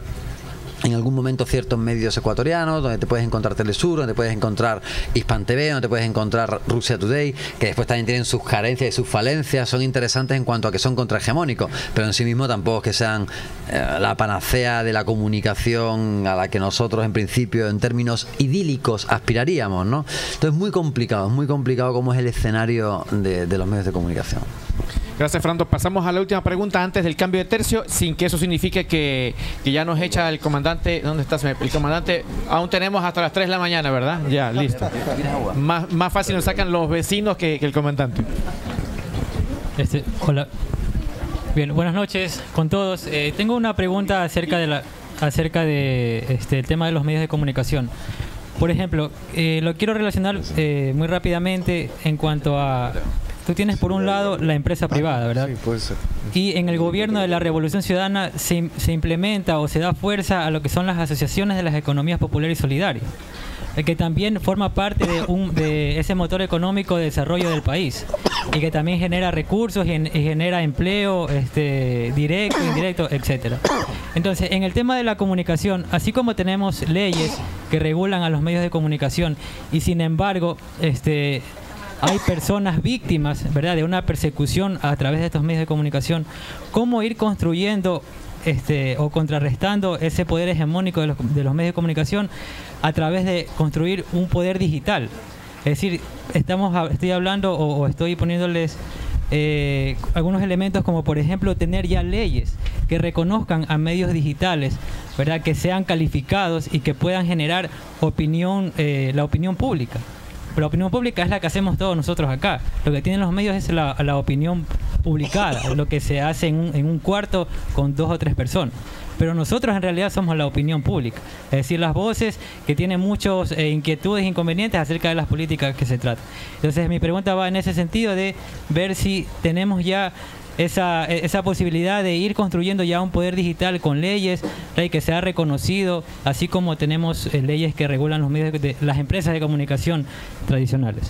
S3: en algún momento ciertos medios ecuatorianos, donde te puedes encontrar Telesur, donde te puedes encontrar Hispan T V, donde te puedes encontrar Russia Today, que después también tienen sus carencias y sus falencias, son interesantes en cuanto a que son contrahegemónicos, pero en sí mismo tampoco es que sean eh, la panacea de la comunicación a la que nosotros en principio en términos idílicos aspiraríamos, ¿no? Entonces es muy complicado, es muy complicado cómo es el escenario de, de los medios de comunicación.
S1: Gracias, Fernando. Pasamos a la última pregunta antes del cambio de tercio, sin que eso signifique que, que ya nos echa el comandante. ¿Dónde está? El comandante. Aún tenemos hasta las tres de la mañana, ¿verdad? Ya, listo. Más, más fácil nos sacan los vecinos que, que el comandante.
S12: Este, hola. Bien, buenas noches con todos. Eh, tengo una pregunta acerca de la, acerca de este, el tema de los medios de comunicación. Por ejemplo, eh, lo quiero relacionar eh, muy rápidamente en cuanto a... Tú tienes por un lado la empresa privada, ¿verdad?
S2: Sí, puede ser.
S12: Y en el gobierno de la Revolución Ciudadana se, se implementa o se da fuerza a lo que son las asociaciones de las economías populares y solidarias, que también forma parte de, un, de ese motor económico de desarrollo del país y que también genera recursos y, en, y genera empleo este, directo, indirecto, etcétera. Entonces, en el tema de la comunicación, así como tenemos leyes que regulan a los medios de comunicación y sin embargo, este hay personas víctimas, ¿verdad?, de una persecución a través de estos medios de comunicación, ¿cómo ir construyendo este, o contrarrestando ese poder hegemónico de los, de los medios de comunicación a través de construir un poder digital? Es decir, estamos, estoy hablando o, o estoy poniéndoles eh, algunos elementos como, por ejemplo, tener ya leyes que reconozcan a medios digitales, ¿verdad?, que sean calificados y que puedan generar opinión, eh, la opinión pública. Pero la opinión pública es la que hacemos todos nosotros acá. Lo que tienen los medios es la, la opinión publicada, lo que se hace en un, en un cuarto con dos o tres personas. Pero nosotros en realidad somos la opinión pública. Es decir, las voces que tienen muchas eh, inquietudes e inconvenientes acerca de las políticas que se tratan. Entonces mi pregunta va en ese sentido de ver si tenemos ya esa, esa posibilidad de ir construyendo ya un poder digital con leyes que sea reconocido, así como tenemos eh, leyes que regulan los medios de, de las empresas de comunicación tradicionales.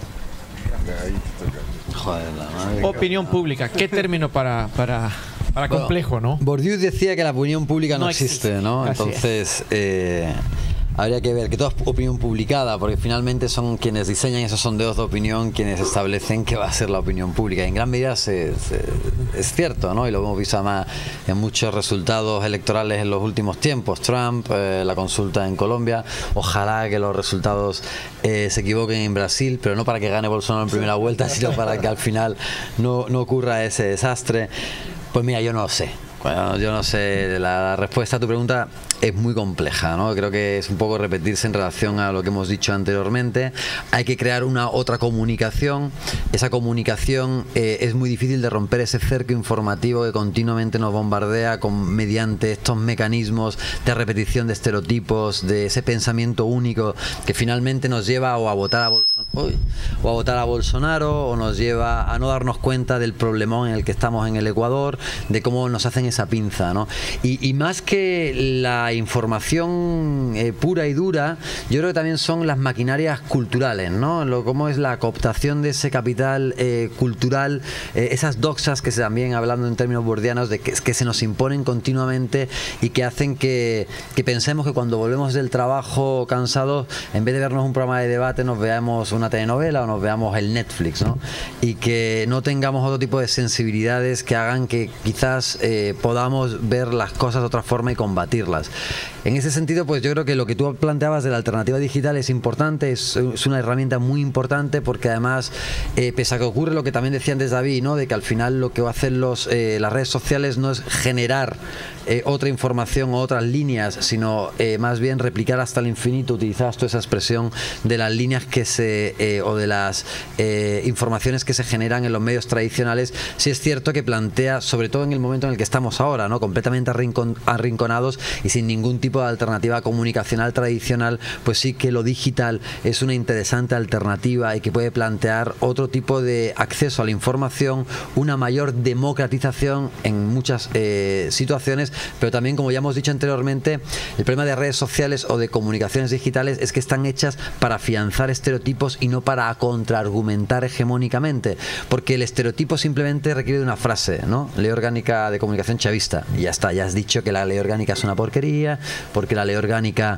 S3: Joder, la madre.
S1: Opinión pública. ¿Qué término para, para, para
S3: bueno,
S1: complejo, no?
S3: Bourdieu decía que la opinión pública no, no existe, existe, ¿no?
S1: Así
S3: Entonces, eh, habría que ver que toda es opinión publicada, porque finalmente son quienes diseñan esos sondeos de opinión quienes establecen qué va a ser la opinión pública. Y en gran medida se, se, es cierto, ¿no? Y lo hemos visto además en muchos resultados electorales en los últimos tiempos. Trump, eh, la consulta en Colombia. Ojalá que los resultados eh, se equivoquen en Brasil, pero no para que gane Bolsonaro en primera vuelta, sino para que al final no, no ocurra ese desastre. Pues mira, yo no lo sé Bueno, yo no sé, la respuesta a tu pregunta es muy compleja, ¿no? Creo que es un poco repetirse en relación a lo que hemos dicho anteriormente. Hay que crear una otra comunicación. Esa comunicación eh, es muy difícil de romper ese cerco informativo que continuamente nos bombardea con, mediante estos mecanismos de repetición de estereotipos, de ese pensamiento único que finalmente nos lleva o a votar a Bolsonaro, uy, o a votar a Bolsonaro, o nos lleva a no darnos cuenta del problemón en el que estamos en el Ecuador, de cómo nos hacen esa pinza, ¿no? Y, y más que la información eh, pura y dura, yo creo que también son las maquinarias culturales, ¿no? Lo, cómo es la cooptación de ese capital eh, cultural, eh, esas doxas que se también, hablando en términos burdianos, de que, que se nos imponen continuamente y que hacen que, que pensemos que cuando volvemos del trabajo cansados, en vez de vernos un programa de debate, nos veamos una telenovela o nos veamos el Netflix, ¿no? Y que no tengamos otro tipo de sensibilidades que hagan que quizás eh, podamos ver las cosas de otra forma y combatirlas. En ese sentido, pues yo creo que lo que tú planteabas de la alternativa digital es importante, es, es una herramienta muy importante, porque además, eh, pese a que ocurre lo que también decía antes David, ¿no? De que al final lo que va a hacer los, eh, las redes sociales no es generar eh, otra información o otras líneas, sino eh, más bien replicar hasta el infinito. Utilizabas tú esa expresión de las líneas que se, eh, o de las eh, informaciones que se generan en los medios tradicionales. Sí es cierto que plantea, sobre todo en el momento en el que estamos ahora, ¿no? Completamente arrincon, arrinconados y sin ningún tipo de alternativa comunicacional tradicional, pues sí que lo digital es una interesante alternativa y que puede plantear otro tipo de acceso a la información, una mayor democratización en muchas eh, situaciones, pero también, como ya hemos dicho anteriormente, el problema de redes sociales o de comunicaciones digitales es que están hechas para afianzar estereotipos y no para contraargumentar hegemónicamente, porque el estereotipo simplemente requiere de una frase, ¿no? Ley orgánica de comunicación chavista, y ya está, ya has dicho que la ley orgánica es una porquería, porque la ley orgánica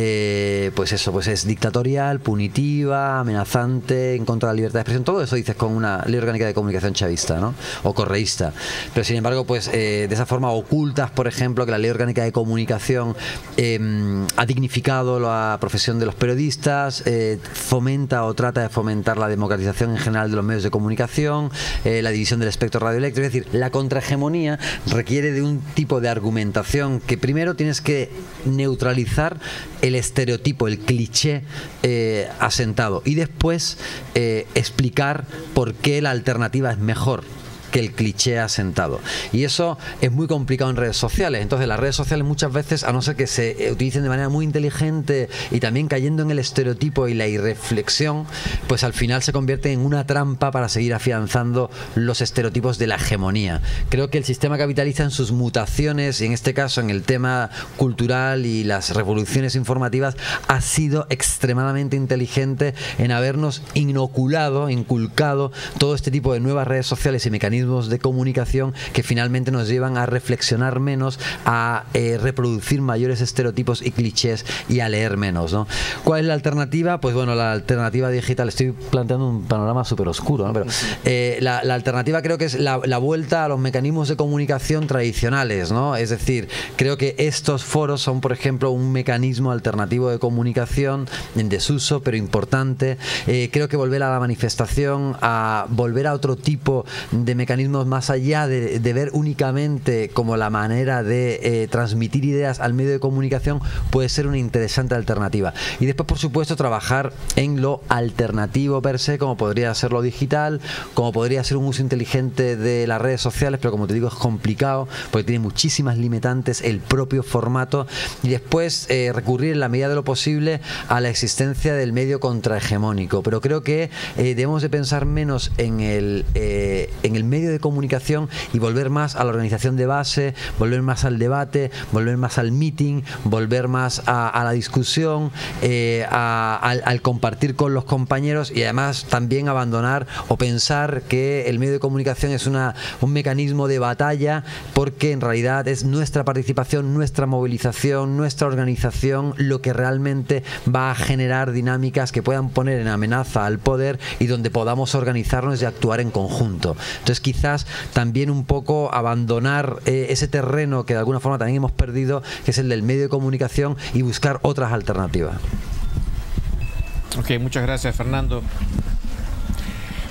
S3: eh, pues eso, pues es dictatorial, punitiva, amenazante, en contra de la libertad de expresión. Todo eso dices con una ley orgánica de comunicación chavista, ¿no? O correísta. Pero sin embargo, pues eh, de esa forma ocultas, por ejemplo, que la ley orgánica de comunicación eh, ha dignificado la profesión de los periodistas, eh, fomenta o trata de fomentar la democratización en general de los medios de comunicación, eh, la división del espectro radioeléctrico. Es decir, la contrahegemonía requiere de un tipo de argumentación que primero tienes que neutralizar el estereotipo, el cliché eh, asentado, y después eh, explicar por qué la alternativa es mejor que el cliché asentado. Y eso es muy complicado en redes sociales. Entonces las redes sociales muchas veces, a no ser que se utilicen de manera muy inteligente y también cayendo en el estereotipo y la irreflexión, pues al final se convierte en una trampa para seguir afianzando los estereotipos de la hegemonía. Creo que el sistema capitalista, en sus mutaciones, y en este caso en el tema cultural y las revoluciones informativas, ha sido extremadamente inteligente en habernos inoculado, inculcado todo este tipo de nuevas redes sociales y mecanismos de comunicación que finalmente nos llevan a reflexionar menos, a eh, reproducir mayores estereotipos y clichés y a leer menos, ¿no? ¿Cuál es la alternativa? Pues bueno, la alternativa digital, estoy planteando un panorama súper oscuro, ¿no? Pero eh, la, la alternativa creo que es la, la vuelta a los mecanismos de comunicación tradicionales, ¿no? Es decir, creo que estos foros son, por ejemplo, un mecanismo alternativo de comunicación en desuso, pero importante. Eh, creo que volver a la manifestación, a volver a otro tipo de mecanismos más allá de, de ver únicamente como la manera de eh, transmitir ideas al medio de comunicación, puede ser una interesante alternativa. Y después, por supuesto, trabajar en lo alternativo per se, como podría ser lo digital, como podría ser un uso inteligente de las redes sociales, pero como te digo, es complicado porque tiene muchísimas limitantes el propio formato. Y después eh, recurrir en la medida de lo posible a la existencia del medio contrahegemónico. Pero creo que eh, debemos de pensar menos en el, eh, en el medio de comunicación y volver más a la organización de base, volver más al debate, volver más al meeting, volver más a, a la discusión, eh, a, al, al compartir con los compañeros, y además también abandonar o pensar que el medio de comunicación es una, un mecanismo de batalla, porque en realidad es nuestra participación, nuestra movilización, nuestra organización lo que realmente va a generar dinámicas que puedan poner en amenaza al poder y donde podamos organizarnos y actuar en conjunto. Entonces quizás también un poco abandonar eh, ese terreno que de alguna forma también hemos perdido, que es el del medio de comunicación, y buscar otras alternativas.
S1: Ok, muchas gracias, Fernando.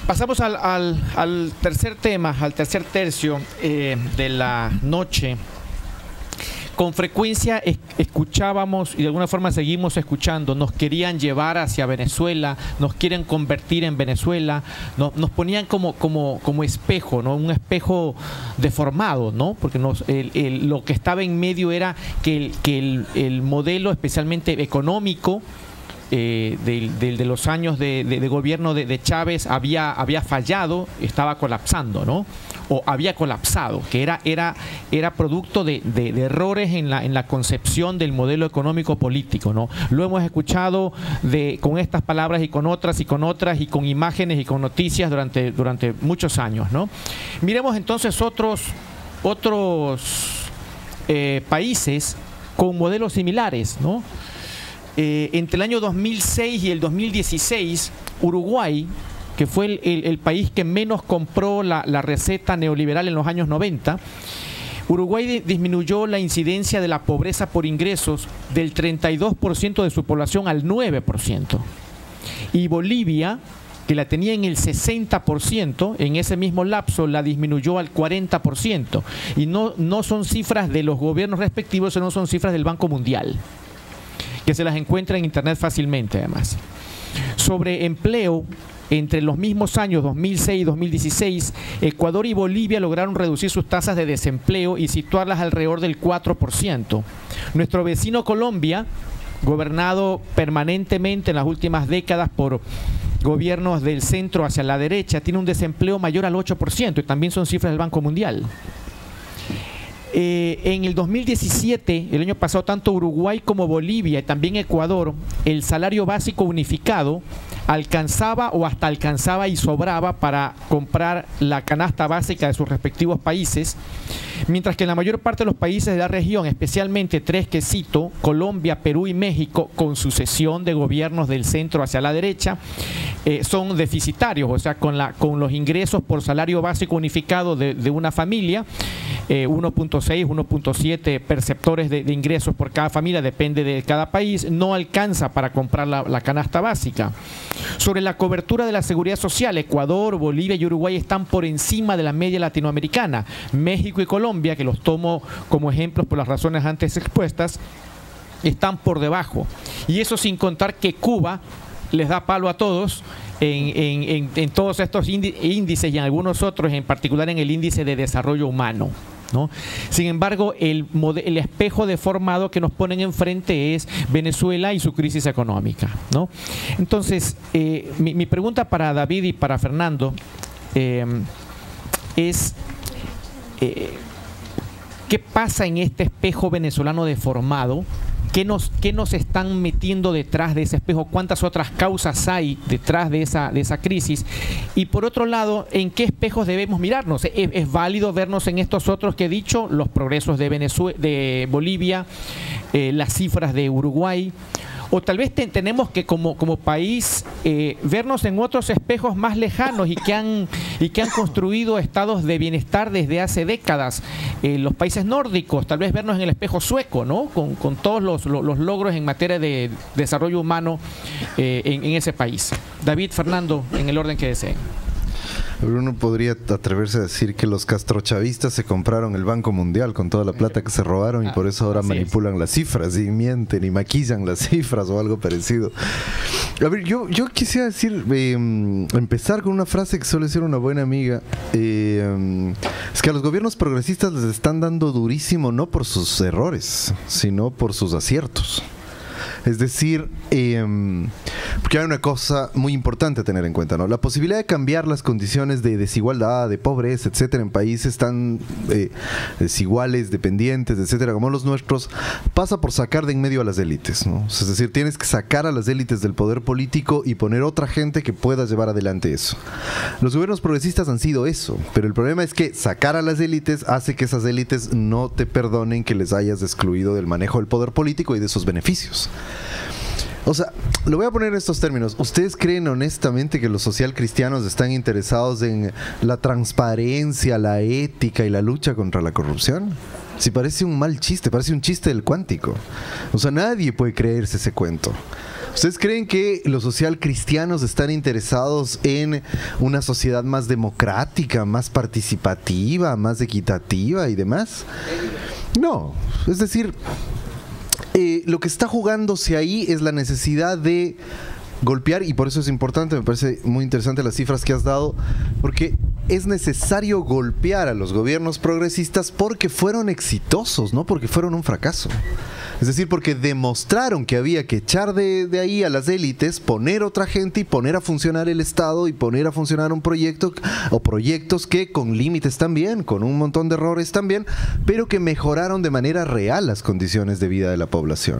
S1: Pasamos al, al, al tercer tema, al tercer tercio eh, de la noche. Con frecuencia es, escuchábamos y de alguna forma seguimos escuchando, nos querían llevar hacia Venezuela, nos quieren convertir en Venezuela, no, nos ponían como, como, como espejo, ¿no? Un espejo deformado, ¿no? Porque nos, el, el, lo que estaba en medio era que el, que el, el modelo especialmente económico Eh, de, de, de los años de, de, de gobierno de, de Chávez había, había fallado, estaba colapsando, ¿no? O había colapsado, que era, era, era producto de, de, de errores en la, en la concepción del modelo económico político, ¿no? Lo hemos escuchado de, con estas palabras y con otras y con otras y con imágenes y con noticias durante, durante muchos años, ¿no? Miremos entonces otros, otros eh, países con modelos similares, ¿no? Eh, entre el año dos mil seis y el dos mil dieciséis, Uruguay, que fue el, el, el país que menos compró la, la receta neoliberal en los años noventa, Uruguay di, disminuyó la incidencia de la pobreza por ingresos del treinta y dos por ciento de su población al nueve por ciento. Y Bolivia, que la tenía en el sesenta por ciento, en ese mismo lapso la disminuyó al cuarenta por ciento. Y no, no son cifras de los gobiernos respectivos, sino son cifras del Banco Mundial, que se las encuentra en internet fácilmente además. Sobre empleo, entre los mismos años dos mil seis y dos mil dieciséis, Ecuador y Bolivia lograron reducir sus tasas de desempleo y situarlas alrededor del cuatro por ciento. Nuestro vecino Colombia, gobernado permanentemente en las últimas décadas por gobiernos del centro hacia la derecha, tiene un desempleo mayor al ocho por ciento y también son cifras del Banco Mundial. Eh, en el dos mil diecisiete, el año pasado, tanto Uruguay como Bolivia y también Ecuador, el salario básico unificado alcanzaba o hasta alcanzaba y sobraba para comprar la canasta básica de sus respectivos países, mientras que en la mayor parte de los países de la región, especialmente tres que cito, Colombia, Perú y México, con sucesión de gobiernos del centro hacia la derecha, eh, son deficitarios, o sea, con, la, con los ingresos por salario básico unificado de, de una familia, eh, uno punto seis, uno punto siete perceptores de, de ingresos por cada familia, depende de cada país, no alcanza para comprar la, la canasta básica. Sobre la cobertura de la seguridad social, Ecuador, Bolivia y Uruguay están por encima de la media latinoamericana. México y Colombia, que los tomo como ejemplos por las razones antes expuestas, están por debajo. Y eso sin contar que Cuba les da palo a todos en, en, en, en todos estos índices y en algunos otros, en particular en el índice de desarrollo humano, ¿no? Sin embargo, el, el espejo deformado que nos ponen enfrente es Venezuela y su crisis económica, ¿no? Entonces, eh, mi, mi pregunta para David y para Fernando eh, es eh, ¿qué pasa en este espejo venezolano deformado? ¿Qué nos, ¿Qué nos están metiendo detrás de ese espejo? ¿Cuántas otras causas hay detrás de esa, de esa crisis? Y por otro lado, ¿en qué espejos debemos mirarnos? ¿Es, es válido vernos en estos otros que he dicho? Los progresos de, Venezuela, de Bolivia, eh, las cifras de Uruguay. O tal vez te, tenemos que como, como país eh, vernos en otros espejos más lejanos y que han, y que han construido estados de bienestar desde hace décadas. Eh, los países nórdicos, tal vez vernos en el espejo sueco, ¿no? Con, con todos los, los, los logros en materia de desarrollo humano eh, en, en ese país. David, Fernando, en el orden que deseen.
S2: Uno podría atreverse a decir que los castrochavistas se compraron el Banco Mundial con toda la plata que se robaron y por eso ahora manipulan las cifras y mienten y maquillan las cifras o algo parecido. A ver, yo, yo quisiera decir, eh, empezar con una frase que suele ser una buena amiga. Eh, es que a los gobiernos progresistas les están dando durísimo no por sus errores, sino por sus aciertos. Es decir, eh, porque hay una cosa muy importante a tener en cuenta, ¿no? La posibilidad de cambiar las condiciones de desigualdad, de pobreza, etcétera, en países tan eh, desiguales, dependientes, etcétera, como los nuestros, pasa por sacar de en medio a las élites, ¿no? Es decir, tienes que sacar a las élites del poder político y poner otra gente que pueda llevar adelante eso. Los gobiernos progresistas han sido eso, pero el problema es que sacar a las élites hace que esas élites no te perdonen que les hayas excluido del manejo del poder político y de sus beneficios. O sea, lo voy a poner en estos términos. ¿Ustedes creen honestamente que los socialcristianos están interesados en la transparencia, la ética y la lucha contra la corrupción? Si parece un mal chiste, parece un chiste del cuántico. O sea, nadie puede creerse ese cuento. O ¿Ustedes creen que los social cristianos están interesados en una sociedad más democrática, más participativa, más equitativa y demás? No, es decir, eh, lo que está jugándose ahí es la necesidad de golpear, y por eso es importante, me parece muy interesante las cifras que has dado, porque es necesario golpear a los gobiernos progresistas porque fueron exitosos, no porque fueron un fracaso. Es decir, porque demostraron que había que echar de, de ahí a las élites, poner otra gente y poner a funcionar el Estado y poner a funcionar un proyecto o proyectos que con límites también, con un montón de errores también, pero que mejoraron de manera real las condiciones de vida de la población.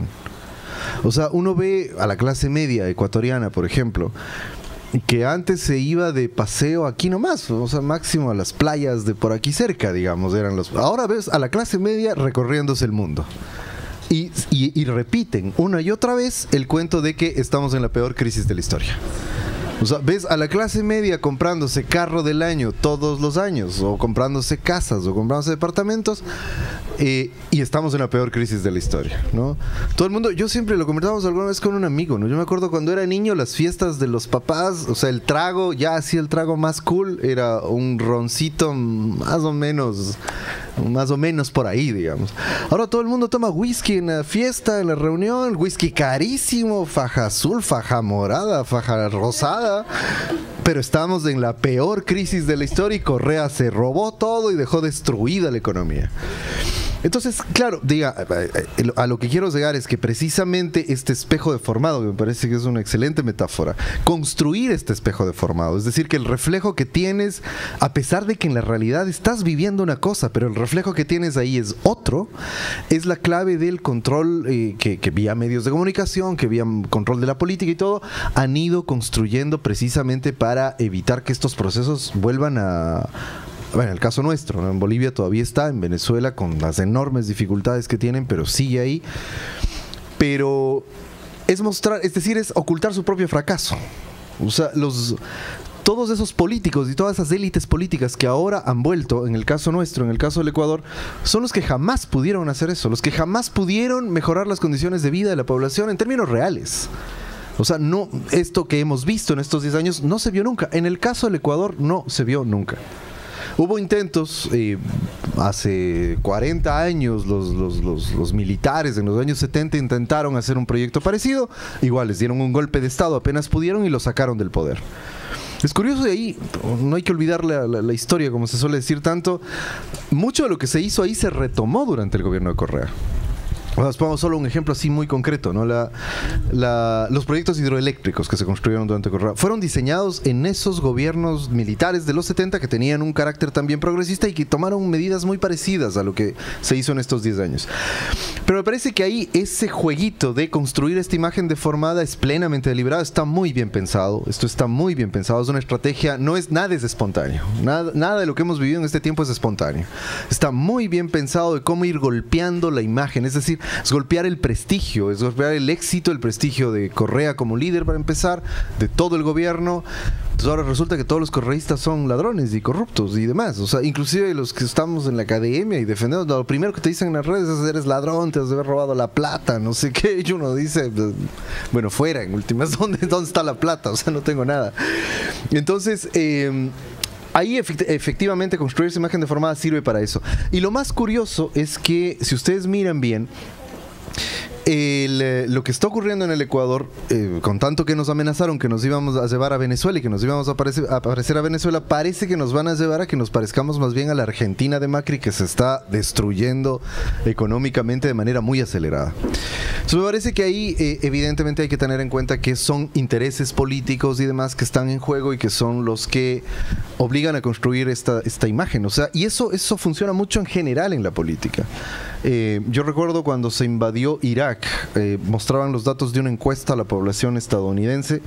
S2: O sea, uno ve a la clase media ecuatoriana, por ejemplo, que antes se iba de paseo aquí nomás, o sea, máximo a las playas de por aquí cerca, digamos, eran los... Ahora ves a la clase media recorriéndose el mundo. Y, y, y repiten una y otra vez el cuento de que estamos en la peor crisis de la historia. O sea, ves a la clase media comprándose carro del año todos los años, o comprándose casas, o comprándose departamentos, eh, y estamos en la peor crisis de la historia, ¿no? Todo el mundo, yo siempre lo comentábamos alguna vez con un amigo, ¿no? Yo me acuerdo cuando era niño, las fiestas de los papás, o sea, el trago, ya así el trago más cool, era un roncito más o menos... más o menos por ahí, digamos. Ahora todo el mundo toma whisky en la fiesta, en la reunión, whisky carísimo, faja azul, faja morada, faja rosada, pero estamos en la peor crisis de la historia y Correa se robó todo y dejó destruida la economía. Entonces, claro, diga, a lo que quiero llegar es que precisamente este espejo deformado, que me parece que es una excelente metáfora, construir este espejo deformado, es decir, que el reflejo que tienes, a pesar de que en la realidad estás viviendo una cosa, pero el reflejo que tienes ahí es otro, es la clave del control eh, que, que vía medios de comunicación, que vía control de la política y todo, han ido construyendo precisamente para evitar que estos procesos vuelvan a... Bueno, en el caso nuestro, ¿no? En Bolivia todavía está, en Venezuela con las enormes dificultades que tienen, pero sigue ahí. Pero es mostrar, es decir, es ocultar su propio fracaso. O sea, los, todos esos políticos y todas esas élites políticas que ahora han vuelto, en el caso nuestro, en el caso del Ecuador, son los que jamás pudieron hacer eso, los que jamás pudieron mejorar las condiciones de vida de la población en términos reales. O sea, no, esto que hemos visto en estos diez años no se vio nunca. En el caso del Ecuador no se vio nunca. Hubo intentos, eh, hace cuarenta años los, los, los, los militares en los años setenta intentaron hacer un proyecto parecido, igual les dieron un golpe de estado apenas pudieron y lo sacaron del poder. Es curioso, de ahí no hay que olvidar la, la, la historia, como se suele decir tanto. Mucho de lo que se hizo ahí se retomó durante el gobierno de Correa. Os pongo solo un ejemplo así muy concreto, ¿no? La, la, los proyectos hidroeléctricos que se construyeron durante Correa fueron diseñados en esos gobiernos militares de los setenta que tenían un carácter también progresista y que tomaron medidas muy parecidas a lo que se hizo en estos diez años. Pero me parece que ahí ese jueguito de construir esta imagen deformada es plenamente deliberado, está muy bien pensado, esto está muy bien pensado, es una estrategia, no es nada es espontáneo, nada, nada de lo que hemos vivido en este tiempo es espontáneo. Está muy bien pensado de cómo ir golpeando la imagen, es decir, es golpear el prestigio, es golpear el éxito, el prestigio de Correa como líder para empezar, de todo el gobierno. Entonces ahora resulta que todos los correístas son ladrones y corruptos y demás. O sea, inclusive los que estamos en la academia y defendemos, lo primero que te dicen en las redes es eres ladrón, te has de haber robado la plata, no sé qué. Y uno dice, bueno, fuera, en últimas, ¿dónde, dónde está la plata? O sea, no tengo nada. Entonces... Eh, Ahí efectivamente construir esa imagen deformada sirve para eso. Y lo más curioso es que, si ustedes miran bien, el, eh, lo que está ocurriendo en el Ecuador, eh, con tanto que nos amenazaron que nos íbamos a llevar a Venezuela y que nos íbamos a aparecer, a aparecer a Venezuela, parece que nos van a llevar a que nos parezcamos más bien a la Argentina de Macri, que se está destruyendo económicamente de manera muy acelerada. Entonces me parece que ahí eh, evidentemente hay que tener en cuenta que son intereses políticos y demás que están en juego y que son los que obligan a construir esta, esta imagen. O sea, y eso, eso funciona mucho en general en la política. Eh, yo recuerdo cuando se invadió Irak, eh, mostraban los datos de una encuesta a la población estadounidense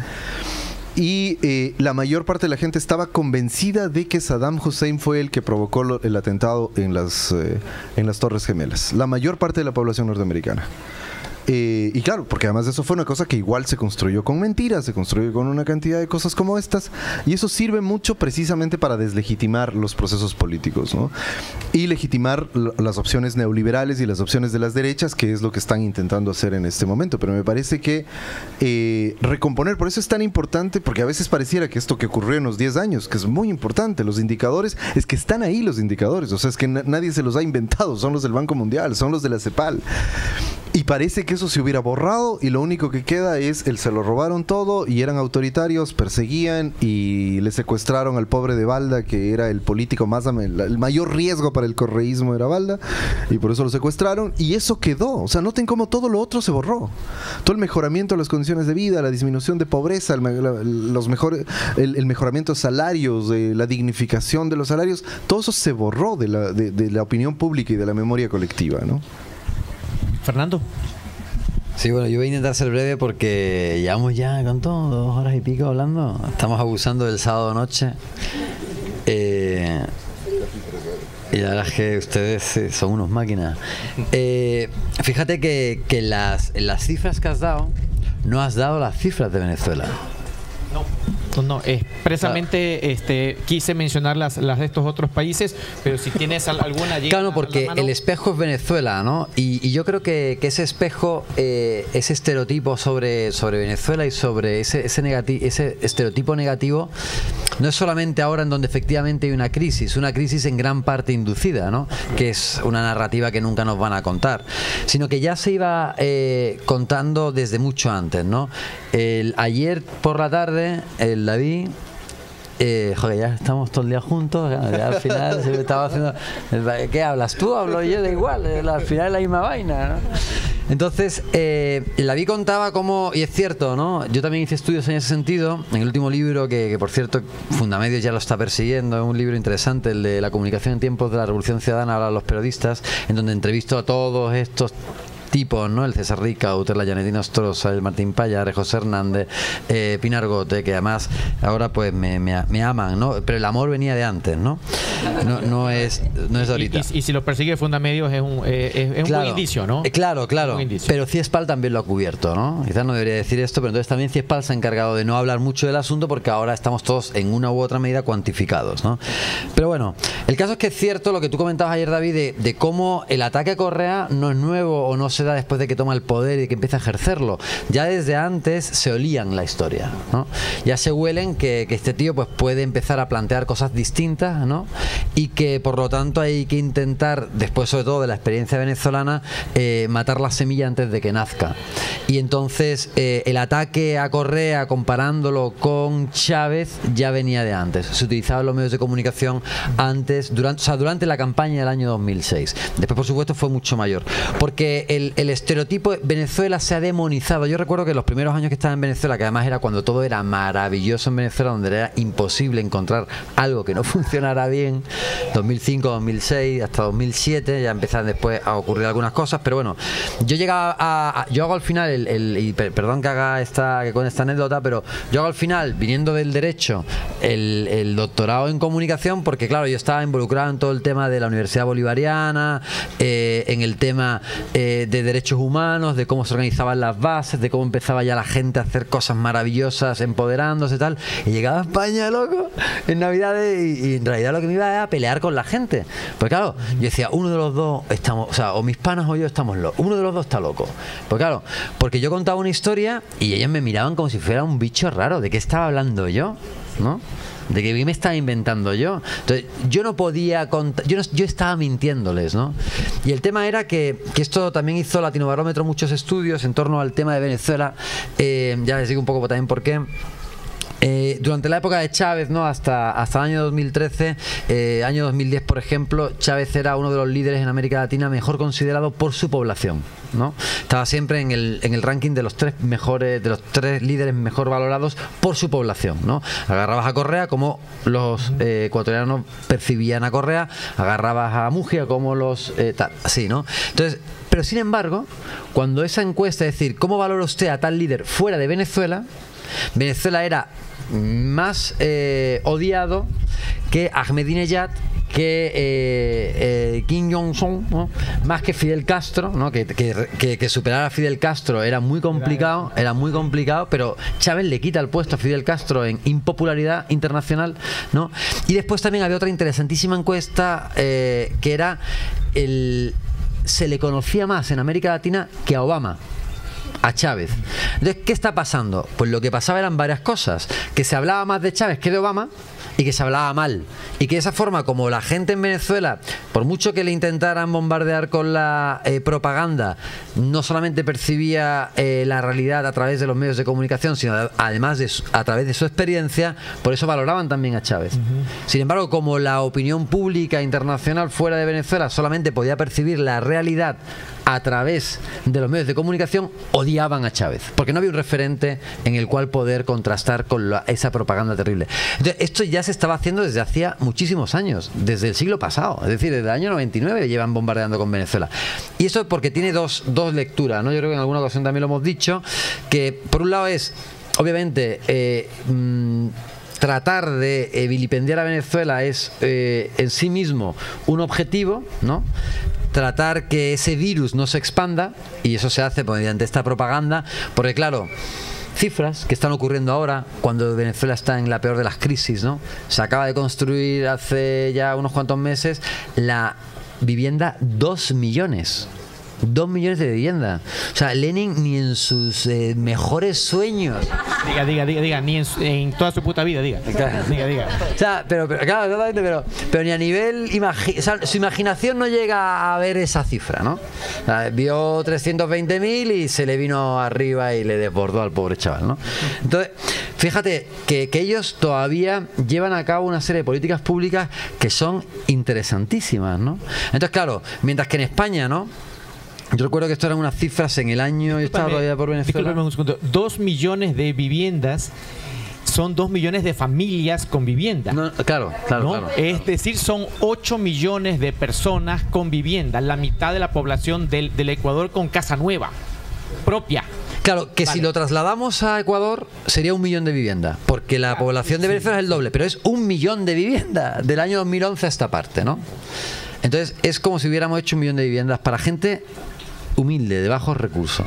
S2: y eh, la mayor parte de la gente estaba convencida de que Saddam Hussein fue el que provocó lo, el atentado en las, eh, en las Torres Gemelas. La mayor parte de la población norteamericana. Eh, y claro, porque además eso fue una cosa que igual se construyó con mentiras, se construyó con una cantidad de cosas como estas, y eso sirve mucho precisamente para deslegitimar los procesos políticos, ¿no? Y legitimar las opciones neoliberales y las opciones de las derechas, que es lo que están intentando hacer en este momento. Pero me parece que eh, recomponer, por eso es tan importante, porque a veces pareciera que esto que ocurrió en los diez años, que es muy importante, los indicadores, es que están ahí los indicadores, o sea, es que na- nadie se los ha inventado, son los del Banco Mundial, son los de la CEPAL. Y parece que eso se hubiera borrado y lo único que queda es el se lo robaron todo y eran autoritarios, perseguían y le secuestraron al pobre de Balda, que era el político más, el mayor riesgo para el correísmo era Balda, y por eso lo secuestraron y eso quedó. O sea, noten cómo todo lo otro se borró. Todo el mejoramiento de las condiciones de vida, la disminución de pobreza, el, los mejores, el, el mejoramiento de salarios, de la dignificación de los salarios, todo eso se borró de la, de, de la opinión pública y de la memoria colectiva, ¿no?
S1: Fernando.
S3: Sí, bueno, yo voy a intentar ser breve porque llevamos ya, ¿cuánto? Dos horas y pico hablando. Estamos abusando del sábado noche. Eh, y la verdad es que ustedes eh, son unos máquinas. Eh, fíjate que, que las, las cifras que has dado, no has dado las cifras de Venezuela.
S1: No, no, no, expresamente claro. este, quise mencionar las, las de estos otros países, pero si tienes alguna allí.
S3: Claro, porque el espejo es Venezuela, ¿no? Y, y yo creo que, que ese espejo, eh, ese estereotipo sobre, sobre Venezuela y sobre ese, ese, negati ese estereotipo negativo, no es solamente ahora en donde efectivamente hay una crisis, una crisis en gran parte inducida, ¿no? Que es una narrativa que nunca nos van a contar, sino que ya se iba eh, contando desde mucho antes, ¿no? El, ayer por la tarde, el David, eh, joder, ya estamos todo el día juntos, ya al final se me estaba haciendo, ¿qué hablas tú? Hablo yo, da igual, al final es la misma vaina, ¿no? Entonces, eh, David contaba cómo, y es cierto, ¿no? Yo también hice estudios en ese sentido, en el último libro, que, que por cierto, Fundamedios ya lo está persiguiendo, es un libro interesante, el de la comunicación en tiempos de la Revolución Ciudadana, ahora los periodistas, en donde entrevisto a todos estos tipos, ¿no? El César Rica, Uter Llanetti Nostroza, el Martín Pallares, José Hernández, eh, Pinar Gote, que además ahora pues me, me, me aman, ¿no? Pero el amor venía de antes, ¿no? No, no es no es ahorita.
S1: Y, y, y si lo persigue Fundamedios es un, eh, es, es un
S3: claro,
S1: buen indicio, ¿no?
S3: Eh, claro, claro. Pero Ciespal también lo ha cubierto, ¿no? Quizás no debería decir esto, pero entonces también Ciespal se ha encargado de no hablar mucho del asunto porque ahora estamos todos en una u otra medida cuantificados, ¿no? Pero bueno, el caso es que es cierto lo que tú comentabas ayer, David, de, de cómo el ataque a Correa no es nuevo o no se da después de que toma el poder y que empieza a ejercerlo. Ya desde antes se olían la historia, ¿no? Ya se huelen que, que este tío pues puede empezar a plantear cosas distintas, ¿no? Y que por lo tanto hay que intentar, después sobre todo de la experiencia venezolana, eh, matar la semilla antes de que nazca. Y entonces eh, el ataque a Correa, comparándolo con Chávez, ya venía de antes. Se utilizaban los medios de comunicación antes, durante, o sea, durante la campaña del año dos mil seis. Después, por supuesto, fue mucho mayor. Porque el, el estereotipo de Venezuela se ha demonizado. Yo recuerdo que los primeros años que estaba en Venezuela, que además era cuando todo era maravilloso en Venezuela, donde era imposible encontrar algo que no funcionara bien, dos mil cinco, dos mil seis, hasta dos mil siete, ya empezaron después a ocurrir algunas cosas, pero bueno, yo llegaba a, a yo hago al final, el, el, y per, perdón que haga esta, que con esta anécdota, pero yo hago al final, viniendo del derecho, el, el doctorado en comunicación, porque claro, yo estaba involucrado en todo el tema de la Universidad Bolivariana, eh, en el tema eh, de derechos humanos, de cómo se organizaban las bases, de cómo empezaba ya la gente a hacer cosas maravillosas, empoderándose y tal, y llegaba a España, loco, en Navidades, y, y en realidad lo que me iba era a pelear con la gente, porque claro, yo decía, uno de los dos estamos, o sea, o mis panas o yo estamos locos, uno de los dos está loco, pues claro, porque yo contaba una historia y ellos me miraban como si fuera un bicho raro, ¿de qué estaba hablando yo? ¿No? De que me estaba inventando yo. Entonces, yo no podía contar, yo, no, yo estaba mintiéndoles, ¿no? Y el tema era que, que esto también hizo Latinobarómetro muchos estudios en torno al tema de Venezuela. Eh, ya les digo un poco también por qué. Eh, durante la época de Chávez, ¿no? hasta, hasta el año dos mil trece, eh, año dos mil diez por ejemplo, Chávez era uno de los líderes en América Latina mejor considerado por su población, ¿no? Estaba siempre en el, en el ranking de los tres mejores, de los tres líderes mejor valorados por su población, ¿no? Agarrabas a Correa como los eh, ecuatorianos percibían a Correa, agarrabas a Mujica como los eh, tal, así, ¿no? Entonces, pero sin embargo, cuando esa encuesta, es decir, ¿cómo valora usted a tal líder fuera de Venezuela? Venezuela era más eh, odiado que Ahmadinejad que eh, eh, Kim Jong-un, ¿no? Más que Fidel Castro, ¿no? que, que, que, que superar a Fidel Castro era muy complicado, era muy complicado, pero Chávez le quita el puesto a Fidel Castro en impopularidad internacional, ¿no? Y después también había otra interesantísima encuesta eh, que era el se le conocía más en América Latina que a Obama, a Chávez. Entonces, ¿qué está pasando? Pues lo que pasaba eran varias cosas, que se hablaba más de Chávez que de Obama y que se hablaba mal, y que de esa forma, como la gente en Venezuela, por mucho que le intentaran bombardear con la eh, propaganda, no solamente percibía eh, la realidad a través de los medios de comunicación, sino además de su, a través de su experiencia, por eso valoraban también a Chávez. Uh-huh. Sin embargo, como la opinión pública internacional fuera de Venezuela solamente podía percibir la realidad a través de los medios de comunicación, odiaban a Chávez, porque no había un referente en el cual poder contrastar con la, esa propaganda terrible. Entonces, esto ya se estaba haciendo desde hacía muchísimos años, desde el siglo pasado, es decir, desde el año noventa y nueve llevan bombardeando con Venezuela. Y eso porque tiene dos, dos lecturas, ¿no? Yo creo que en alguna ocasión también lo hemos dicho, que por un lado es, obviamente, eh, mmm, tratar de eh, vilipendiar a Venezuela es eh, en sí mismo un objetivo, ¿no? Tratar que ese virus no se expanda, y eso se hace mediante esta propaganda, porque claro, cifras que están ocurriendo ahora cuando Venezuela está en la peor de las crisis, ¿no? Se acaba de construir hace ya unos cuantos meses la vivienda dos millones. Dos millones de viviendas. O sea, Lenin ni en sus eh, mejores sueños.
S1: Diga, diga, diga, diga, ni en, su, en toda su puta vida, diga.
S3: Claro.
S1: Diga, diga.
S3: O sea, pero, pero claro, totalmente, pero, pero ni a nivel. Imagi o sea, su imaginación no llega a ver esa cifra, ¿no? O sea, vio trescientos veinte mil y se le vino arriba y le desbordó al pobre chaval, ¿no? Entonces, fíjate que, que ellos todavía llevan a cabo una serie de políticas públicas que son interesantísimas, ¿no? Entonces, claro, mientras que en España, ¿no? Yo recuerdo que esto eran unas cifras en el año, yo estaba todavía por Venezuela.
S1: Un segundo. Dos millones de viviendas son dos millones de familias con vivienda.
S3: No, claro, claro,
S1: ¿no?
S3: claro.
S1: Es decir, son ocho millones de personas con vivienda, la mitad de la población del, del Ecuador con casa nueva, propia.
S3: Claro, que
S1: vale.
S3: Si lo trasladamos a Ecuador sería un millón de viviendas, porque la población de Venezuela es el doble, pero es un millón de viviendas del año dos mil once a esta parte, ¿no? Entonces es como si hubiéramos hecho un millón de viviendas para gente humilde, de bajos recursos.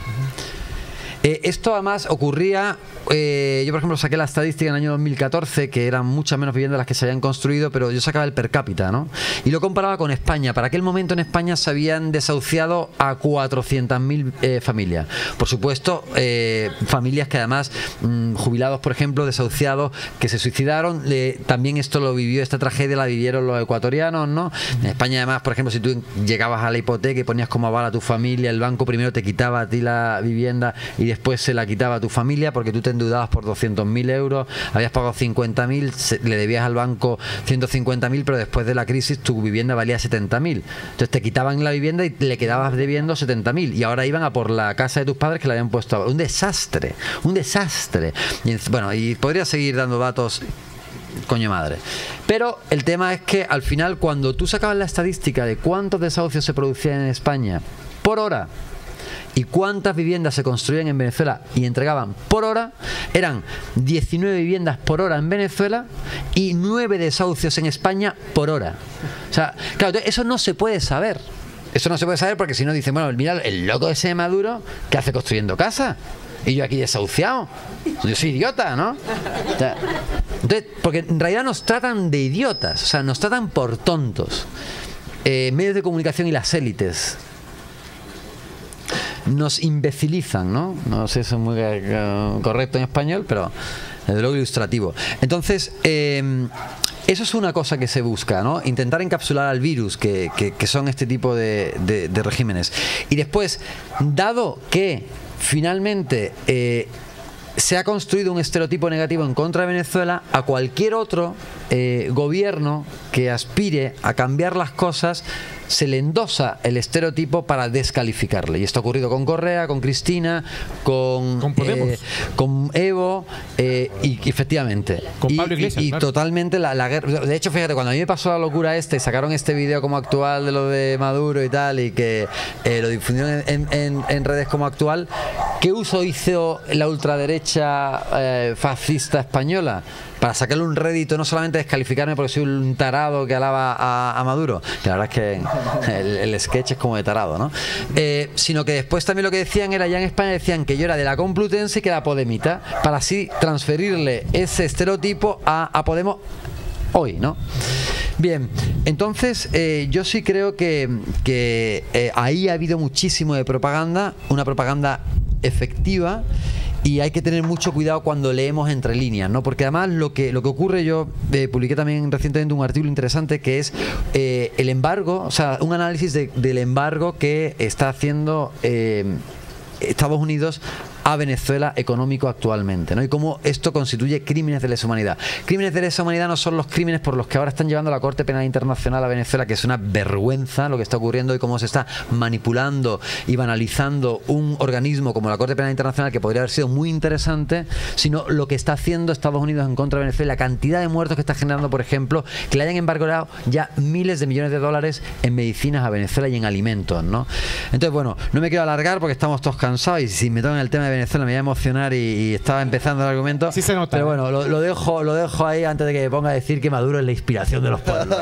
S3: Eh, esto además ocurría, eh, yo por ejemplo saqué la estadística en el año dos mil catorce, que eran muchas menos viviendas las que se habían construido, pero yo sacaba el per cápita, ¿no? Y lo comparaba con España. Para aquel momento en España se habían desahuciado a cuatrocientas mil eh, familias. Por supuesto, eh, familias que además, mmm, jubilados por ejemplo, desahuciados, que se suicidaron. Eh, también esto lo vivió, esta tragedia la vivieron los ecuatorianos, ¿no? En España además, por ejemplo, si tú llegabas a la hipoteca y ponías como aval a tu familia, el banco primero te quitaba a ti la vivienda y después se la quitaba a tu familia porque tú te endeudabas por doscientos mil euros, habías pagado cincuenta mil, le debías al banco ciento cincuenta mil, pero después de la crisis tu vivienda valía setenta mil. Entonces te quitaban la vivienda y le quedabas debiendo setenta mil y ahora iban a por la casa de tus padres que la habían puesto a... Un desastre, un desastre. Y, bueno, y podría seguir dando datos... Coño madre. Pero el tema es que al final, cuando tú sacabas la estadística de cuántos desahucios se producían en España por hora y cuántas viviendas se construían en Venezuela y entregaban por hora, eran diecinueve viviendas por hora en Venezuela y nueve desahucios en España por hora. O sea, claro, eso no se puede saber. Eso no se puede saber porque si no dicen, bueno, mira, el loco ese de Maduro, ¿qué hace construyendo casa? Y yo aquí desahuciado. Yo soy idiota, ¿no? O sea, entonces, porque en realidad nos tratan de idiotas, o sea, nos tratan por tontos. Eh, medios de comunicación y las élites nos imbecilizan, ¿no? No sé si es muy uh, correcto en español, pero desde luego ilustrativo. Entonces, eh, eso es una cosa que se busca, ¿no? Intentar encapsular al virus, que, que, que son este tipo de, de, de regímenes. Y después, dado que finalmente eh, se ha construido un estereotipo negativo en contra de Venezuela, a cualquier otro eh, gobierno que aspire a cambiar las cosas se le endosa el estereotipo para descalificarle. Y esto ha ocurrido con Correa, con Cristina, con,
S1: con,
S3: eh, con Evo, eh, y, y efectivamente.
S1: Con
S3: y,
S1: Pablo Iglesias,
S3: y, y
S1: claro.
S3: totalmente la, la guerra. De hecho, fíjate, cuando a mí me pasó la locura esta y sacaron este video como actual de lo de Maduro y tal, y que eh, lo difundieron en, en, en redes como actual, ¿qué uso hizo la ultraderecha eh, fascista española? para sacarle un rédito, no solamente descalificarme porque soy un tarado que alaba a, a Maduro, que la verdad es que el, el sketch es como de tarado, ¿no? Eh, sino que después también lo que decían era, ya en España decían que yo era de la Complutense y que era podemita, para así transferirle ese estereotipo a, a Podemos hoy, ¿no? Bien, entonces eh, yo sí creo que, que eh, ahí ha habido muchísimo de propaganda, una propaganda efectiva, y hay que tener mucho cuidado cuando leemos entre líneas, ¿no? Porque además lo que, lo que ocurre, yo eh, publiqué también recientemente un artículo interesante que es eh, el embargo, o sea, un análisis de, del embargo que está haciendo eh, Estados Unidos a Venezuela económico actualmente, ¿no? Y cómo esto constituye crímenes de lesa humanidad. Crímenes de lesa humanidad no son los crímenes por los que ahora están llevando a la Corte Penal Internacional a Venezuela, que es una vergüenza lo que está ocurriendo y cómo se está manipulando y banalizando un organismo como la Corte Penal Internacional, que podría haber sido muy interesante, sino lo que está haciendo Estados Unidos en contra de Venezuela, la cantidad de muertos que está generando, por ejemplo, que le hayan embargado ya miles de millones de dólares en medicinas a Venezuela y en alimentos, ¿no? Entonces, bueno, no me quiero alargar porque estamos todos cansados y si me tocan el tema de Venezuela me voy a emocionar y, y estaba empezando el argumento.
S1: Sí se nota.
S3: Pero bueno, lo, lo dejo lo dejo ahí antes de que me ponga a decir que Maduro es la inspiración de los pueblos.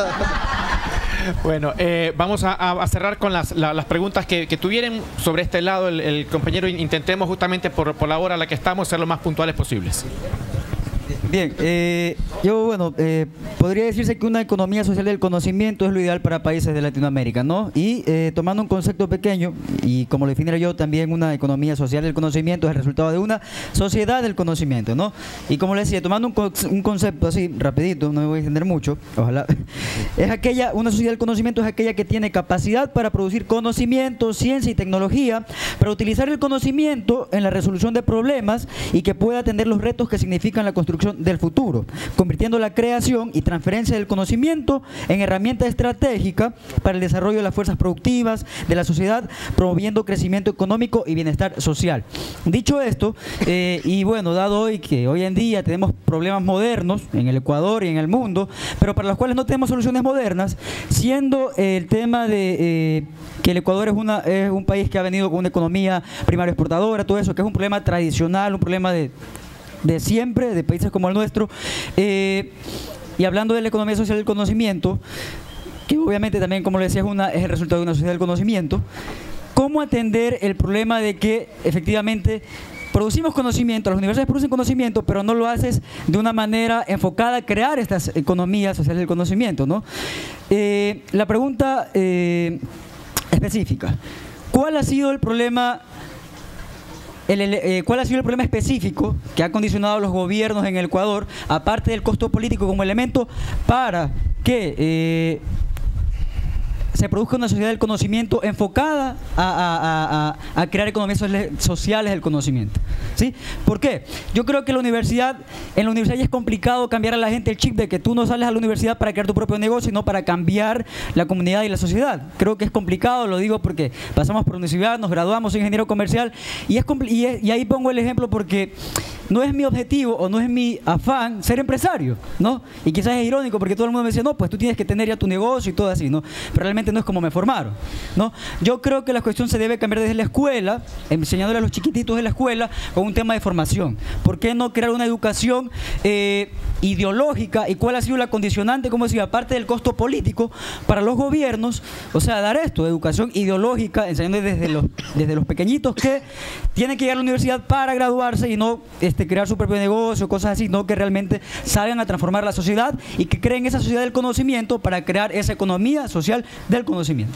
S1: Bueno, eh, vamos a, a cerrar con las, la, las preguntas que, que tuvieran sobre este lado el, el compañero. Intentemos justamente por, por la hora a la que estamos ser lo más puntuales posibles.
S13: Bien, eh, yo, bueno, eh, podría decirse que una economía social del conocimiento es lo ideal para países de Latinoamérica, ¿no? Y eh, tomando un concepto pequeño, y como lo definiera yo, también una economía social del conocimiento es el resultado de una sociedad del conocimiento, ¿no? Y como le decía, tomando un, co un concepto así, rapidito, no me voy a extender mucho, ojalá, es aquella, una sociedad del conocimiento es aquella que tiene capacidad para producir conocimiento, ciencia y tecnología, para utilizar el conocimiento en la resolución de problemas y que pueda atender los retos que significan la construcción del futuro, convirtiendo la creación y transferencia del conocimiento en herramienta estratégica para el desarrollo de las fuerzas productivas de la sociedad, promoviendo crecimiento económico y bienestar social. Dicho esto, eh, y bueno, dado hoy que hoy en día tenemos problemas modernos en el Ecuador y en el mundo, pero para los cuales no tenemos soluciones modernas, siendo eh, el tema de eh, que el Ecuador es, una, es un país que ha venido con una economía primaria exportadora, todo eso, que es un problema tradicional, un problema de de siempre, de países como el nuestro, eh, y hablando de la economía social del conocimiento, que obviamente también, como le decía, es, una, es el resultado de una sociedad del conocimiento, ¿cómo atender el problema de que efectivamente producimos conocimiento, las universidades producen conocimiento, pero no lo haces de una manera enfocada a crear estas economías sociales del conocimiento, ¿no? Eh, la pregunta eh, específica, ¿cuál ha sido el problema El, eh, ¿cuál ha sido el problema específico que ha condicionado a los gobiernos en el Ecuador, aparte del costo político como elemento, para que eh, se produzca una sociedad del conocimiento enfocada a, a, a, a crear economías sociales del conocimiento? ¿Sí? ¿Por qué? Yo creo que la universidad, en la universidad ya es complicado cambiar a la gente el chip de que tú no sales a la universidad para crear tu propio negocio, sino para cambiar la comunidad y la sociedad. Creo que es complicado, lo digo porque pasamos por universidad, nos graduamos, soy ingeniero comercial, y, es y, es, y ahí pongo el ejemplo porque no es mi objetivo o no es mi afán ser empresario, ¿no? Y quizás es irónico porque todo el mundo me dice, no, pues tú tienes que tener ya tu negocio y todo así, ¿no? Pero realmente no es como me formaron, ¿no? Yo creo que la cuestión se debe cambiar desde la escuela, enseñándole a los chiquititos de la escuela con un tema de formación. ¿Por qué no crear una educación eh, ideológica? ¿Y cuál ha sido la condicionante, como decía, aparte del costo político para los gobiernos? O sea, dar esto, educación ideológica, enseñando desde los, desde los pequeñitos que tienen que llegar a la universidad para graduarse y no este, crear su propio negocio, cosas así, no, que realmente salgan a transformar la sociedad y que creen esa sociedad del conocimiento para crear esa economía social del conocimiento.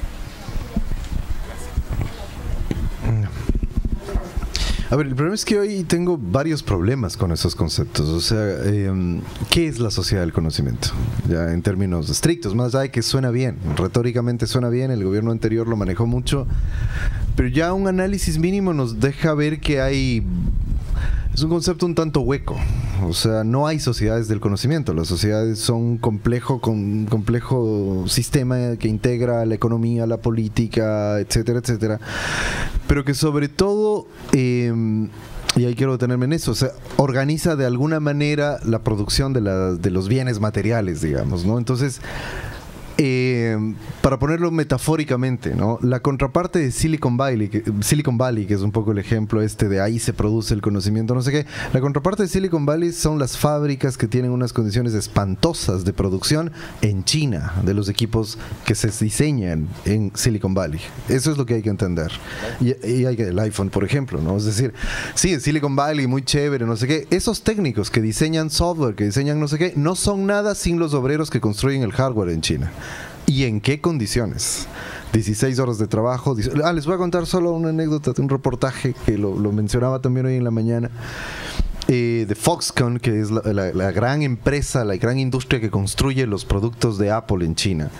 S2: A ver, el problema es que hoy tengo varios problemas con esos conceptos. O sea, eh, ¿qué es la sociedad del conocimiento? Ya en términos estrictos, más allá de que suena bien, retóricamente suena bien, el gobierno anterior lo manejó mucho, pero ya un análisis mínimo nos deja ver que hay... Es un concepto un tanto hueco. O sea, no hay sociedades del conocimiento. Las sociedades son un complejo, con un complejo sistema que integra la economía, la política, etcétera, etcétera. Pero que sobre todo, eh, y ahí quiero detenerme en eso, o sea, organiza de alguna manera la producción de, la, de los bienes materiales, digamos, ¿no? Entonces, Eh, para ponerlo metafóricamente, ¿no? La contraparte de Silicon Valley, que, Silicon Valley, que es un poco el ejemplo este de ahí se produce el conocimiento, no sé qué. La contraparte de Silicon Valley son las fábricas que tienen unas condiciones espantosas de producción en China, de los equipos que se diseñan en Silicon Valley. Eso es lo que hay que entender. Y, y hay que, el iPhone, por ejemplo, ¿no? Es decir, sí, en Silicon Valley, muy chévere, no sé qué. Esos técnicos que diseñan software, que diseñan no sé qué, no son nada sin los obreros que construyen el hardware en China. ¿Y en qué condiciones? dieciséis horas de trabajo. Ah, les voy a contar solo una anécdota de un reportaje que lo, lo mencionaba también hoy en la mañana. Eh, de Foxconn, que es la, la, la gran empresa, la gran industria que construye los productos de Apple en China.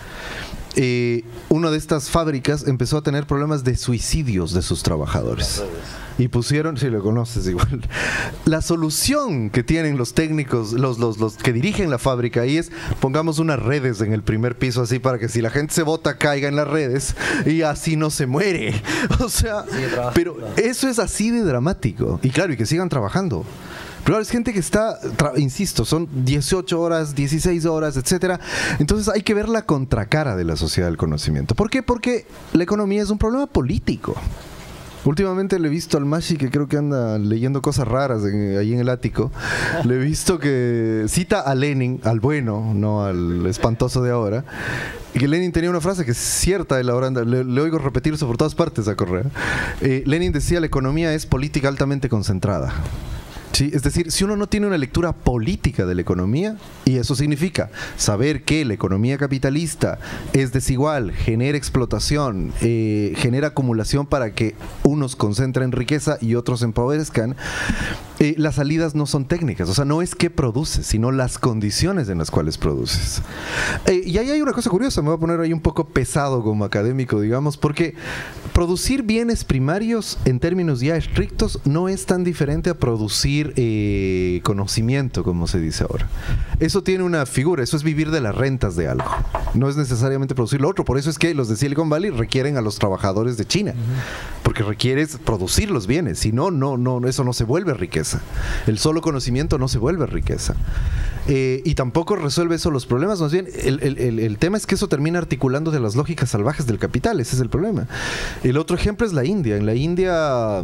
S2: Eh, una de estas fábricas empezó a tener problemas de suicidios de sus trabajadores. Y pusieron, si lo conoces igual, la solución que tienen los técnicos, los, los, los que dirigen la fábrica ahí es, pongamos unas redes en el primer piso así para que si la gente se bota caiga en las redes y así no se muere. O sea, pero eso es así de dramático. Y claro, y que sigan trabajando. Pero es gente que está, insisto, son dieciocho horas, dieciséis horas, etcétera. Entonces hay que ver la contracara de la sociedad del conocimiento. ¿Por qué? Porque la economía es un problema político. Últimamente le he visto al Mashi que creo que anda leyendo cosas raras en, ahí en el ático. Le he visto que cita a Lenin, al bueno, no al espantoso de ahora. Y que Lenin tenía una frase que es cierta, él ahora anda, le, le oigo repetir eso por todas partes a Correa. Eh, Lenin decía: la economía es política altamente concentrada. Sí, es decir, si uno no tiene una lectura política de la economía, y eso significa saber que la economía capitalista es desigual, genera explotación, eh, genera acumulación para que unos concentren riqueza y otros empobrezcan, eh, las salidas no son técnicas. O sea, no es qué produces, sino las condiciones en las cuales produces. Eh, y ahí hay una cosa curiosa, me voy a poner ahí un poco pesado como académico, digamos, porque producir bienes primarios en términos ya estrictos no es tan diferente a producir Eh, conocimiento, como se dice ahora. Eso tiene una figura, eso es vivir de las rentas de algo. No es necesariamente producir lo otro. Por eso es que los de Silicon Valley requieren a los trabajadores de China, porque requieres producir los bienes. Si no, no, no, eso no se vuelve riqueza. El solo conocimiento no se vuelve riqueza. Eh, y tampoco resuelve eso los problemas. Más bien, el, el, el, el tema es que eso termina articulando de las lógicas salvajes del capital. Ese es el problema. El otro ejemplo es la India. En la India,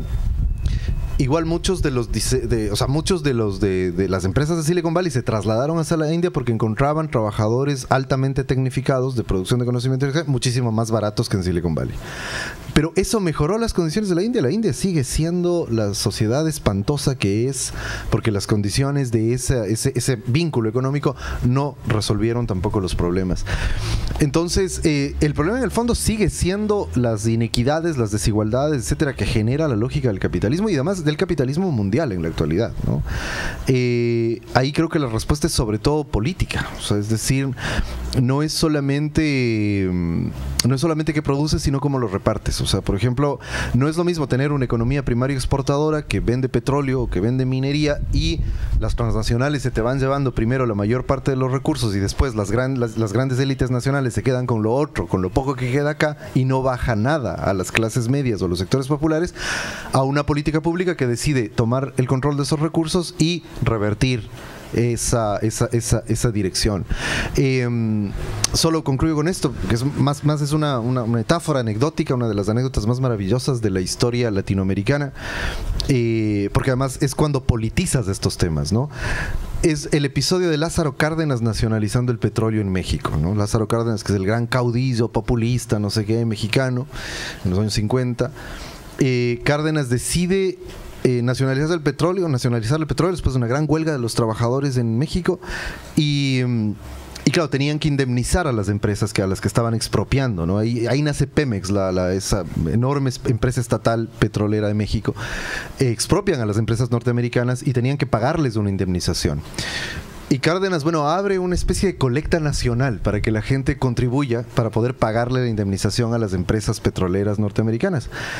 S2: igual muchos de los de, o sea, muchos de los de, de las empresas de Silicon Valley se trasladaron hacia la India porque encontraban trabajadores altamente tecnificados de producción de conocimiento muchísimo más baratos que en Silicon Valley. Pero eso mejoró las condiciones de la India. La India sigue siendo la sociedad espantosa que es, porque las condiciones de esa, ese, ese vínculo económico no resolvieron tampoco los problemas. Entonces, eh, el problema en el fondo sigue siendo las inequidades, las desigualdades, etcétera, que genera la lógica del capitalismo y además del capitalismo mundial en la actualidad, ¿no? Eh, ahí creo que la respuesta es sobre todo política. O sea, es decir, no es solamente no es solamente qué produces, sino cómo lo repartes. O sea, por ejemplo, no es lo mismo tener una economía primaria exportadora que vende petróleo o que vende minería y las transnacionales se te van llevando primero la mayor parte de los recursos y después las, gran, las, las grandes élites nacionales se quedan con lo otro, con lo poco que queda acá y no baja nada a las clases medias o los sectores populares, a una política pública que decide tomar el control de esos recursos y revertir esa, esa, esa, esa dirección. Eh, solo concluyo con esto, que es más, más es una, una metáfora anecdótica, una de las anécdotas más maravillosas de la historia latinoamericana, eh, porque además es cuando politizas estos temas, ¿no? Es el episodio de Lázaro Cárdenas nacionalizando el petróleo en México, ¿no? Lázaro Cárdenas, que es el gran caudillo populista, no sé qué, mexicano, en los años cincuenta. Eh, Cárdenas decide eh, nacionalizar el petróleo, nacionalizar el petróleo después de una gran huelga de los trabajadores en México y, y claro, tenían que indemnizar a las empresas que a las que estaban expropiando, ¿no? Ahí, ahí nace Pemex, la, la, esa enorme empresa estatal petrolera de México. Eh, expropian a las empresas norteamericanas y tenían que pagarles una indemnización. Y Cárdenas, bueno, abre una especie de colecta nacional para que la gente contribuya para poder pagarle la indemnización a las empresas petroleras norteamericanas.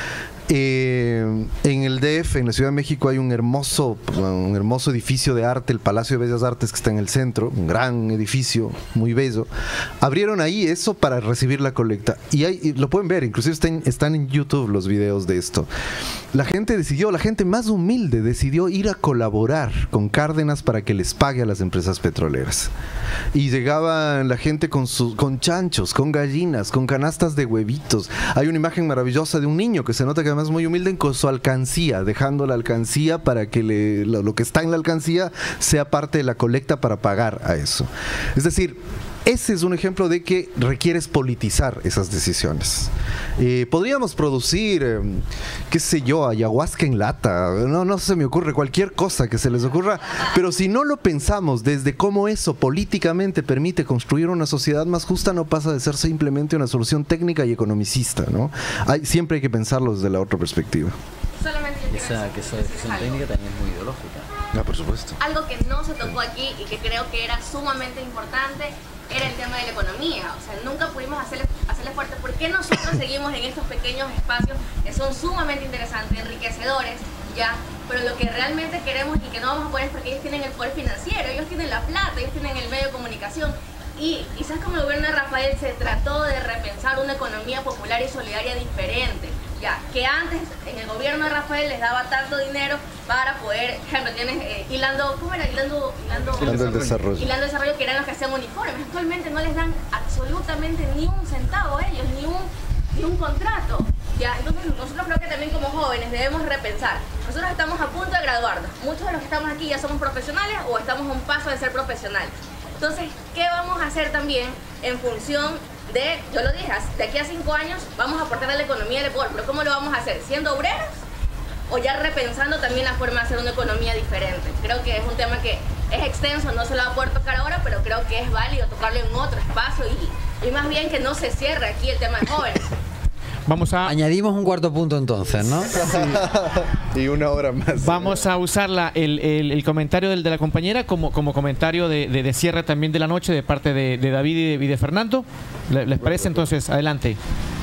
S2: Eh, en el D F, en la Ciudad de México, hay un hermoso, un hermoso edificio de arte, el Palacio de Bellas Artes, que está en el centro, un gran edificio, muy bello. Abrieron ahí eso para recibir la colecta. Y, hay, y lo pueden ver, inclusive están, están en YouTube los videos de esto. La gente decidió, la gente más humilde decidió ir a colaborar con Cárdenas para que les pague a las empresas petroleras. Y llegaba la gente con, sus, con chanchos, con gallinas, con canastas de huevitos. Hay una imagen maravillosa de un niño que se nota que además muy humilde con su alcancía, dejando la alcancía para que le, lo, lo que está en la alcancía sea parte de la colecta para pagar a eso. Es decir, ese es un ejemplo de que requieres politizar esas decisiones. Eh, podríamos producir, eh, qué sé yo, ayahuasca en lata, no, no se me ocurre, cualquier cosa que se les ocurra, pero si no lo pensamos desde cómo eso políticamente permite construir una sociedad más justa, no pasa de ser simplemente una solución técnica y economicista, ¿no? Hay, siempre hay que pensarlo desde la otra perspectiva.
S9: Solamente yo
S3: esa, que esa decisión técnica también es muy ideológica.
S2: Ah, por supuesto.
S9: Algo que no se tocó aquí y que creo que era sumamente importante era el tema de la economía. O sea, nunca pudimos hacerle, hacerle fuerte. ¿Por qué nosotros seguimos en estos pequeños espacios que son sumamente interesantes, enriquecedores, ya? Pero lo que realmente queremos y que no vamos a poder es porque ellos tienen el poder financiero, ellos tienen la plata, ellos tienen el medio de comunicación. Y quizás como el gobierno de Rafael se trató de repensar una economía popular y solidaria diferente. Ya, que antes en el gobierno de Rafael les daba tanto dinero para poder, por ejemplo, tienes eh, hilando, ¿cómo era? Hilando, hilando,
S2: hilando el desarrollo.
S9: Hilando el desarrollo, que eran los que hacían uniformes. Actualmente no les dan absolutamente ni un centavo a ellos, ni un, ni un contrato. Ya, entonces nosotros creo que también como jóvenes debemos repensar. Nosotros estamos a punto de graduarnos. Muchos de los que estamos aquí ya somos profesionales o estamos a un paso de ser profesionales. Entonces, ¿qué vamos a hacer también en función de, yo lo dije, de aquí a cinco años vamos a aportar a la economía del pueblo, pero ¿cómo lo vamos a hacer? ¿Siendo obreros? ¿O ya repensando también la forma de hacer una economía diferente? Creo que es un tema que es extenso, no se lo va a poder tocar ahora, pero creo que es válido tocarlo en otro espacio y, y más bien que no se cierre aquí el tema de jóvenes.
S1: Vamos a...
S3: Añadimos un cuarto punto entonces, ¿no?
S2: Sí. Y una hora más.
S1: Vamos a usar la, el, el, el comentario del, de la compañera como, como comentario de, de, de cierre también de la noche de parte de, de David y de, y de Fernando. ¿Les parece? Entonces, adelante.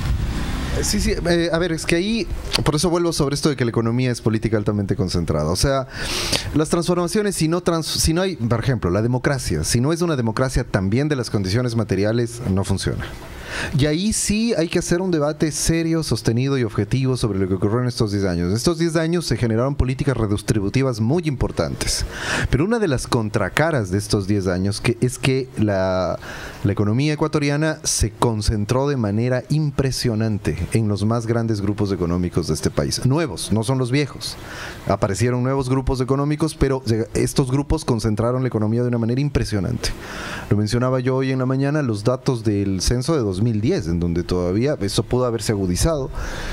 S2: Sí, sí, eh, a ver, es que ahí, por eso vuelvo sobre esto de que la economía es política altamente concentrada. O sea, las transformaciones, si no, trans, si no hay, por ejemplo, la democracia, si no es una democracia también de las condiciones materiales, no funciona. Y ahí sí hay que hacer un debate serio, sostenido y objetivo sobre lo que ocurrió en estos diez años. En estos diez años se generaron políticas redistributivas muy importantes. Pero una de las contracaras de estos diez años que es que la, la economía ecuatoriana se concentró de manera impresionante en los más grandes grupos económicos de este país. Nuevos, no son los viejos. Aparecieron nuevos grupos económicos, pero estos grupos concentraron la economía de una manera impresionante. Lo mencionaba yo hoy en la mañana, los datos del censo de dos mil diez, en donde todavía eso pudo haberse agudizado.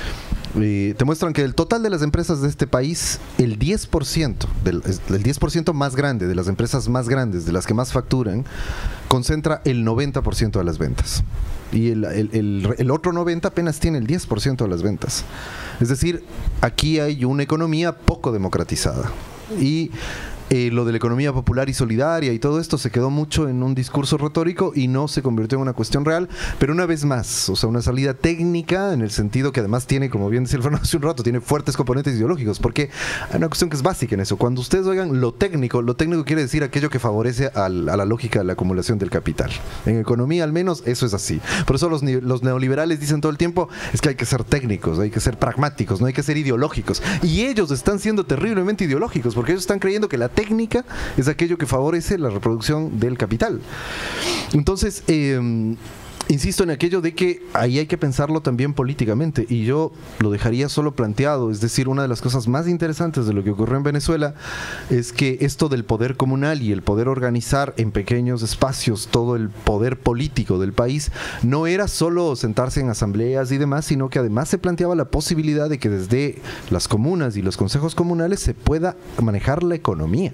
S2: Eh, te muestran que del total de las empresas de este país, el diez por ciento, del, el diez por ciento más grande de las empresas más grandes, de las que más facturan, concentra el noventa por ciento de las ventas. Y el, el, el, el otro noventa por ciento apenas tiene el diez por ciento de las ventas. Es decir, aquí hay una economía poco democratizada. Y Eh, lo de la economía popular y solidaria y todo esto se quedó mucho en un discurso retórico y no se convirtió en una cuestión real, pero una vez más, o sea, una salida técnica en el sentido que además tiene, como bien decía el Fernando hace un rato, tiene fuertes componentes ideológicos, porque hay una cuestión que es básica en eso. Cuando ustedes oigan lo técnico, lo técnico quiere decir aquello que favorece al, a la lógica de la acumulación del capital. En economía al menos eso es así. Por eso los, los neoliberales dicen todo el tiempo, es que hay que ser técnicos, hay que ser pragmáticos, no hay que ser ideológicos. Y ellos están siendo terriblemente ideológicos, porque ellos están creyendo que la técnica es aquello que favorece la reproducción del capital. Entonces, eh, insisto en aquello de que ahí hay que pensarlo también políticamente, y yo lo dejaría solo planteado. Es decir, una de las cosas más interesantes de lo que ocurrió en Venezuela es que esto del poder comunal y el poder organizar en pequeños espacios todo el poder político del país no era solo sentarse en asambleas y demás, sino que además se planteaba la posibilidad de que desde las comunas y los consejos comunales se pueda manejar la economía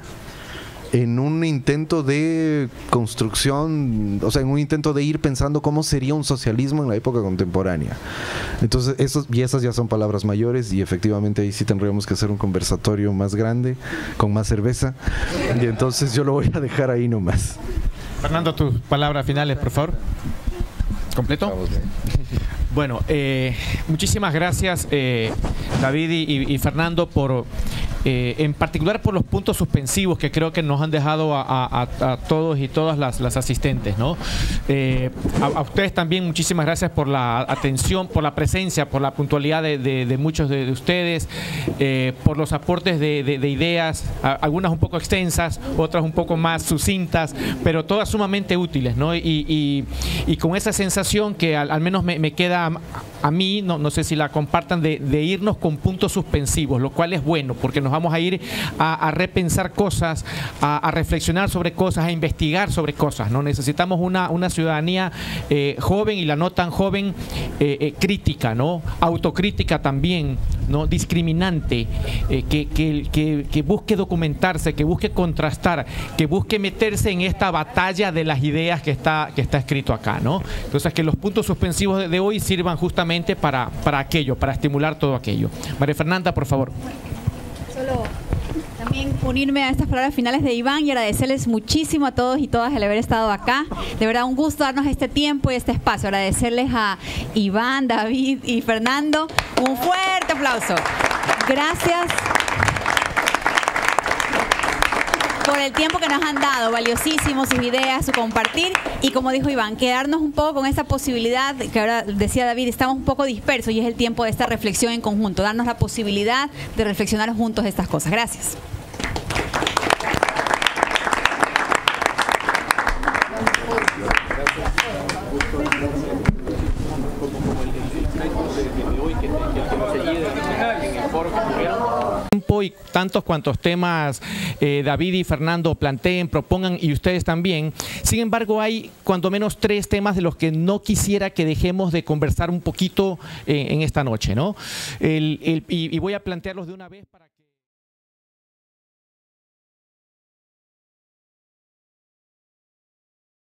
S2: en un intento de construcción, o sea, en un intento de ir pensando cómo sería un socialismo en la época contemporánea. Entonces, esos, y esas ya son palabras mayores, y efectivamente ahí sí tendríamos que hacer un conversatorio más grande, con más cerveza, y entonces yo lo voy a dejar ahí nomás.
S1: Fernando, tus palabras finales, por favor. ¿Completo? Bueno, eh, muchísimas gracias eh, David y, y Fernando por, eh, en particular por los puntos suspensivos que creo que nos han dejado a, a, a todos y todas las, las asistentes, ¿no? Eh, a, a ustedes también muchísimas gracias por la atención, por la presencia, por la puntualidad de, de, de muchos de, de ustedes, eh, por los aportes de, de, de ideas, a, algunas un poco extensas, otras un poco más sucintas, pero todas sumamente útiles, ¿no? Y, y, y con esa sensación que al, al menos me, me queda a, a mí, no, no sé si la compartan, de, de irnos con puntos suspensivos, lo cual es bueno, porque nos vamos a ir a, a repensar cosas, a, a reflexionar sobre cosas, a investigar sobre cosas, ¿no? Necesitamos una, una ciudadanía eh, joven y la no tan joven, eh, eh, crítica, ¿no? Autocrítica también, ¿no? Discriminante, eh, que, que, que, que busque documentarse, que busque contrastar, que busque meterse en esta batalla de las ideas que está, que está escrito acá, ¿no? Entonces, que los puntos suspensivos de, de hoy sirvan justamente para, para aquello, para estimular todo aquello. María Fernanda, por favor.
S14: Solo también unirme a estas palabras finales de Iván y agradecerles muchísimo a todos y todas el haber estado acá. De verdad, un gusto darnos este tiempo y este espacio. Agradecerles a Iván, David y Fernando. Un fuerte aplauso. Gracias por el tiempo que nos han dado, valiosísimo, sus ideas, su compartir, y como dijo Iván, quedarnos un poco con esa posibilidad, que ahora decía David, estamos un poco dispersos y es el tiempo de esta reflexión en conjunto, darnos la posibilidad de reflexionar juntos estas cosas. Gracias.
S1: Y tantos cuantos temas eh, David y Fernando planteen, propongan y ustedes también. Sin embargo, hay cuando menos tres temas de los que no quisiera que dejemos de conversar un poquito eh, en esta noche, ¿no? El, el, y, y voy a plantearlos de una vez para